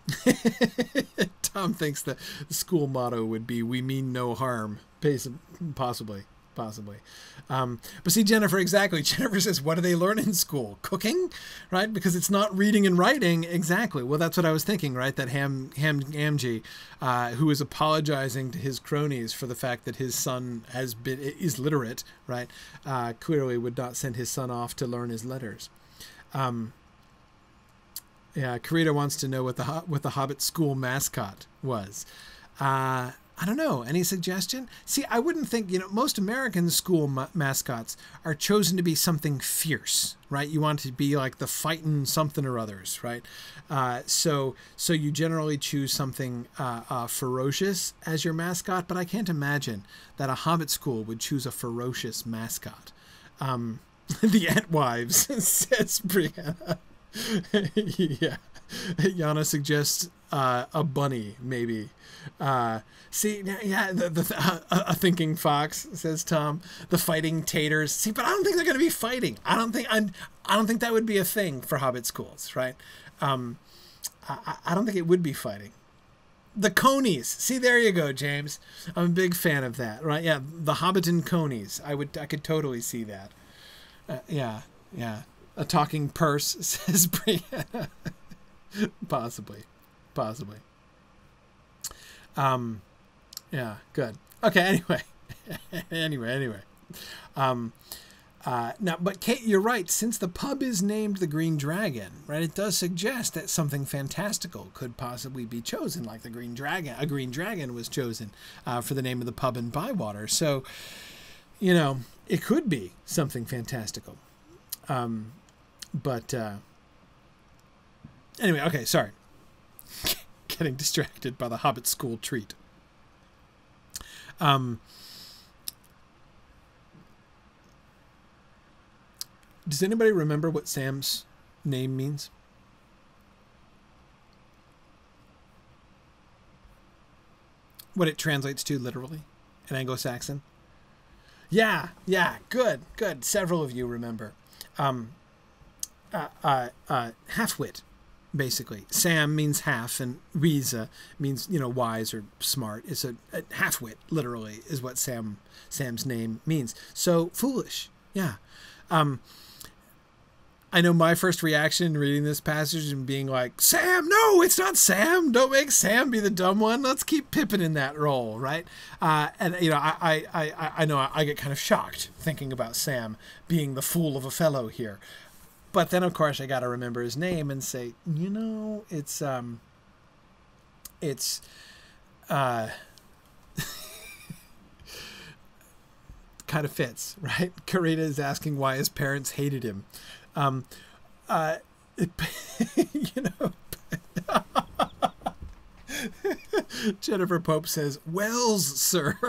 Tom thinks the school motto would be "We mean no harm," possibly. Possibly. Um, but see, Jennifer, exactly. Jennifer says, what do they learn in school? Cooking, right? Because it's not reading and writing. Exactly. Well, that's what I was thinking, right? That Ham, Ham Gamgee, uh, who is apologizing to his cronies for the fact that his son has been, is literate, right? Uh, clearly would not send his son off to learn his letters. Um, yeah, Karita wants to know what the, what the Hobbit school mascot was. Uh, I don't know. Any suggestion? See, I wouldn't think, you know, most American school ma- mascots are chosen to be something fierce, right? You want to be like the fightin' something or others, right? Uh, so so you generally choose something uh, uh, ferocious as your mascot, but I can't imagine that a Hobbit school would choose a ferocious mascot. Um, the Entwives, says Brianna. Yeah. Yana suggests uh, a bunny, maybe. Uh, see, yeah, the, the, uh, a thinking fox, says Tom. The fighting taters. See, but I don't think they're going to be fighting. I don't think I'm, I don't think that would be a thing for Hobbit schools, right? Um, I, I don't think it would be fighting. The conies. See, there you go, James. I'm a big fan of that, right? Yeah, the Hobbiton conies. I would, I could totally see that. Uh, yeah, yeah. A talking purse, says Brianna. Possibly, possibly. Um, yeah, good. Okay, anyway, anyway, anyway. Um, uh, now, but Kate, you're right. Since the pub is named the Green Dragon, right, it does suggest that something fantastical could possibly be chosen, like the Green Dragon. A Green Dragon was chosen uh, for the name of the pub in Bywater. So, you know, it could be something fantastical. Um, but uh, anyway, okay, sorry. Getting distracted by the Hobbit school treat. Um, does anybody remember what Sam's name means? what it translates to literally in Anglo-Saxon? Yeah, yeah, good, good. Several of you remember. Um, uh, uh, uh, half-wit, basically. Sam means half, and Wiese means, you know, wise or smart. It's a, a half-wit, literally, is what Sam Sam's name means. So, foolish, yeah. Um, I know my first reaction reading this passage and being like, Sam, no, it's not Sam. Don't make Sam be the dumb one. Let's keep Pippin in that role, right? Uh, and, you know, I, I, I, I know I get kind of shocked thinking about Sam being the fool of a fellow here. But then, of course, I got to remember his name and say, you know, it's, um, it's, uh, kind of fits, right? Karita is asking why his parents hated him. Um, uh, it, you know, Jennifer Pope says, Wells, sir.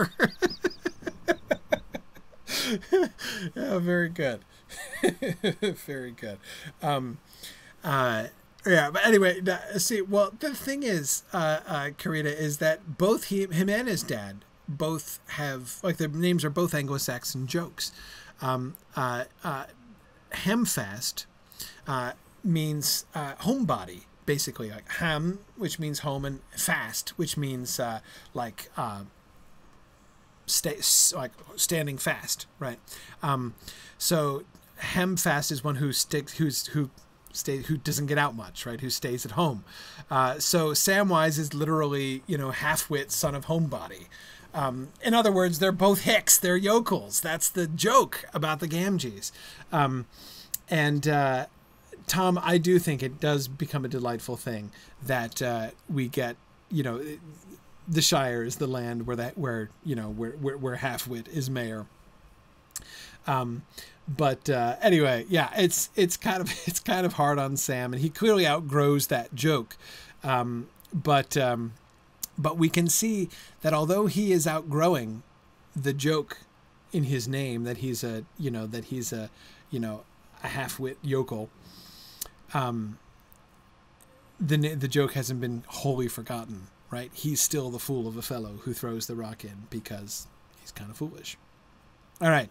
Yeah, very good. Very good. Um, uh, yeah, but anyway, see, well, the thing is, uh, uh, Karita, is that both he, him and his dad both have, like, their names are both Anglo-Saxon jokes. Um, uh, uh, Hamfast uh, means uh, homebody, basically, like ham, which means home, and fast, which means uh, like uh, stay, like standing fast, right? Um, so Hamfast is one who sticks, who's who stay, who doesn't get out much, right? Who stays at home. Uh, so Samwise is literally, you know, half-wit, son of homebody. Um, in other words, they're both hicks. They're yokels. That's the joke about the Gamgees. Um, and uh, Tom, I do think it does become a delightful thing that uh, we get, you know, the Shire is the land where that where you know where where, where half-wit is mayor. Um, but uh, anyway, yeah, it's it's kind of it's kind of hard on Sam, and he clearly outgrows that joke. Um, but um, But we can see that although he is outgrowing the joke in his name, that he's a, you know, that he's a, you know, a half-wit yokel, um, the the joke hasn't been wholly forgotten, right? He's still the fool of a fellow who throws the rock in because he's kind of foolish. All right.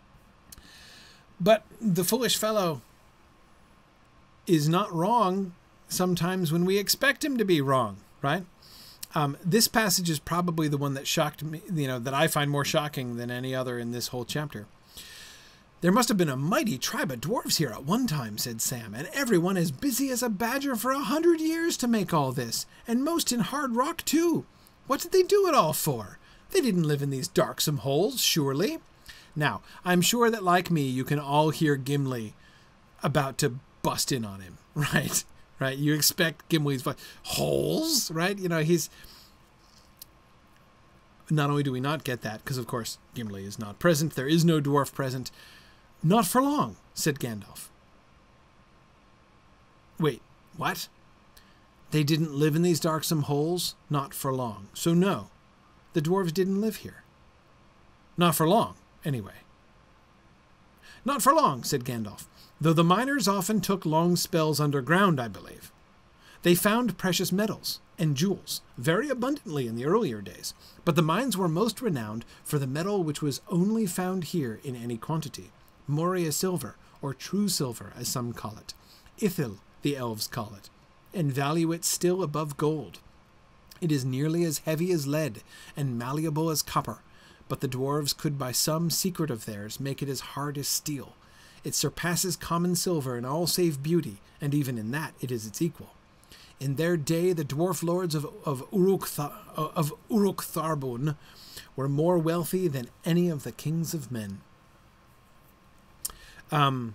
But the foolish fellow is not wrong sometimes when we expect him to be wrong, right? Um, this passage is probably the one that shocked me, you know, that I find more shocking than any other in this whole chapter. There must have been a mighty tribe of dwarves here at one time, said Sam, and everyone as busy as a badger for a hundred years to make all this, and most in hard rock too. What did they do it all for? They didn't live in these darksome holes, surely. Now, I'm sure that, like me, you can all hear Gimli about to bust in on him, right? Right, you expect Gimli's voice. Holes, right? You know, he's... Not only do we not get that, because of course Gimli is not present, there is no dwarf present. Not for long, said Gandalf. Wait, what? They didn't live in these darksome holes? Not for long. So no, the dwarves didn't live here. Not for long, anyway. Not for long, said Gandalf. Though the miners often took long spells underground, I believe. They found precious metals and jewels very abundantly in the earlier days, but the mines were most renowned for the metal which was only found here in any quantity, Moria silver, or true silver, as some call it. Ithil, the elves call it, and value it still above gold. It is nearly as heavy as lead and malleable as copper, but the dwarves could by some secret of theirs make it as hard as steel. It surpasses common silver in all save beauty, and even in that it is its equal. In their day, the dwarf lords of, of, Uruk, of Uruk Tharbun were more wealthy than any of the kings of men. Um,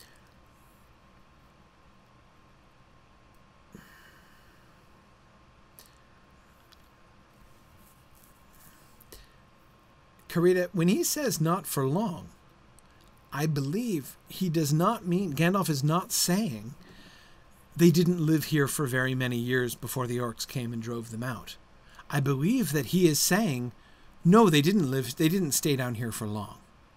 Karita, when he says not for long, I believe he does not mean, Gandalf is not saying they didn't live here for very many years before the orcs came and drove them out. I believe that he is saying, no, they didn't live, they didn't stay down here for long.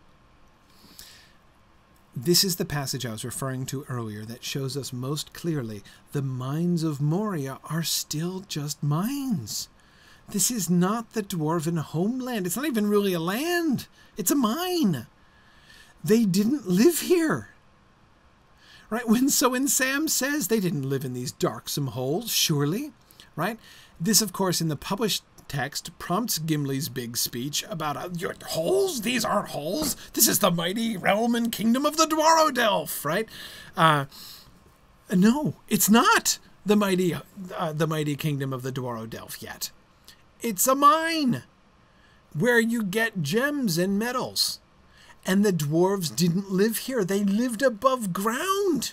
This is the passage I was referring to earlier that shows us most clearly the mines of Moria are still just mines. This is not the dwarven homeland. It's not even really a land. It's a mine. They didn't live here. Right? When so when Sam says they didn't live in these darksome holes, surely, right? This, of course, in the published text prompts Gimli's big speech about uh, your holes. These aren't holes. This is the mighty realm and kingdom of the Dwarrodelf, right? Uh, no, it's not the mighty, uh, the mighty kingdom of the Dwarrodelf yet. It's a mine where you get gems and metals. And the dwarves didn't live here. They lived above ground.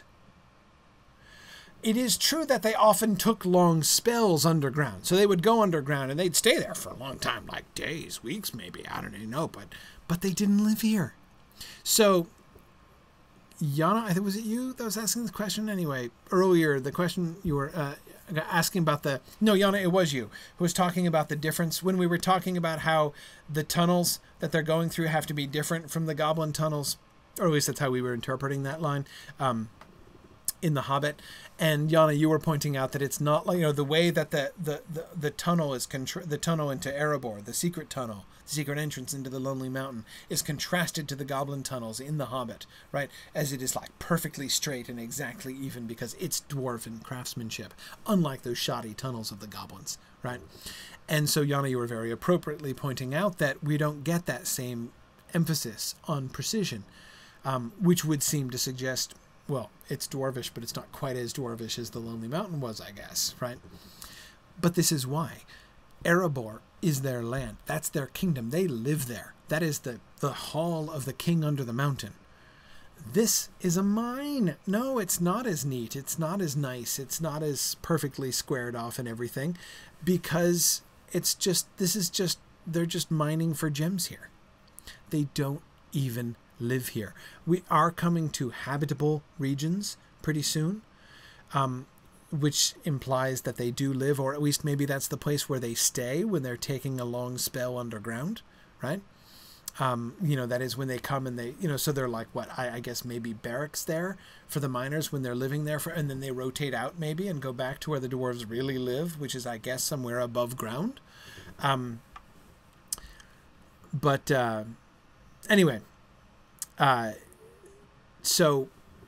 It is true that they often took long spells underground. So they would go underground and they'd stay there for a long time, like days, weeks maybe. I don't even know. But, but they didn't live here. So, Yana, I think, was it you that was asking this question? Anyway, earlier, the question you were uh, asking about the... No, Yana, it was you who was talking about the difference when we were talking about how the tunnels that they're going through have to be different from the goblin tunnels, or at least that's how we were interpreting that line um, in The Hobbit. And Yana, you were pointing out that it's not like, you know, the way that the the, the, the tunnel is contra- the tunnel into Erebor, the secret tunnel, the secret entrance into the Lonely Mountain, is contrasted to the goblin tunnels in The Hobbit, right? As it is like perfectly straight and exactly even because it's dwarven craftsmanship, unlike those shoddy tunnels of the goblins, right? And so, Yana, you were very appropriately pointing out that we don't get that same emphasis on precision, um, which would seem to suggest, well, it's dwarvish, but it's not quite as dwarvish as the Lonely Mountain was, I guess, right? But this is why. Erebor is their land. That's their kingdom. They live there. That is the, the hall of the king under the mountain. This is a mine. No, it's not as neat. It's not as nice. It's not as perfectly squared off and everything, because it's just, this is just, they're just mining for gems here. They don't even live here. We are coming to habitable regions pretty soon, um, which implies that they do live, or at least maybe that's the place where they stay when they're taking a long spell underground, right? Um, you know, that is when they come and they, you know, so they're like, what, I, I guess maybe barracks there for the miners when they're living there, for, and then they rotate out maybe and go back to where the dwarves really live, which is, I guess, somewhere above ground. Um, but uh, anyway, uh, so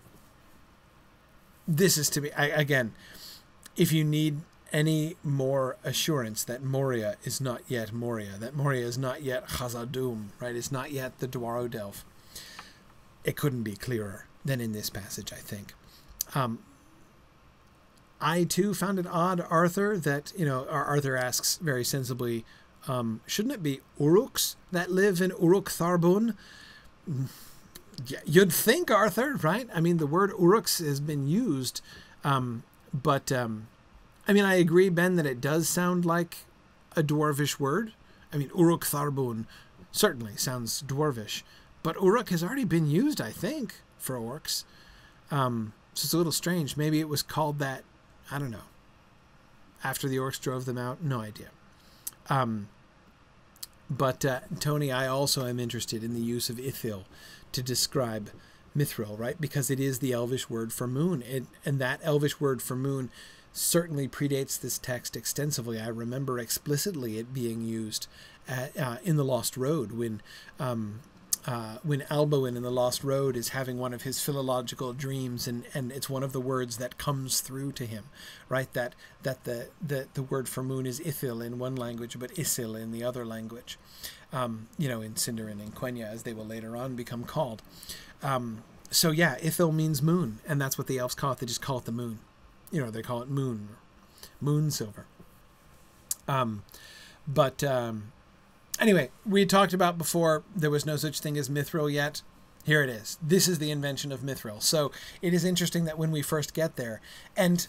this is to be, I, again, if you need any more assurance that Moria is not yet Moria, that Moria is not yet Khazad-dûm, right? It's not yet the Dwarrodelf. It couldn't be clearer than in this passage, I think. Um, I, too, found it odd, Arthur, that, you know, Arthur asks very sensibly, um, shouldn't it be Uruks that live in Uruk-Tharbun? You'd think, Arthur, right? I mean, the word Uruks has been used, um, but... Um, I mean, I agree, Ben, that it does sound like a dwarvish word. I mean, Uruk-Tharbun certainly sounds dwarvish. But Uruk has already been used, I think, for orcs. Um, so it's a little strange. Maybe it was called that, I don't know, after the orcs drove them out. No idea. Um, but, uh, Tony, I also am interested in the use of Ithil to describe Mithril, right? Because it is the Elvish word for moon. It, and that Elvish word for moon certainly predates this text extensively. I remember explicitly it being used at, uh, in The Lost Road when um, uh, when Alboin in The Lost Road is having one of his philological dreams, and, and it's one of the words that comes through to him, right? That that the, the, the word for moon is Ithil in one language, but Isil in the other language, um, you know, in Sindarin and Quenya, as they will later on become called. Um, so yeah, Ithil means moon, and that's what the elves call it. They just call it the moon. You know, they call it moon, moon silver. Um, but um, anyway, we talked about before there was no such thing as mithril yet. Here it is. This is the invention of mithril. So it is interesting that when we first get there, and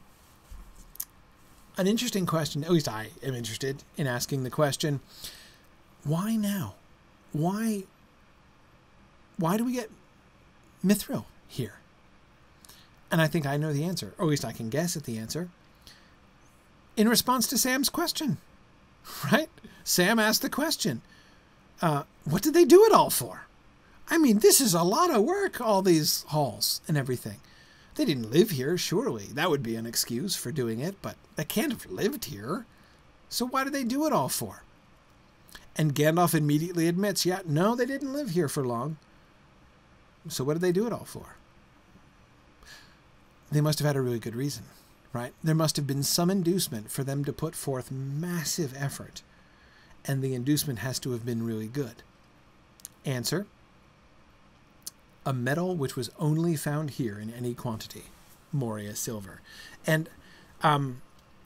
an interesting question, at least I am interested in asking the question, why now? Why, why do we get mithril here? And I think I know the answer, or at least I can guess at the answer. In response to Sam's question, right? Sam asked the question, uh, what did they do it all for? I mean, this is a lot of work, all these halls and everything. They didn't live here, surely. That would be an excuse for doing it, but they can't have lived here. So what did they do it all for? And Gandalf immediately admits, yeah, no, they didn't live here for long. So what did they do it all for? They must have had a really good reason, right? There must have been some inducement for them to put forth massive effort. And the inducement has to have been really good. Answer: a metal which was only found here in any quantity, Moria silver. And um,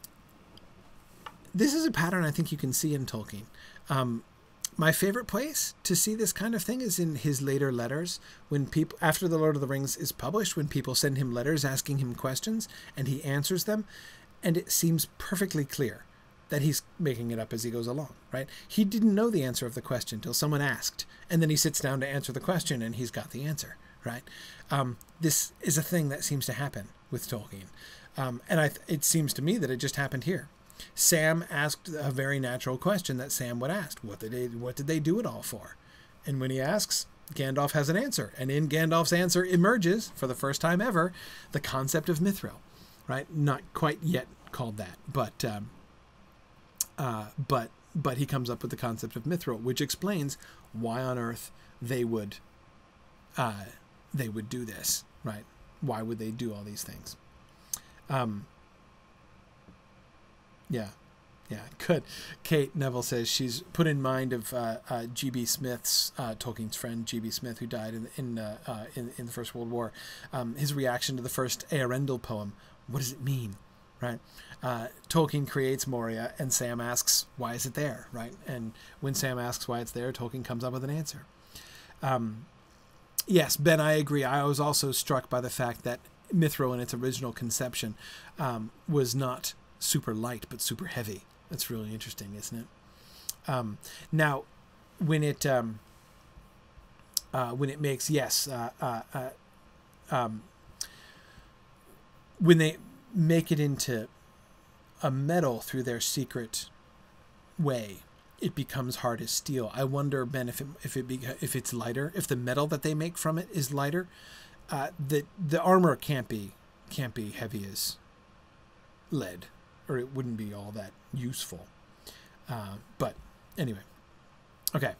this is a pattern I think you can see in Tolkien. Um, my favorite place to see this kind of thing is in his later letters. When people, after The Lord of the Rings is published, when people send him letters asking him questions and he answers them, and it seems perfectly clear that he's making it up as he goes along, right? He didn't know the answer of the question till someone asked, and then he sits down to answer the question and he's got the answer, right? Um, this is a thing that seems to happen with Tolkien. Um, and I th- it seems to me that it just happened here. Sam asked a very natural question that Sam would ask. What did they, what did they do it all for? And when he asks, Gandalf has an answer. And in Gandalf's answer emerges, for the first time ever, the concept of mithril, right? Not quite yet called that, but um, uh, but but he comes up with the concept of mithril, which explains why on earth they would uh, they would do this, right? Why would they do all these things? Um, yeah, yeah, good. Kate Neville says she's put in mind of uh, uh, G B Smith's, uh, Tolkien's friend G B Smith, who died in in, uh, uh, in in the First World War. Um, his reaction to the first Earendel poem. What does it mean, right? Uh, Tolkien creates Moria, and Sam asks, "Why is it there?" Right? And when Sam asks why it's there, Tolkien comes up with an answer. Um, yes, Ben, I agree. I was also struck by the fact that mithril, in its original conception, um, was not super light but super heavy. That's really interesting, isn't it? Um, now, when it um, uh, when it makes yes, uh, uh, uh, um, when they make it into a metal through their secret way, it becomes hard as steel. I wonder, Ben, if it if it be, if it's lighter, if the metal that they make from it is lighter, uh, the the armor can't be can't be heavy as lead, or it wouldn't be all that useful. Uh, but anyway, okay.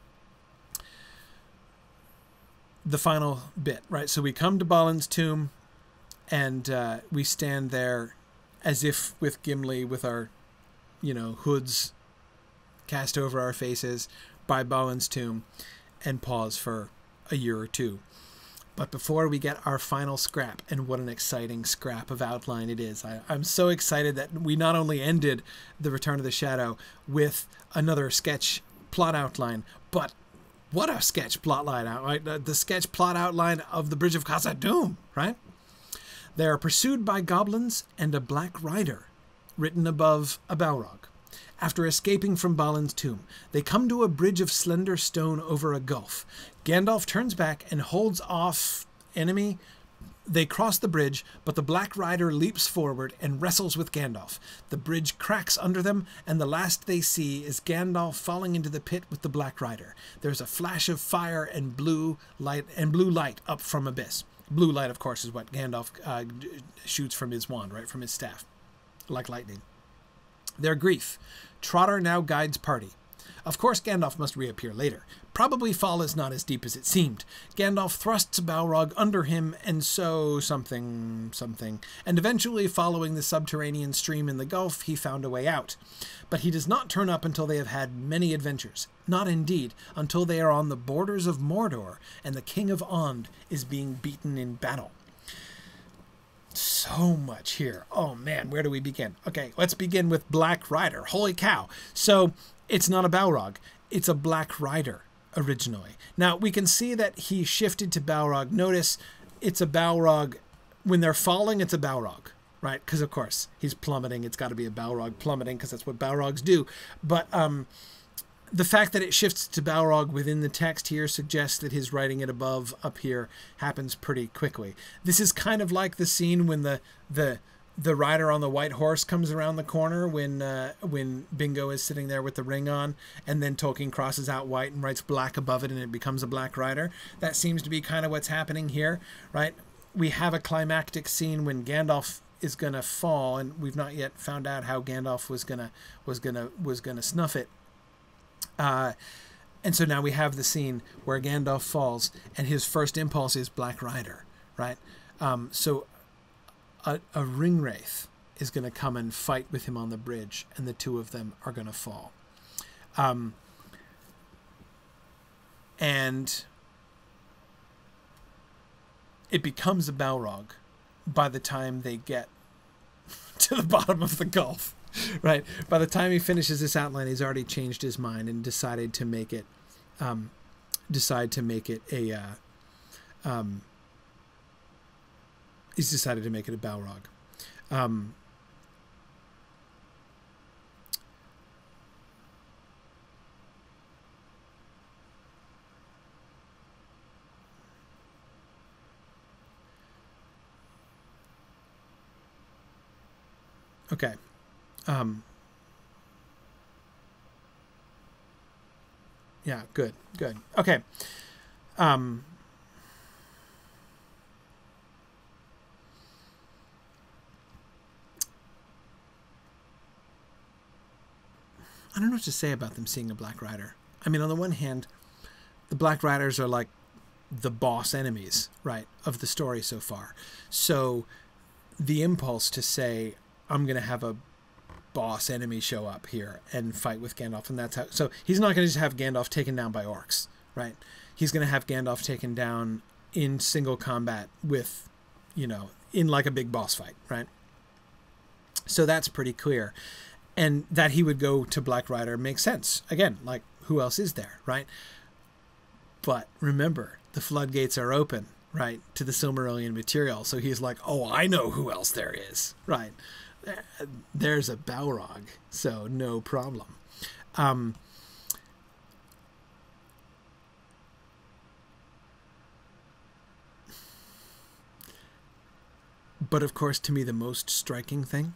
The final bit, right? So we come to Balin's tomb, and uh, we stand there as if with Gimli, with our, you know, hoods cast over our faces by Balin's tomb, and pause for a year or two. But before we get our final scrap, and what an exciting scrap of outline it is. I, I'm so excited that we not only ended The Return of the Shadow with another sketch plot outline, but what a sketch plot line out, right? The, the sketch plot outline of the Bridge of Khazad-dûm, right? They are pursued by goblins and a black rider, written above a Balrog. After escaping from Balin's tomb, they come to a bridge of slender stone over a gulf. Gandalf turns back and holds off enemy. They cross the bridge, but the Black Rider leaps forward and wrestles with Gandalf. The bridge cracks under them, and the last they see is Gandalf falling into the pit with the Black Rider. There's a flash of fire and blue light and blue light up from abyss. Blue light, of course, is what Gandalf uh, shoots from his wand, right, from his staff, like lightning. Their grief. Trotter now guides party. Of course, Gandalf must reappear later. Probably fall is not as deep as it seemed. Gandalf thrusts Balrog under him, and so something, something. And eventually, following the subterranean stream in the gulf, he found a way out. But he does not turn up until they have had many adventures. Not indeed, until they are on the borders of Mordor, and the King of Ond is being beaten in battle. So much here. Oh man, where do we begin? Okay, let's begin with Black Rider. Holy cow. So it's not a Balrog, it's a Black Rider originally. Now we can see that he shifted to Balrog. Notice it's a Balrog. When they're falling, it's a Balrog, right? Because of course he's plummeting. It's got to be a Balrog plummeting because that's what Balrogs do. But um, the fact that it shifts to Balrog within the text here suggests that his writing it above up here happens pretty quickly. This is kind of like the scene when the the the rider on the white horse comes around the corner when uh, when Bingo is sitting there with the ring on, and then Tolkien crosses out white and writes black above it, and it becomes a Black Rider. That seems to be kind of what's happening here, right? We have a climactic scene when Gandalf is gonna fall, and we've not yet found out how Gandalf was gonna was gonna was gonna snuff it. Uh, and so now we have the scene where Gandalf falls, and his first impulse is Black Rider, right? Um, so a, a ring wraith is going to come and fight with him on the bridge, and the two of them are going to fall. Um, and it becomes a Balrog by the time they get to the bottom of the gulf, right? By the time he finishes this outline, he's already changed his mind and decided to make it, um, decide to make it a, uh, um, he's decided to make it a Balrog. Um, Okay. Um, yeah, good, good. Okay. Um, I don't know what to say about them seeing a Black Rider. I mean, on the one hand, the Black Riders are like the boss enemies, right, of the story so far. So the impulse to say, I'm going to have a boss enemy show up here and fight with Gandalf. And that's how, so he's not going to just have Gandalf taken down by orcs, right? He's going to have Gandalf taken down in single combat with, you know, in like a big boss fight, right? So that's pretty clear. And that he would go to Black Rider makes sense. Again, like, who else is there, right? But remember, the floodgates are open, right, to the Silmarillion material. So he's like, oh, I know who else there is, right? There's a Balrog, so no problem. Um, but of course, to me, the most striking thing,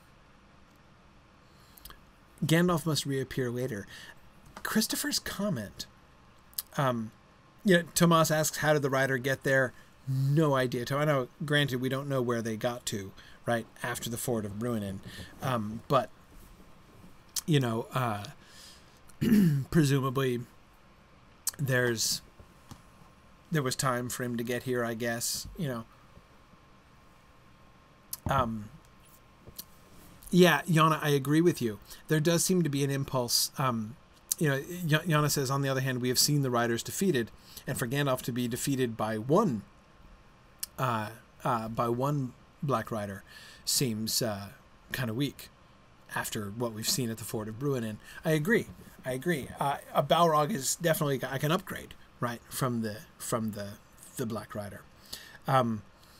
Gandalf must reappear later. Christopher's comment, um, you know, Tomas asks, how did the rider get there? No idea. I know, granted, we don't know where they got to, right, after the Ford of Bruinen. Um, but, you know, uh, presumably there's, there was time for him to get here, I guess, you know. Um, yeah, Yana, I agree with you. There does seem to be an impulse. Um, you know, Yana says, on the other hand, we have seen the riders defeated, and for Gandalf to be defeated by one, uh, uh, by one Black Rider seems uh, kind of weak after what we've seen at the Ford of Bruinen. I agree. I agree. Uh, a Balrog is definitely like an upgrade, right, from the from the the Black Rider. Um,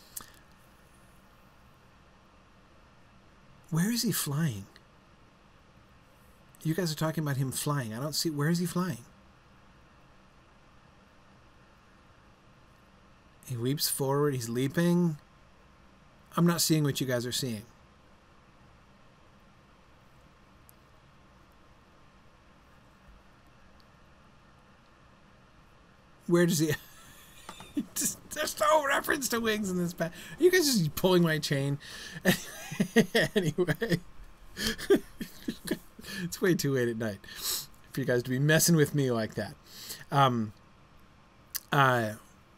where is he flying? You guys are talking about him flying. I don't see. Where is he flying? He leaps forward. He's leaping. I'm not seeing what you guys are seeing. Where does he... just, there's no reference to wings in this pack. Are you guys just pulling my chain? Anyway. It's way too late at night for you guys to be messing with me like that. Um... Uh...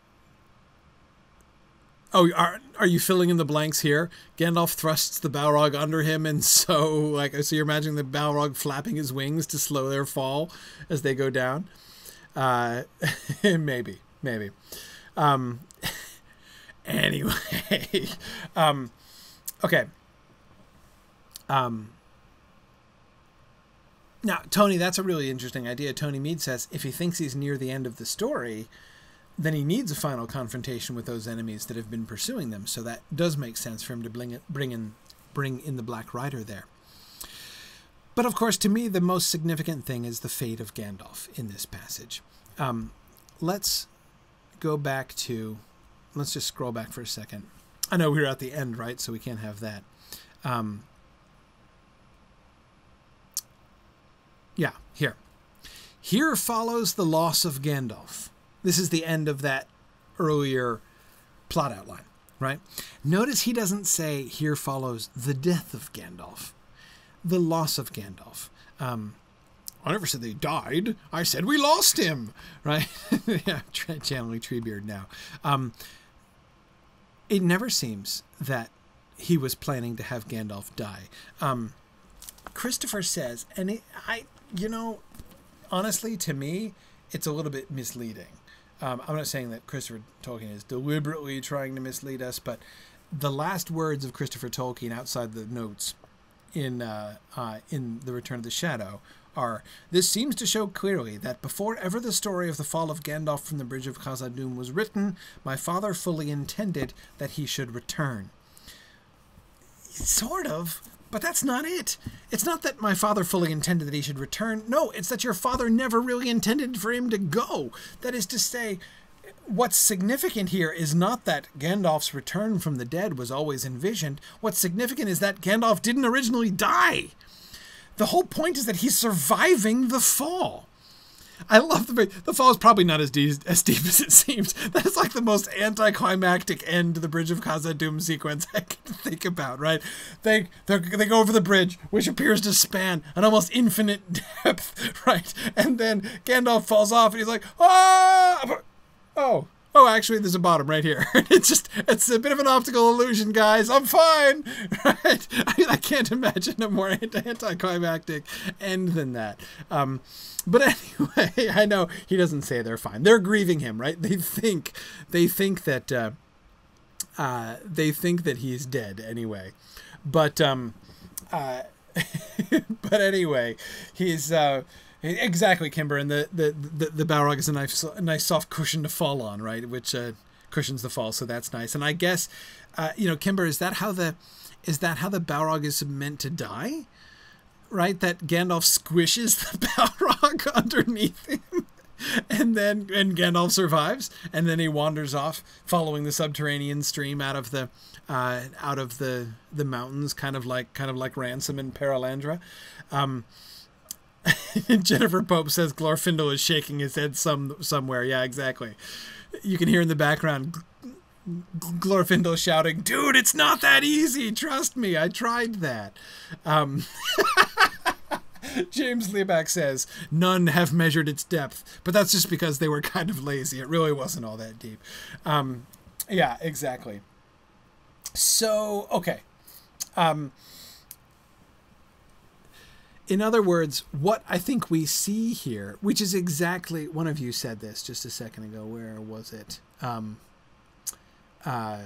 Oh, are are you filling in the blanks here? Gandalf thrusts the Balrog under him, and so, like, so you're imagining the Balrog flapping his wings to slow their fall as they go down? Uh, maybe, maybe. Um, anyway, um, okay. Um, now, Tony, that's a really interesting idea. Tony Mead says if he thinks he's near the end of the story, then he needs a final confrontation with those enemies that have been pursuing them. So that does make sense for him to bring, it, bring, in, bring in the Black Rider there. But of course, to me, the most significant thing is the fate of Gandalf in this passage. Um, let's go back to... Let's just scroll back for a second. I know we were at the end, right? So we can't have that. Um, yeah, here. Here follows the loss of Gandalf. This is the end of that earlier plot outline, right? Notice he doesn't say, here follows the death of Gandalf, the loss of Gandalf. Um, I never said they died. I said we lost him, right? Yeah, channeling Treebeard now. Um, it never seems that he was planning to have Gandalf die. Um, Christopher says, and it, I, you know, honestly, to me, it's a little bit misleading. Um, I'm not saying that Christopher Tolkien is deliberately trying to mislead us, but the last words of Christopher Tolkien outside the notes in uh, uh, in The Return of the Shadow are, this seems to show clearly that before ever the story of the fall of Gandalf from the Bridge of Khazad-dûm was written, my father fully intended that he should return. Sort of, but that's not it. It's not that my father fully intended that he should return. No, it's that your father never really intended for him to go. That is to say, what's significant here is not that Gandalf's return from the dead was always envisioned. What's significant is that Gandalf didn't originally die. The whole point is that he's surviving the fall. I love the the fall is probably not as deep as deep as it seems. That is like the most anticlimactic end to the Bridge of Khazad-dûm sequence I can think about. Right? They they they go over the bridge, which appears to span an almost infinite depth. Right? And then Gandalf falls off, and he's like, ah, oh. Oh, actually, there's a bottom right here. It's just, it's a bit of an optical illusion, guys. I'm fine, right? I, I can't imagine a more anticlimactic end than that. Um, but anyway, I know he doesn't say they're fine. They're grieving him, right? They think, they think that, uh, uh, they think that he's dead anyway. But, um, uh, but anyway, he's, uh, exactly, Kimber, and the the the, the Balrog is a nice a nice soft cushion to fall on, right? Which uh, cushions the fall, so that's nice. And I guess, uh, you know, Kimber, is that how the is that how the Balrog is meant to die? Right, that Gandalf squishes the Balrog underneath him, and then and Gandalf survives, and then he wanders off, following the subterranean stream out of the uh, out of the the mountains, kind of like kind of like Ransom and Paralandra. Um, Jennifer Pope says Glorfindel is shaking his head some somewhere. Yeah, exactly. You can hear in the background Glorfindel shouting, "Dude, it's not that easy. Trust me, I tried that." Um, James Lieback says, "None have measured its depth, but that's just because they were kind of lazy. It really wasn't all that deep." Um, yeah, exactly. So, okay. Um, In other words, what I think we see here, which is exactly, one of you said this just a second ago. Where was it? Um, uh,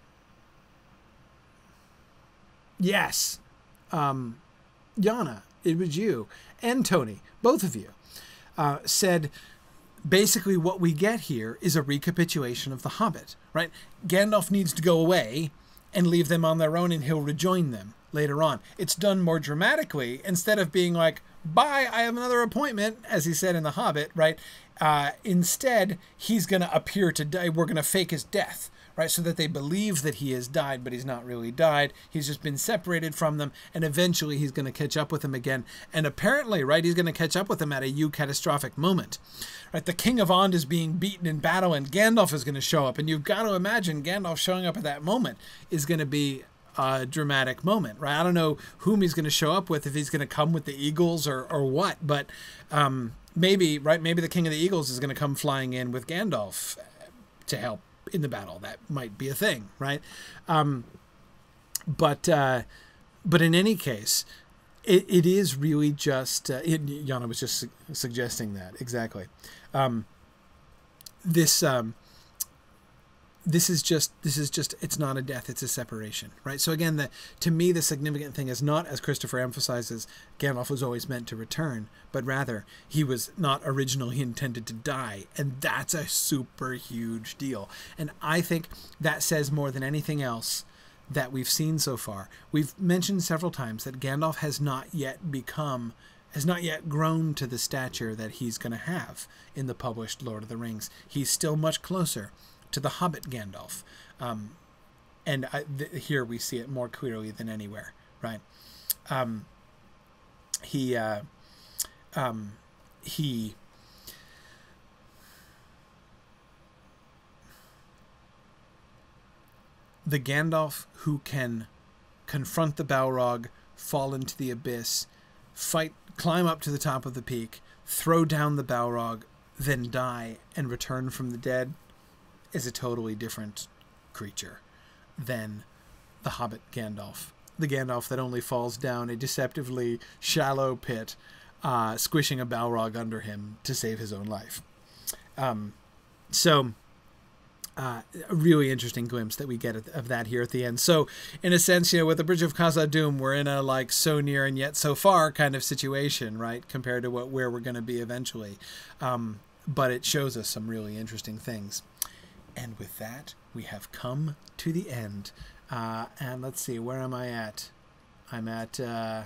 yes. Um, Yana, it was you. And Tony, both of you, uh, said basically what we get here is a recapitulation of The Hobbit, right? Gandalf needs to go away and leave them on their own, and he'll rejoin them later on. It's done more dramatically. Instead of being like, bye, I have another appointment, as he said in The Hobbit, right? Uh, instead, he's going to appear to die. We're going to fake his death, right? So that they believe that he has died, but he's not really died. He's just been separated from them, and eventually he's going to catch up with them again. And apparently, right, he's going to catch up with them at a eucatastrophic moment, right? The King of Ond is being beaten in battle, and Gandalf is going to show up. And you've got to imagine Gandalf showing up at that moment is going to be a dramatic moment, right? I don't know whom he's going to show up with, if he's going to come with the Eagles or, or what, but um, maybe, right, maybe the King of the Eagles is going to come flying in with Gandalf to help in the battle. That might be a thing, right? Um, but uh, but in any case, it, it is really just, uh, it, Yana was just su- suggesting that, exactly. Um, this... Um, This is just, this is just, it's not a death, it's a separation, right? So again, the, to me, the significant thing is not, as Christopher emphasizes, Gandalf was always meant to return, but rather he was not originally intended to die. And that's a super huge deal. And I think that says more than anything else that we've seen so far. We've mentioned several times that Gandalf has not yet become, has not yet grown to the stature that he's going to have in the published Lord of the Rings. He's still much closer to the Hobbit Gandalf. Um, and I, th- here we see it more clearly than anywhere, right? Um, he, uh, um, he, the Gandalf who can confront the Balrog, fall into the abyss, fight, climb up to the top of the peak, throw down the Balrog, then die and return from the dead, is a totally different creature than the Hobbit Gandalf. The Gandalf that only falls down a deceptively shallow pit, uh, squishing a Balrog under him to save his own life. Um, so... Uh, a really interesting glimpse that we get of that here at the end. So, in a sense, you know, with the Bridge of Khazad-dûm, we're in a like so near and yet so far kind of situation, right, compared to what where we're going to be eventually. Um, but it shows us some really interesting things. And with that, we have come to the end. Uh, and let's see, where am I at? I'm at uh,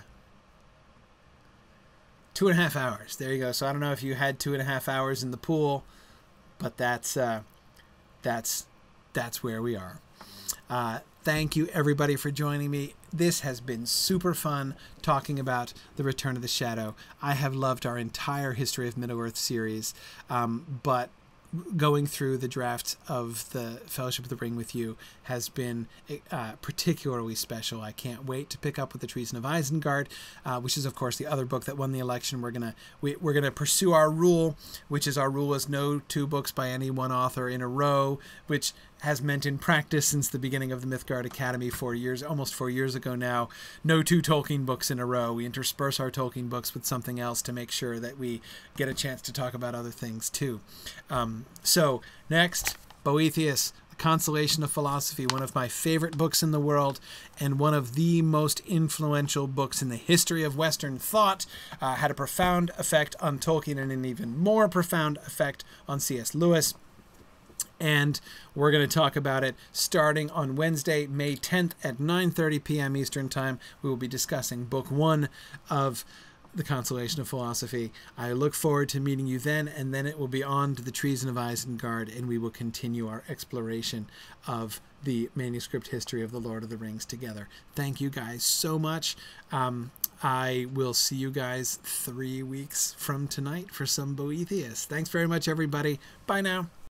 two and a half hours. There you go. So I don't know if you had two and a half hours in the pool, but that's... Uh, That's that's where we are. Uh, thank you, everybody, for joining me. This has been super fun talking about The Return of the Shadow. I have loved our entire History of Middle-earth series, um, but going through the draft of the Fellowship of the Ring with you has been uh, particularly special. I can't wait to pick up with the Treason of Isengard, uh, which is, of course, the other book that won the election. We're gonna we, we're gonna pursue our rule, which is our rule is no two books by any one author in a row, which has meant in practice since the beginning of the Mythgard Academy four years, almost four years ago now, no two Tolkien books in a row. We intersperse our Tolkien books with something else to make sure that we get a chance to talk about other things too. Um, so next, Boethius, The Consolation of Philosophy, one of my favorite books in the world and one of the most influential books in the history of Western thought, uh, had a profound effect on Tolkien and an even more profound effect on C S Lewis. And we're going to talk about it starting on Wednesday, May tenth at nine thirty p m Eastern Time. We will be discussing Book One of The Consolation of Philosophy. I look forward to meeting you then, and then it will be on to the Treason of Isengard, and we will continue our exploration of the manuscript history of the Lord of the Rings together. Thank you guys so much. Um, I will see you guys three weeks from tonight for some Boethius. Thanks very much, everybody. Bye now.